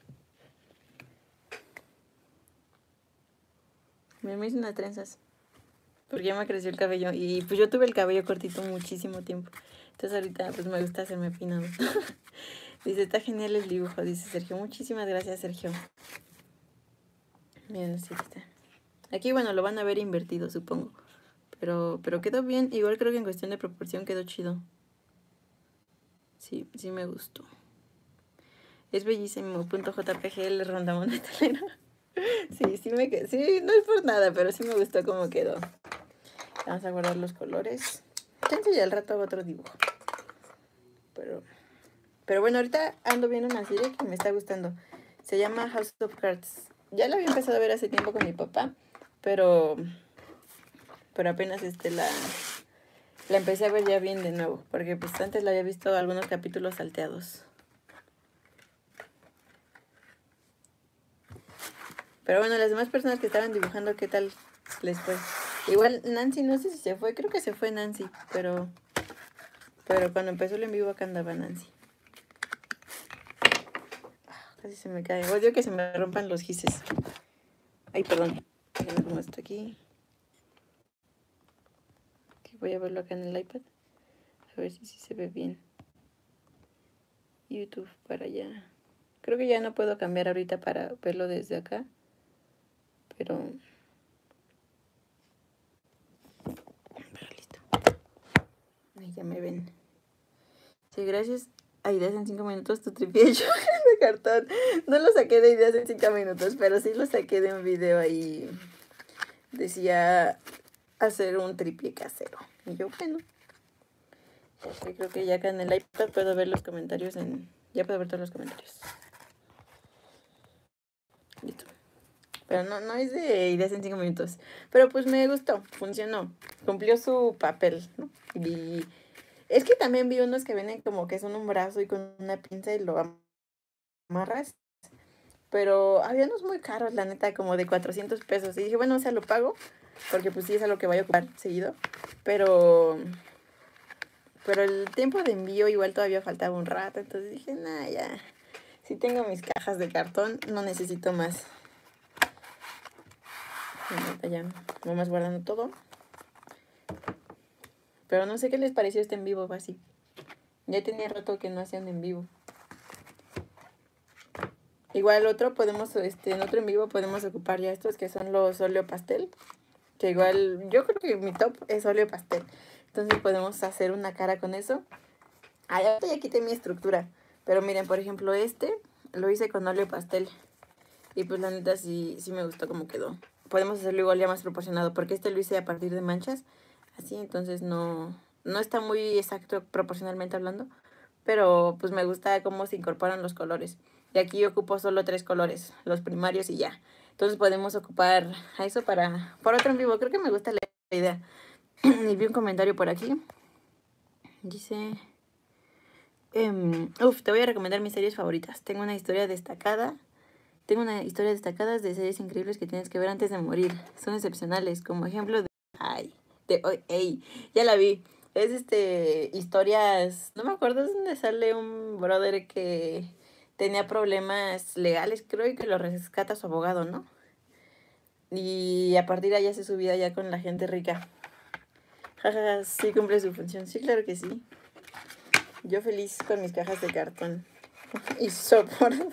Me hice unas trenzas. Porque ya me creció el cabello. Y pues yo tuve el cabello cortito muchísimo tiempo. Entonces ahorita pues me gusta hacerme peinado. Dice, está genial el dibujo, dice Sergio. Muchísimas gracias, Sergio. Miren, así está. Aquí, bueno, lo van a ver invertido, supongo. Pero quedó bien. Igual creo que en cuestión de proporción quedó chido. Sí, sí me gustó. Es bellísimo. .jpg Rondamón metalero. Sí, no es por nada, pero sí me gustó cómo quedó. Vamos a guardar los colores. Entonces ya al rato hago otro dibujo. Pero bueno, ahorita ando viendo una serie que me está gustando. Se llama House of Cards. Ya la había empezado a ver hace tiempo con mi papá, pero apenas la empecé a ver ya bien de nuevo, porque pues antes la había visto algunos capítulos salteados. Pero bueno, las demás personas que estaban dibujando, ¿qué tal les fue? Igual Nancy, no sé si se fue, creo que se fue Nancy, pero cuando empezó el en vivo acá andaba Nancy. Casi se me cae. Odio que se me rompan los gises. Ay, perdón. Déjenme como esto aquí. Voy a verlo acá en el iPad. A ver si se ve bien. YouTube para allá. Creo que ya no puedo cambiar ahorita para verlo desde acá. Pero listo. Ahí ya me ven. Sí, gracias a Ideas en 5 minutos tu tripié de cartón. No lo saqué de Ideas en 5 minutos, pero sí lo saqué de un video ahí. Decía hacer un tripié casero. Y yo, bueno. Creo que ya acá en el iPad puedo ver los comentarios ya puedo ver todos los comentarios. Listo. Pero no es de Ideas en 5 minutos. Pero pues me gustó, funcionó. Cumplió su papel, ¿no? Y es que también vi unos que vienen como que son un brazo y con una pinza y lo amarras. Pero había unos muy caros, la neta, como de 400 pesos. Y dije, bueno, o sea, lo pago. Porque pues sí es algo que voy a ocupar seguido. Pero el tiempo de envío igual todavía faltaba un rato. Entonces dije, nah, ya. Si tengo mis cajas de cartón, no necesito más. Ya, nomás guardando todo. Pero no sé qué les pareció este en vivo, así. Ya tenía rato que no hacían en vivo. Igual en otro en vivo podemos ocupar ya estos que son los óleo pastel. Que igual, yo creo que mi top es óleo pastel. Entonces podemos hacer una cara con eso. Ahorita ya quité mi estructura. Pero miren, por ejemplo, lo hice con óleo pastel. Y pues la neta sí me gustó cómo quedó. Podemos hacerlo igual ya más proporcionado. Porque lo hice a partir de manchas. Así, entonces no está muy exacto proporcionalmente hablando. pero pues me gusta cómo se incorporan los colores. Y aquí yo ocupo solo 3 colores, los primarios y ya. Entonces podemos ocupar a eso para otro en vivo. Creo que me gusta la idea. Y vi un comentario por aquí. Dice... te voy a recomendar mis series favoritas. Tengo una historia destacada de series increíbles que tienes que ver antes de morir. Son excepcionales, como ejemplo de... Ey, ya la vi. Es historias... No me acuerdo de dónde sale un brother que tenía problemas legales, creo, y que lo rescata su abogado, ¿no? Y a partir de ahí hace su vida ya con la gente rica. Jajaja, sí cumple su función. Sí, claro que sí. Yo feliz con mis cajas de cartón. Y soporte.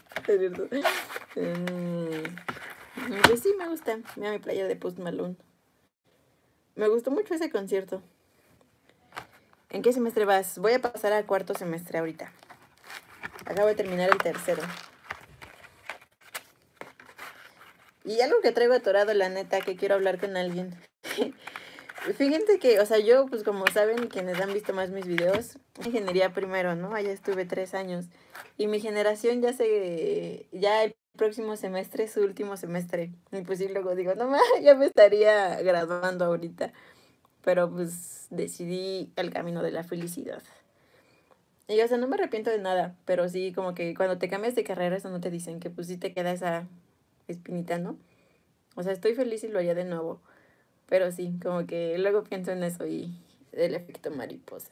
Pues sí, me gusta. Mira mi playa de Post Malone. Me gustó mucho ese concierto. ¿En qué semestre vas? Voy a pasar a 4º semestre ahorita. Acabo de terminar el 3º. Y algo que traigo atorado, la neta, que quiero hablar con alguien. Fíjense que, o sea, yo, pues como saben, quienes han visto más mis videos, ingeniería primero, ¿no? Allá estuve 3 años. Y mi generación ya el próximo semestre es su último semestre. Y pues sí, luego digo, no, ya me estaría graduando ahorita. Pero pues decidí el camino de la felicidad. Y o sea, no me arrepiento de nada, pero sí, como que cuando te cambias de carrera, eso no te dicen que pues sí te queda esa espinita, ¿no? O sea, estoy feliz y lo haría de nuevo. Pero sí, como que luego pienso en eso y el efecto mariposa.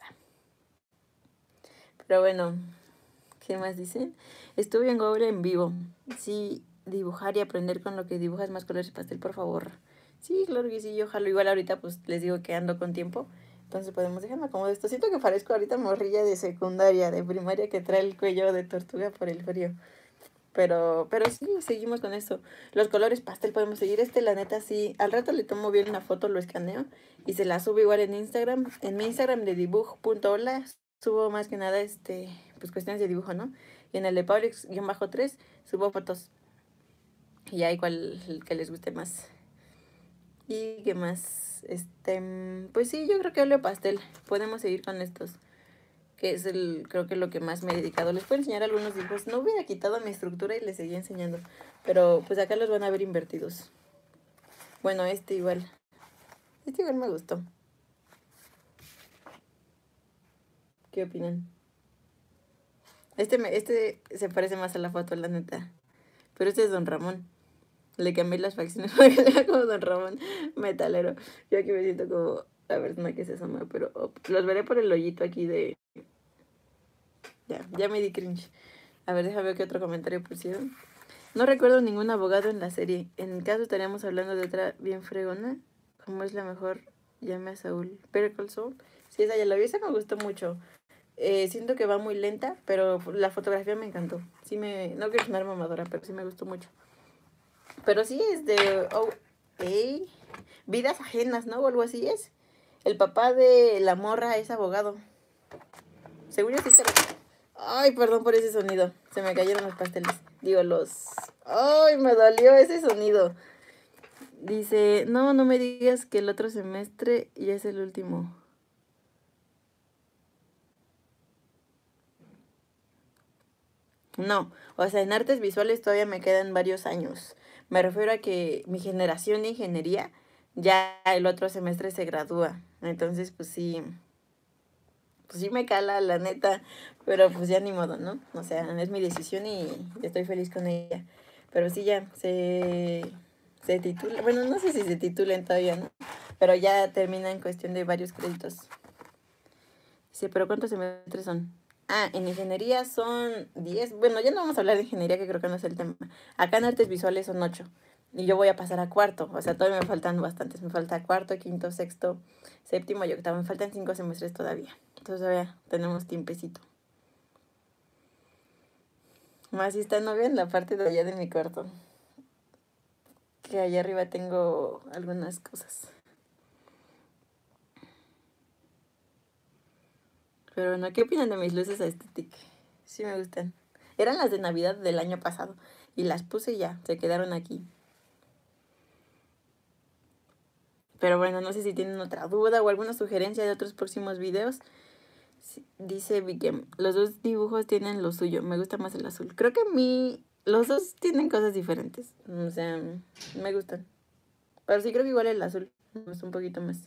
Pero bueno, ¿qué más dicen? Estuve en Google en vivo. Sí, dibujar y aprender con lo que dibujas más colores y pastel, por favor. Sí, claro que sí, yo jalo. Igual ahorita pues les digo que ando con tiempo. Entonces podemos dejarme como de esto. Siento que parezco ahorita morrilla de secundaria, de primaria, que trae el cuello de tortuga por el frío. Pero sí, seguimos con esto. Los colores pastel podemos seguir. La neta, sí. Al rato le tomo bien una foto, lo escaneo y se la subo igual en Instagram. En mi Instagram de dibujo.hola subo más que nada, pues cuestiones de dibujo, ¿no? Y en el de Paulix-3 subo fotos. Y ya igual el que les guste más. ¿Y qué más? Pues sí, yo creo que óleo pastel. Podemos seguir con estos. Que es creo que lo que más me he dedicado. Les puedo enseñar algunos dibujos. No hubiera quitado mi estructura y les seguía enseñando. Pero pues acá los van a ver invertidos. Bueno, igual. Este igual me gustó. ¿Qué opinan? Este se parece más a la foto, la neta. Pero este es Don Ramón. Le cambié las facciones para que sea como Don Ramón metalero. Yo aquí me siento como la persona que se asoma, pero los veré por el hoyito aquí de... Ya me di cringe. A ver, déjame ver qué otro comentario pusieron. No recuerdo ningún abogado en la serie. En el caso estaríamos hablando de otra bien fregona. Como es la mejor, llame a Saúl. Better Call Saul. Sí, esa ya la vi, esa me gustó mucho. Siento que va muy lenta, pero la fotografía me encantó. No quiero sonar mamadora, pero sí me gustó mucho. Pero sí es de vidas ajenas, ¿no? O algo así es. El papá de la morra es abogado. Según yo sí se... Ay, perdón por ese sonido. Se me cayeron los pasteles. Digo, Ay, me dolió ese sonido. Dice, no me digas que el otro semestre ya es el último. No, o sea, en artes visuales todavía me quedan varios años. Me refiero a que mi generación de ingeniería ya el otro semestre se gradúa. Entonces, pues sí me cala, la neta, pero pues ya ni modo, ¿no? O sea, es mi decisión y estoy feliz con ella. Pero sí ya se titula, bueno, no sé si se titulen todavía, ¿no? Pero ya termina en cuestión de varios créditos. Dice, ¿pero cuántos semestres son? Ah, en ingeniería son 10. Bueno, ya no vamos a hablar de ingeniería, que creo que no es el tema. Acá en artes visuales son 8. Y yo voy a pasar a 4º. O sea, todavía me faltan bastantes. Me falta 4º, 5º, 6º, 7º y 8º. Me faltan 5 semestres todavía. Entonces todavía tenemos tiempecito. Más si está novia en la parte de allá de mi cuarto. Que allá arriba tengo algunas cosas. Pero bueno, ¿qué opinan de mis luces aesthetic? Sí me gustan. Eran las de Navidad del año pasado. Y las puse y ya, se quedaron aquí. Pero bueno, no sé si tienen otra duda o alguna sugerencia de otros próximos videos. Dice Vicky, los dos dibujos tienen lo suyo. Me gusta más el azul. Creo que a mí los dos tienen cosas diferentes. O sea, me gustan. Pero sí creo que igual el azul me gusta un poquito más.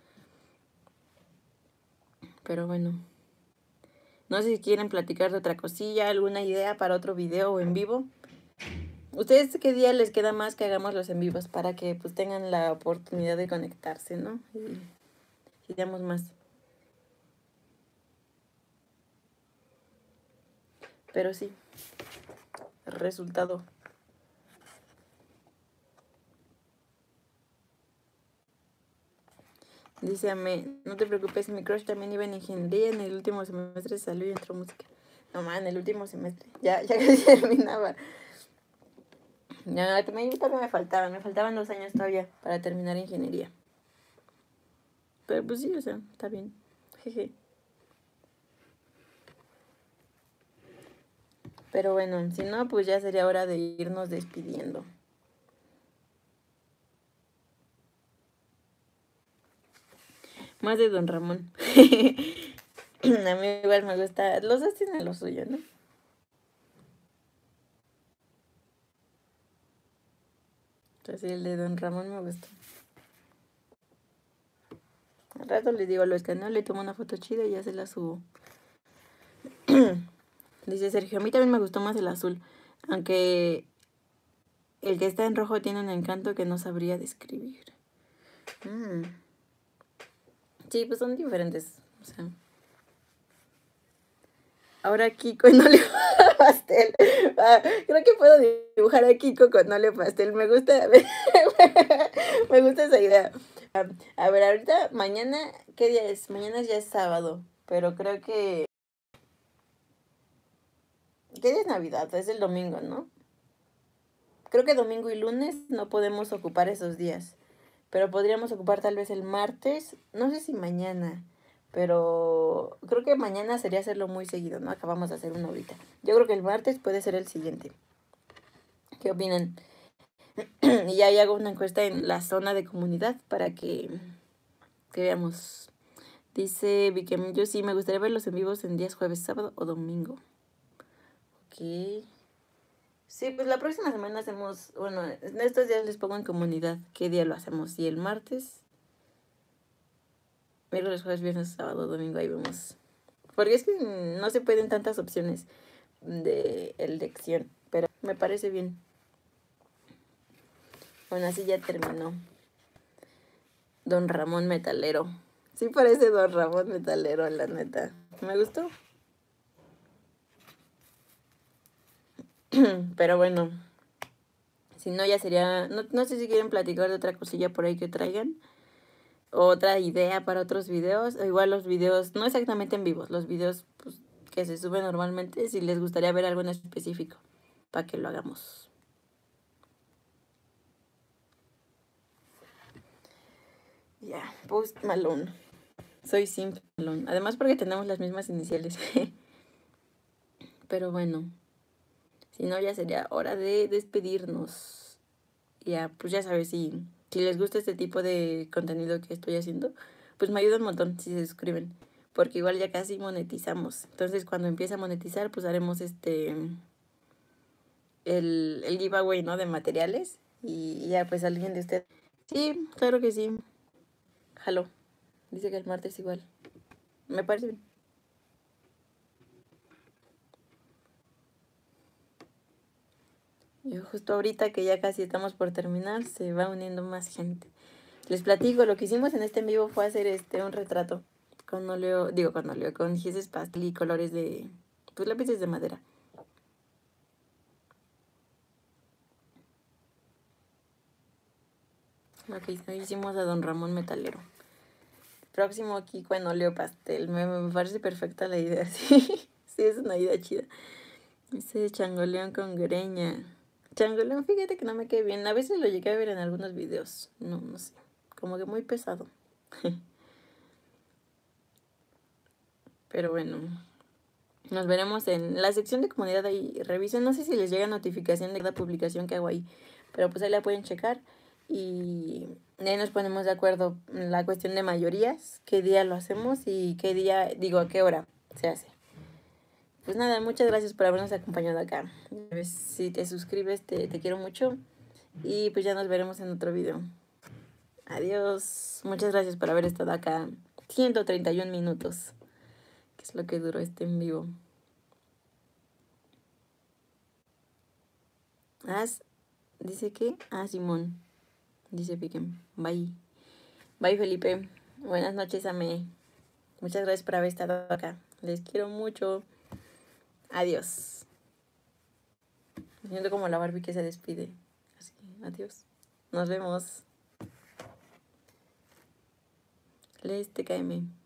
Pero bueno. No sé si quieren platicar de otra cosilla, alguna idea para otro video o en vivo. ¿Ustedes qué día les queda más que hagamos los en vivos para que pues tengan la oportunidad de conectarse, ¿no? Y damos más. Pero sí, resultado. Dice Ame, no te preocupes, mi crush también iba en ingeniería, en el último semestre salió y entró música. No más, en el último semestre. Ya casi terminaba. Ya, también me faltaban 2 años todavía para terminar ingeniería. Pero pues sí, o sea, está bien. Jeje. Pero bueno, si no, pues ya sería hora de irnos despidiendo. Más de Don Ramón. A mí igual me gusta. Los dos tienen lo suyo, ¿no? Entonces el de Don Ramón me gusta. Al rato les digo, lo escaneo, le tomo una foto chida y ya se la subo. Dice Sergio, a mí también me gustó más el azul. Aunque el que está en rojo tiene un encanto que no sabría describir. Sí, pues son diferentes. O sea. Ahora Kiko en óleo pastel. Creo que puedo dibujar a Kiko con óleo pastel. Me gusta. Me gusta esa idea. A ver, ahorita, mañana, ¿qué día es? Mañana ya es sábado. Pero creo que. ¿Qué día es Navidad? Es el domingo, ¿no? Creo que domingo y lunes no podemos ocupar esos días. Pero podríamos ocupar tal vez el martes. No sé si mañana. Pero creo que mañana sería hacerlo muy seguido, ¿no? Acabamos de hacer uno ahorita. Yo creo que el martes puede ser el siguiente. ¿Qué opinan? Y ya hago una encuesta en la zona de comunidad para que veamos. Dice Vicky, yo sí me gustaría verlos en vivos en días jueves, sábado o domingo. Ok. Sí, pues la próxima semana hacemos, bueno, en estos días les pongo en comunidad qué día lo hacemos. Y el martes, miércoles, jueves, viernes, sábado, domingo, ahí vemos. Porque es que no se pueden tantas opciones de elección, pero me parece bien. Bueno, así ya terminó. Don Ramón Metalero. Sí parece Don Ramón Metalero, la neta. Me gustó. Pero bueno, si no ya sería... No sé si quieren platicar de otra cosilla por ahí que traigan. O otra idea para otros videos. O igual los videos, no exactamente en vivos, los videos pues, que se suben normalmente. Si les gustaría ver algo en específico, para que lo hagamos. Ya, Post Malone. Soy Simp Malone. Además porque tenemos las mismas iniciales. Pero bueno, si no ya sería hora de despedirnos. Ya, pues ya sabes, si les gusta este tipo de contenido que estoy haciendo, pues me ayuda un montón si se suscriben. Porque igual ya casi monetizamos. Entonces cuando empiece a monetizar, pues haremos el giveaway, ¿no? De materiales. Y ya pues alguien de ustedes. Sí, claro que sí. Jalo. Dice que el martes igual. Me parece bien. Y justo ahorita que ya casi estamos por terminar, se va uniendo más gente. Les platico, lo que hicimos en este en vivo fue hacer un retrato con óleo, con gises pastel y colores de, pues lápices de madera. Lo que hicimos a Don Ramón Metalero. Próximo Kiko en óleo pastel. Me parece perfecta la idea, sí. Sí, es una idea chida. Ese changoleón con greña. Changoleón, fíjate que no me queda bien. A veces lo llegué a ver en algunos videos. No sé. Como que muy pesado. Pero bueno. Nos veremos en la sección de comunidad ahí. Revisen, no sé si les llega notificación de cada publicación que hago ahí. Pero pues ahí la pueden checar. Y ahí nos ponemos de acuerdo en la cuestión de mayorías. Qué día lo hacemos y qué día, digo, a qué hora. se hace. Pues nada, muchas gracias por habernos acompañado acá. Si te suscribes, te quiero mucho. Y pues ya nos veremos en otro video. Adiós. Muchas gracias por haber estado acá. 131 minutos, que es lo que duró este en vivo. Dice que... Simón. Dice Piquen. Bye. Bye, Felipe. Buenas noches, Ame. Muchas gracias por haber estado acá. Les quiero mucho. Adiós. Me siento como la Barbie que se despide. Así, adiós. Nos vemos. Les TKM.